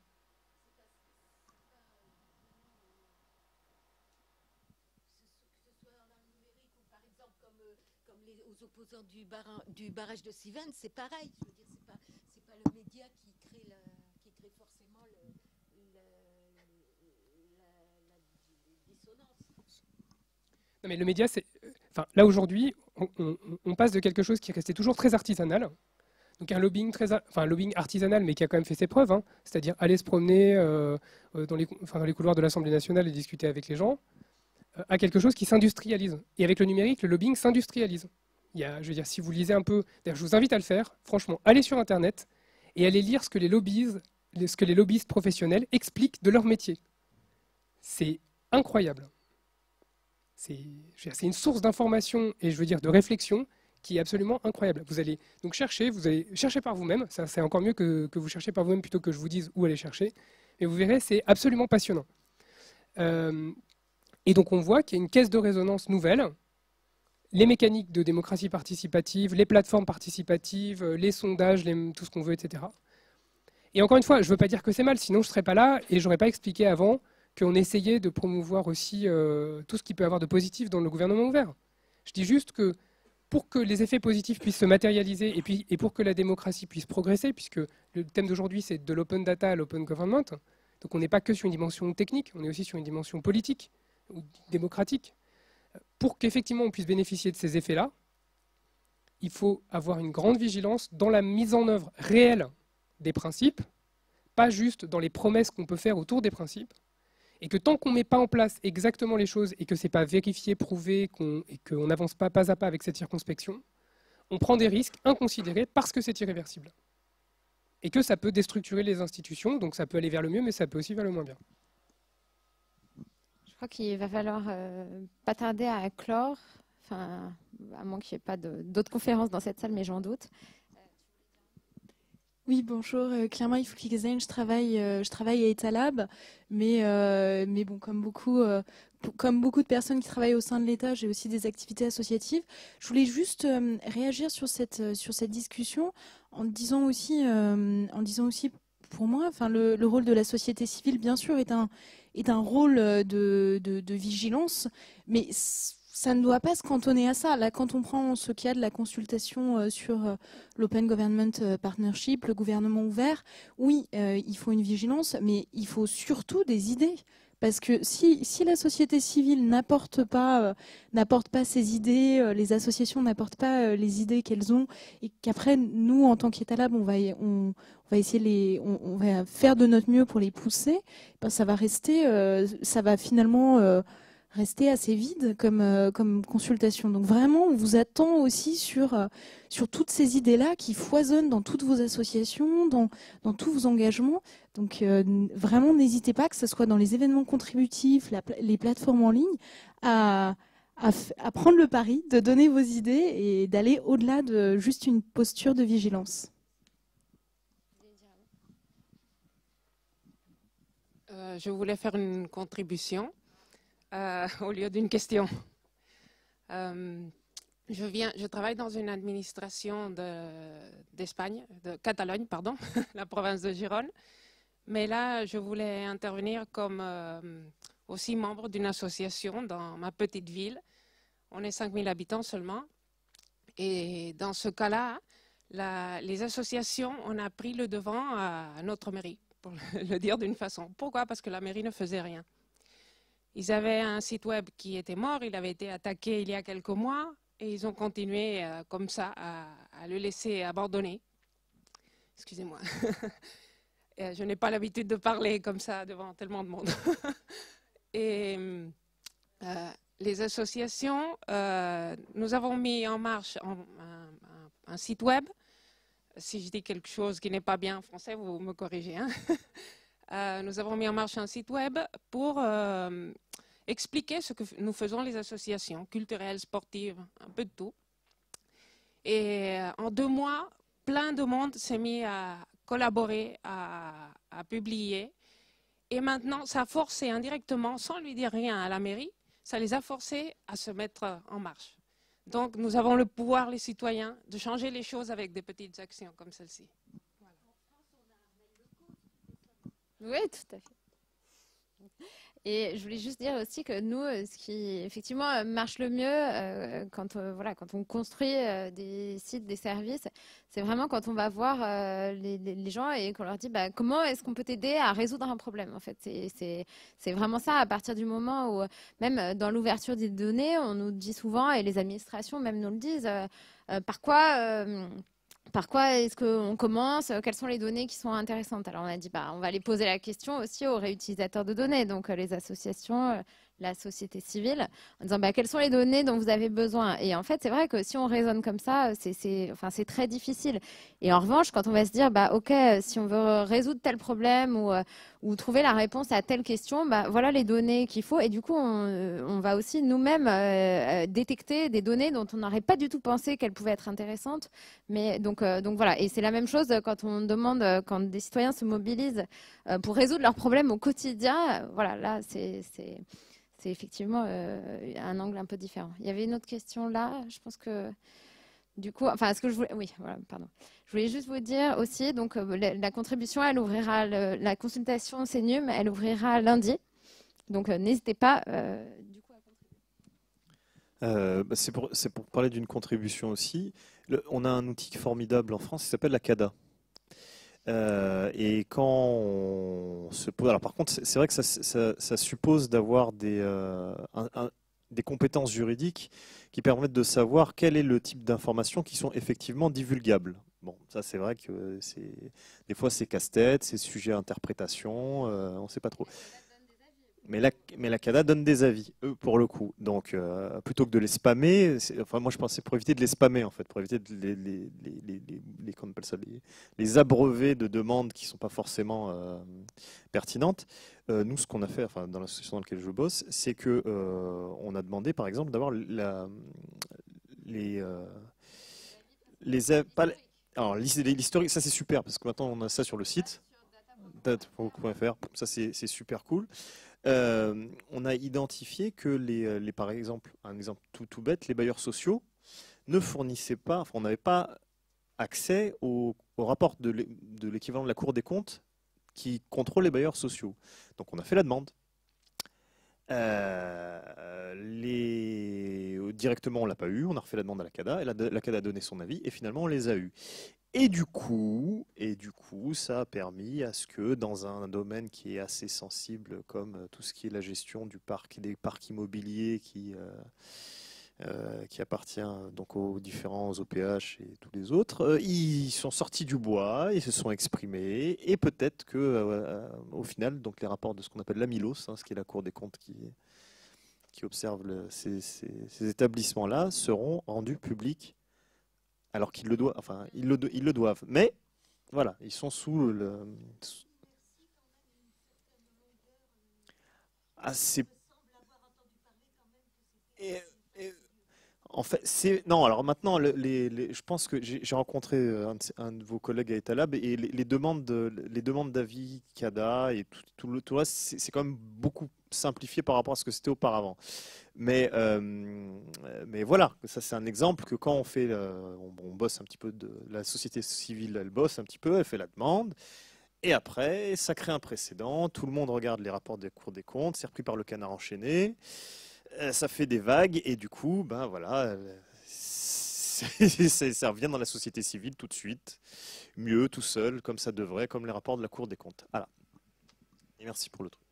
Aux opposants du, bar, du barrage de Civens, c'est pareil. Je veux dire, c'est pas, c'est pas le média qui crée, la, qui crée forcément le, le, la, la dissonance. Non, mais le média, c'est, enfin, là aujourd'hui, on, on, on passe de quelque chose qui est resté toujours très artisanal, donc un lobbying très, enfin, un lobbying artisanal, mais qui a quand même fait ses preuves, hein, c'est-à-dire aller se promener euh, dans, les, enfin, dans les couloirs de l'Assemblée nationale et discuter avec les gens, euh, à quelque chose qui s'industrialise. Et avec le numérique, le lobbying s'industrialise. Il y a, je veux dire, si vous lisez un peu, d'ailleurs, je vous invite à le faire, franchement, allez sur Internet et allez lire ce que les lobbyistes, ce que les lobbyistes professionnels expliquent de leur métier. C'est incroyable. C'est, je veux dire, c'est une source d'information et je veux dire de réflexion qui est absolument incroyable. Vous allez donc chercher, vous allez chercher par vous-même, ça c'est encore mieux que, que vous cherchiez par vous-même plutôt que je vous dise où aller chercher, mais vous verrez, c'est absolument passionnant. Euh, et donc on voit qu'il y a une caisse de résonance nouvelle. Les mécaniques de démocratie participative, les plateformes participatives, les sondages, les, tout ce qu'on veut, et cetera. Et encore une fois, je ne veux pas dire que c'est mal, sinon je ne serais pas là et je n'aurais pas expliqué avant qu'on essayait de promouvoir aussi euh, tout ce qu'il peut y avoir de positif dans le gouvernement ouvert. Je dis juste que pour que les effets positifs puissent se matérialiser et, puis, et pour que la démocratie puisse progresser, puisque le thème d'aujourd'hui c'est de l'open data à l'open government, donc on n'est pas que sur une dimension technique, on est aussi sur une dimension politique ou démocratique. Pour qu'effectivement on puisse bénéficier de ces effets-là, il faut avoir une grande vigilance dans la mise en œuvre réelle des principes, pas juste dans les promesses qu'on peut faire autour des principes, et que tant qu'on ne met pas en place exactement les choses et que ce n'est pas vérifié, prouvé, qu'on, et qu'on n'avance pas pas à pas avec cette circonspection, on prend des risques inconsidérés parce que c'est irréversible. Et que ça peut déstructurer les institutions, donc ça peut aller vers le mieux, mais ça peut aussi vers le moins bien. Je crois qu'il va falloir euh, pas tarder à clore, enfin, à moins qu'il n'y ait pas de, d'autres conférences dans cette salle, mais j'en doute. Oui, bonjour. Euh, clairement, il faut que je travaille, euh, je travaille à Etalab, mais, euh, mais bon, comme beaucoup, euh, comme beaucoup de personnes qui travaillent au sein de l'État, j'ai aussi des activités associatives. Je voulais juste euh, réagir sur cette, sur cette discussion en disant aussi, euh, en disant aussi pour moi, enfin, le, le rôle de la société civile, bien sûr, est un, est un rôle de, de, de vigilance, mais ça ne doit pas se cantonner à ça. Là, quand on prend ce cas de la consultation euh, sur euh, l'Open Government Partnership, le gouvernement ouvert, oui, euh, il faut une vigilance, mais il faut surtout des idées. Parce que si, si la société civile n'apporte pas, euh, n'apporte pas ses idées, euh, les associations n'apportent pas euh, les idées qu'elles ont, et qu'après, nous, en tant qu'Etalab, on va, on, on va essayer les, on, on va faire de notre mieux pour les pousser, ben, ça va rester, euh, ça va finalement euh, rester assez vide comme, euh, comme consultation. Donc vraiment, on vous attend aussi sur, euh, sur toutes ces idées-là qui foisonnent dans toutes vos associations, dans, dans tous vos engagements. Donc euh, vraiment, n'hésitez pas, que ce soit dans les événements contributifs, la, les plateformes en ligne, à, à, à prendre le pari de donner vos idées et d'aller au-delà de juste une posture de vigilance. Euh, je voulais faire une contribution. Euh, au lieu d'une question. Euh, je, viens, je travaille dans une administration d'Espagne, de, de Catalogne, pardon, la province de Gérone. Mais là, je voulais intervenir comme euh, aussi membre d'une association dans ma petite ville. On est cinq mille habitants seulement. Et dans ce cas-là, la, les associations, on a pris le devant à, à notre mairie, pour le dire d'une façon. Pourquoi? Parce que la mairie ne faisait rien. Ils avaient un site web qui était mort, il avait été attaqué il y a quelques mois et ils ont continué euh, comme ça à, à le laisser abandonner. Excusez-moi. Je n'ai pas l'habitude de parler comme ça devant tellement de monde. Et euh, les associations, euh, nous avons mis en marche un, un, un site web. Si je dis quelque chose qui n'est pas bien en français, vous me corrigez, hein. Euh, nous avons mis en marche un site web pour euh, expliquer ce que nous faisons les associations culturelles, sportives, un peu de tout. Et euh, en deux mois, plein de monde s'est mis à collaborer, à, à publier. Et maintenant, ça a forcé indirectement, sans lui dire rien à la mairie, ça les a forcés à se mettre en marche. Donc nous avons le pouvoir, les citoyens, de changer les choses avec des petites actions comme celle-ci. Oui, tout à fait. Et je voulais juste dire aussi que nous, ce qui effectivement marche le mieux euh, quand, euh, voilà, quand on construit euh, des sites, des services, c'est vraiment quand on va voir euh, les, les, les gens et qu'on leur dit bah, comment est-ce qu'on peut t'aider à résoudre un problème. En fait, c'est vraiment ça, à partir du moment où, même dans l'ouverture des données, on nous dit souvent, et les administrations même nous le disent, euh, euh, par quoi... Euh, Par quoi est-ce qu'on commence? Quelles sont les données qui sont intéressantes? Alors on a dit, bah, on va aller poser la question aussi aux réutilisateurs de données, donc euh, les associations, euh, la société civile, en disant bah, quelles sont les données dont vous avez besoin. Et en fait, c'est vrai que si on raisonne comme ça, c'est enfin, c'est très difficile. Et en revanche, quand on va se dire, bah, ok, si on veut résoudre tel problème ou, euh, ou trouver la réponse à telle question, bah, voilà les données qu'il faut. Et du coup, on, on va aussi nous-mêmes euh, détecter des données dont on n'aurait pas du tout pensé qu'elles pouvaient être intéressantes. Mais donc, euh, donc voilà. Et c'est la même chose quand on demande, quand des citoyens se mobilisent euh, pour résoudre leurs problèmes au quotidien. Voilà, là, c'est c'est effectivement euh, un angle un peu différent. Il y avait une autre question là. Je pense que du coup, enfin, ce que je voulais, oui, voilà, pardon. Je voulais juste vous dire aussi, donc euh, la, la contribution, elle ouvrira le, la consultation CENUM, elle ouvrira lundi. Donc euh, n'hésitez pas. Euh, du coup, à contribuer. Euh, bah, c'est pour, c'est pour parler d'une contribution aussi. Le- on a un outil formidable en France qui s'appelle la CADA. Euh, et quand on se pose, alors par contre, c'est c'est vrai que ça, ça- ça suppose d'avoir des, euh, un- un- des compétences juridiques qui permettent de savoir quel est le type d'informations qui sont effectivement divulgables. Bon, ça c'est vrai que c'est des fois c'est casse-tête, c'est sujet à interprétation, euh, on ne sait pas trop. Mais la, mais la CADA donne des avis, eux, pour le coup. Donc, euh, plutôt que de les spammer, c'est- enfin, moi je pensais pour éviter de les spammer, en fait, pour éviter de les, les, les, les, les- les- qu'on appelle ça, les, les abreuver de demandes qui ne sont pas forcément euh, pertinentes. Euh, nous, ce qu'on a fait, enfin, dans l'association dans laquelle je bosse, c'est que euh, on a demandé, par exemple, d'avoir la, les, euh, les, a- pas les- alors l'his- l'historique, ça c'est super, parce que maintenant on a ça sur le site, data point F R, ça c'est c'est super cool. Euh, on a identifié que les, les, par exemple, un exemple tout, tout bête, les bailleurs sociaux ne fournissaient pas, enfin, on n'avait pas accès au, au rapport de l'é- de l'équivalent de la Cour des comptes qui contrôle les bailleurs sociaux. Donc on a fait la demande. Euh, les... Directement, on l'a pas eu, on a refait la demande à la CADA, et la, la CADA a donné son avis, et finalement on les a eus. Et du coup, et du coup, ça a permis à ce que dans un domaine qui est assez sensible, comme euh, tout ce qui est la gestion du parc, des parcs immobiliers qui, euh, euh, qui appartient donc aux différents O P H et tous les autres, euh, ils sont sortis du bois, ils se sont exprimés, et peut-être que, euh, au final, donc les rapports de ce qu'on appelle l'AMILOS, hein, ce qui est la Cour des comptes qui, qui observe le- ces, ces- ces établissements-là, seront rendus publics alors qu'ils le doivent, enfin, ils le, do- ils le doivent. Mais voilà, ils sont sous le. Ah, c'est. Et- et- En fait, c'est non. Alors maintenant, le- les, les- je pense que j'ai j'ai rencontré euh, un de, ces- un de vos collègues à Etalab et les, les demandes, de- les demandes d'avis CADA et tout, tout le tout le reste, c'est c'est quand même beaucoup simplifié par rapport à ce que c'était auparavant. Mais euh, mais voilà, ça c'est un exemple que quand on fait, euh, on, on bosse un petit peu de la société civile, elle bosse un petit peu, elle fait la demande. Et après, ça crée un précédent, tout le monde regarde les rapports des cours des comptes, c'est repris par le canard enchaîné, euh, ça fait des vagues, et du coup, ben voilà, euh, c'est- c'est- ça revient dans la société civile tout de suite, mieux, tout seul, comme ça devrait, comme les rapports de la Cour des comptes. Voilà. Et merci pour le truc.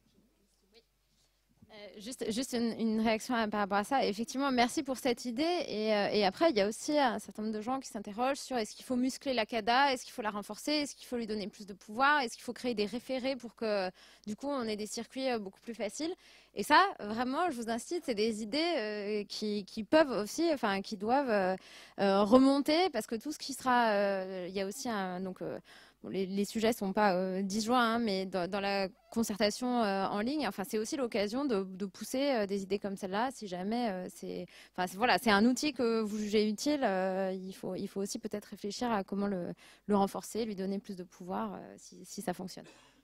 Euh, Juste, juste une, une réaction à- par rapport à ça. Effectivement, merci pour cette idée. Et, euh, et après, il y a aussi un certain nombre de gens qui s'interrogent sur est-ce qu'il faut muscler la CADA, est-ce qu'il faut la renforcer, est-ce qu'il faut lui donner plus de pouvoir, est-ce qu'il faut créer des référés pour que, du coup, on ait des circuits euh, beaucoup plus faciles. Et ça, vraiment, je vous incite, c'est des idées euh, qui, qui peuvent aussi, enfin, qui doivent euh, euh, remonter parce que tout ce qui sera, euh, il y a aussi un, donc. euh, Bon, les, les sujets sont pas euh, disjoints, hein, mais dans, dans la concertation euh, en ligne, enfin, c'est aussi l'occasion de, de pousser euh, des idées comme celle-là. Si jamais euh, c'est, enfin, c'est- voilà, c'est un outil que vous jugez utile, euh, il faut, il faut aussi peut-être réfléchir à comment le, le renforcer, lui donner plus de pouvoir euh, si, si ça fonctionne.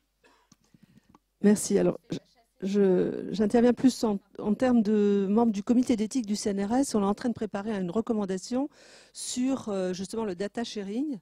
Merci. Alors, je- je- j'interviens plus en, en termes de membres du comité d'éthique du C N R S. On est en train de préparer une recommandation sur euh, justement le data sharing.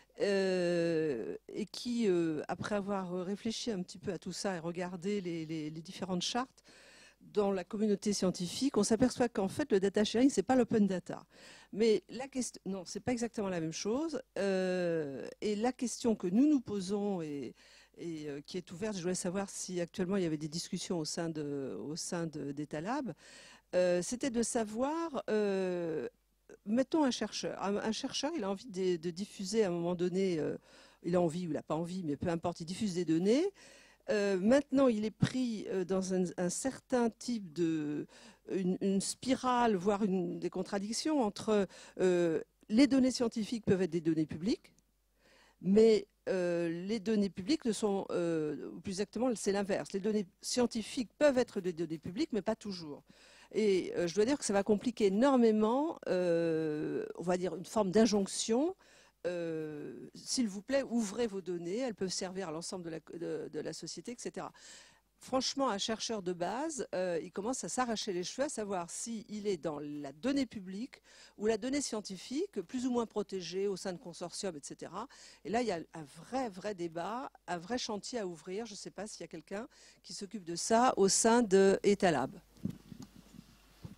Euh, et qui, euh, après avoir réfléchi un petit peu à tout ça et regardé les, les- les différentes chartes dans la communauté scientifique, on s'aperçoit qu'en fait le data sharing c'est pas l'open data. Mais la question, non, c'est pas exactement la même chose. Euh, et la question que nous nous posons et, et euh, qui est ouverte, je voulais savoir si actuellement il y avait des discussions au sein de, au sein de d'Etalab, euh, c'était de savoir. Euh, Mettons un chercheur. Un, un chercheur, il a envie de, de diffuser à un moment donné, euh, il a envie ou il n'a pas envie, mais peu importe, il diffuse des données. Euh, maintenant, il est pris euh, dans un, un certain type de, une, une spirale, voire une, des contradictions entre euh, les données scientifiques peuvent être des données publiques, mais euh, les données publiques ne sont, euh, ou plus exactement, c'est l'inverse. Les données scientifiques peuvent être des données publiques, mais pas toujours. Et euh, je dois dire que ça va compliquer énormément, euh, on va dire, une forme d'injonction. Euh, S'il vous plaît, ouvrez vos données, elles peuvent servir à l'ensemble de la, de, de la société, et cetera. Franchement, un chercheur de base, euh, il commence à s'arracher les cheveux à savoir s'il est dans la donnée publique ou la donnée scientifique, plus ou moins protégée au sein de consortiums, et cetera. Et là, il y a un vrai, vrai débat, un vrai chantier à ouvrir. Je ne sais pas s'il y a quelqu'un qui s'occupe de ça au sein de Etalab.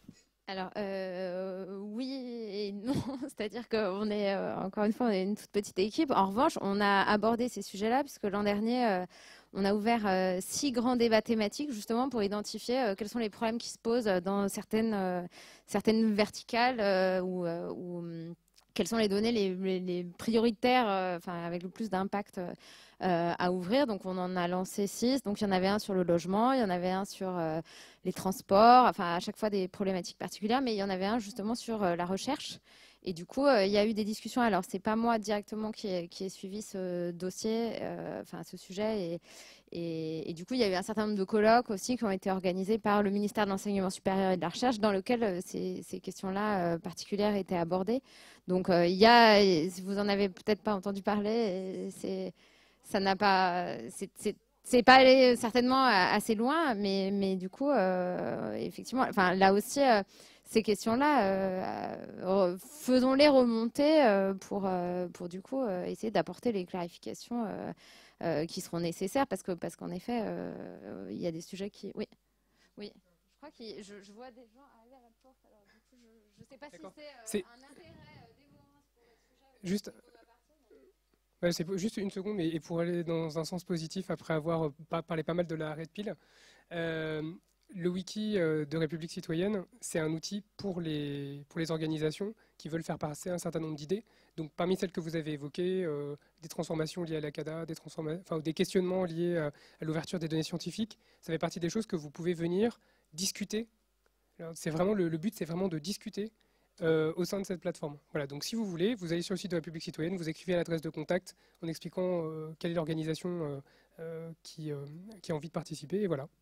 Alors, euh, oui et non. C'est-à-dire qu'on est, euh, encore une fois, on est une toute petite équipe. En revanche, on a abordé ces sujets-là, puisque l'an dernier, euh, on a ouvert euh, six grands débats thématiques, justement, pour identifier euh, quels sont les problèmes qui se posent dans certaines, euh, certaines verticales euh, ou, euh, ou hum, quelles sont les données les, les, les prioritaires, euh, enfin, avec le plus d'impact euh, à ouvrir. Donc, on en a lancé six. Donc, il y en avait un sur le logement, il y en avait un sur euh, les transports, enfin, à chaque fois des problématiques particulières, mais il y en avait un justement sur euh, la recherche. Et du coup, euh, il y a eu des discussions. Alors, c'est pas moi directement qui ai, qui ai suivi ce dossier, euh, enfin, ce sujet. Et, et, et du coup, il y a eu un certain nombre de colloques aussi qui ont été organisés par le ministère de l'Enseignement supérieur et de la Recherche, dans lesquels euh, ces, ces questions-là euh, particulières étaient abordées. Donc, euh, il y a, si vous en avez peut-être pas entendu parler, c'est ça n'a pas, c'est pas allé certainement assez loin, mais, mais du coup, euh, effectivement, enfin, là aussi, euh, ces questions-là, euh, faisons-les remonter euh, pour, euh, pour du coup euh, essayer d'apporter les clarifications euh, euh, qui seront nécessaires, parce que parce qu'en effet, euh, il y a des sujets qui, oui, oui. Je crois que je, je vois des gens arriver à la porte. Alors du coup, je ne sais pas si c'est euh, un intérêt euh, dévorant pour le sujet. Juste. Ouais, c'est juste une seconde, et pour aller dans un sens positif, après avoir parlé pas mal de la Red Pill, euh, le wiki de République Citoyenne, c'est un outil pour les, pour les organisations qui veulent faire passer un certain nombre d'idées. Donc parmi celles que vous avez évoquées, euh, des transformations liées à la CADA, des, enfin, des questionnements liés à, à l'ouverture des données scientifiques, ça fait partie des choses que vous pouvez venir discuter. C'est vraiment le, le but, c'est vraiment de discuter Euh, au sein de cette plateforme. Voilà, donc si vous voulez, vous allez sur le site de République Citoyenne, vous écrivez à l'adresse de contact en expliquant euh, quelle est l'organisation euh, euh, qui, euh, qui a envie de participer, et voilà.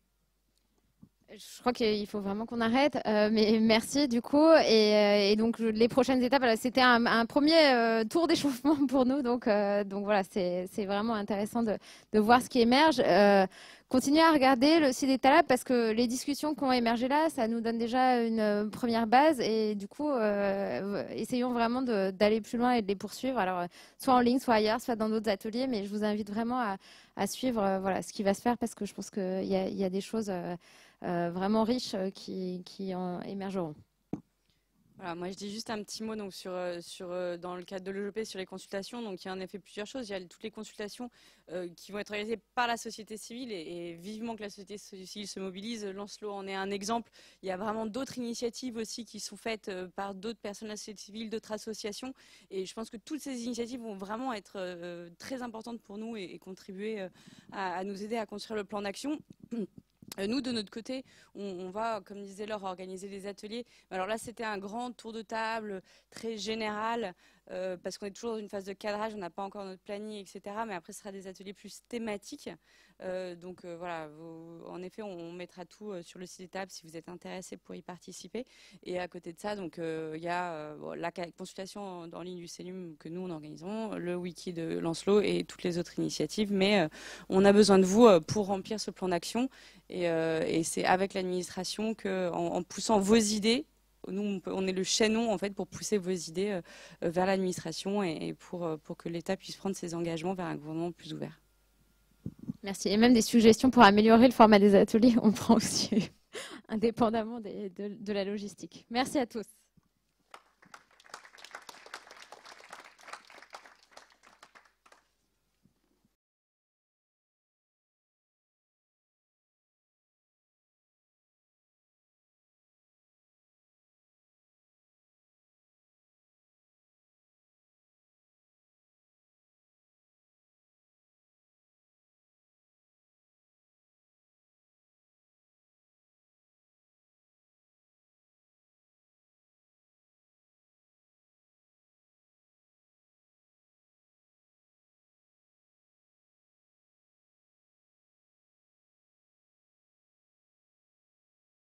Je crois qu'il faut vraiment qu'on arrête, euh, mais merci du coup. Et, euh, et donc les prochaines étapes, c'était un, un premier euh, tour d'échauffement pour nous, donc, euh, donc voilà, c'est vraiment intéressant de, de voir ce qui émerge. Euh, continuez à regarder le site d'Etalab, parce que les discussions qui ont émergé là, ça nous donne déjà une première base, et du coup, euh, essayons vraiment d'aller plus loin et de les poursuivre, alors soit en ligne, soit ailleurs, soit dans d'autres ateliers, mais je vous invite vraiment à, à suivre euh, voilà, ce qui va se faire, parce que je pense qu'il y, y a des choses euh, Euh, vraiment riches euh, qui, qui en émergeront. Voilà, moi je dis juste un petit mot donc, sur, sur, dans le cadre de l'E G P sur les consultations. Donc, il y a en effet plusieurs choses. Il y a toutes les consultations euh, qui vont être réalisées par la société civile, et, et vivement que la société civile se mobilise. Lancelot en est un exemple. Il y a vraiment d'autres initiatives aussi qui sont faites euh, par d'autres personnes de la société civile, d'autres associations. Et je pense que toutes ces initiatives vont vraiment être euh, très importantes pour nous et, et contribuer euh, à, à nous aider à construire le plan d'action. Nous, de notre côté, on, on va, comme disait Laure, organiser des ateliers. Alors là, c'était un grand tour de table très général, euh, parce qu'on est toujours dans une phase de cadrage, on n'a pas encore notre planning, et cetera. Mais après, ce sera des ateliers plus thématiques. Euh, donc euh, voilà, vous, en effet, on, on mettra tout euh, sur le site d'étape si vous êtes intéressé pour y participer. Et à côté de ça, donc il euh, y a euh, bon, la consultation en, en ligne du CELUM que nous, on organisons, le wiki de Lancelot et toutes les autres initiatives. Mais euh, on a besoin de vous euh, pour remplir ce plan d'action. Et, euh, et c'est avec l'administration qu'en en poussant vos idées, nous, on, peut, on est le chaînon en fait pour pousser vos idées euh, vers l'administration et, et pour, pour que l'État puisse prendre ses engagements vers un gouvernement plus ouvert. Merci. Et même des suggestions pour améliorer le format des ateliers, on prend aussi indépendamment des, de, de la logistique. Merci à tous.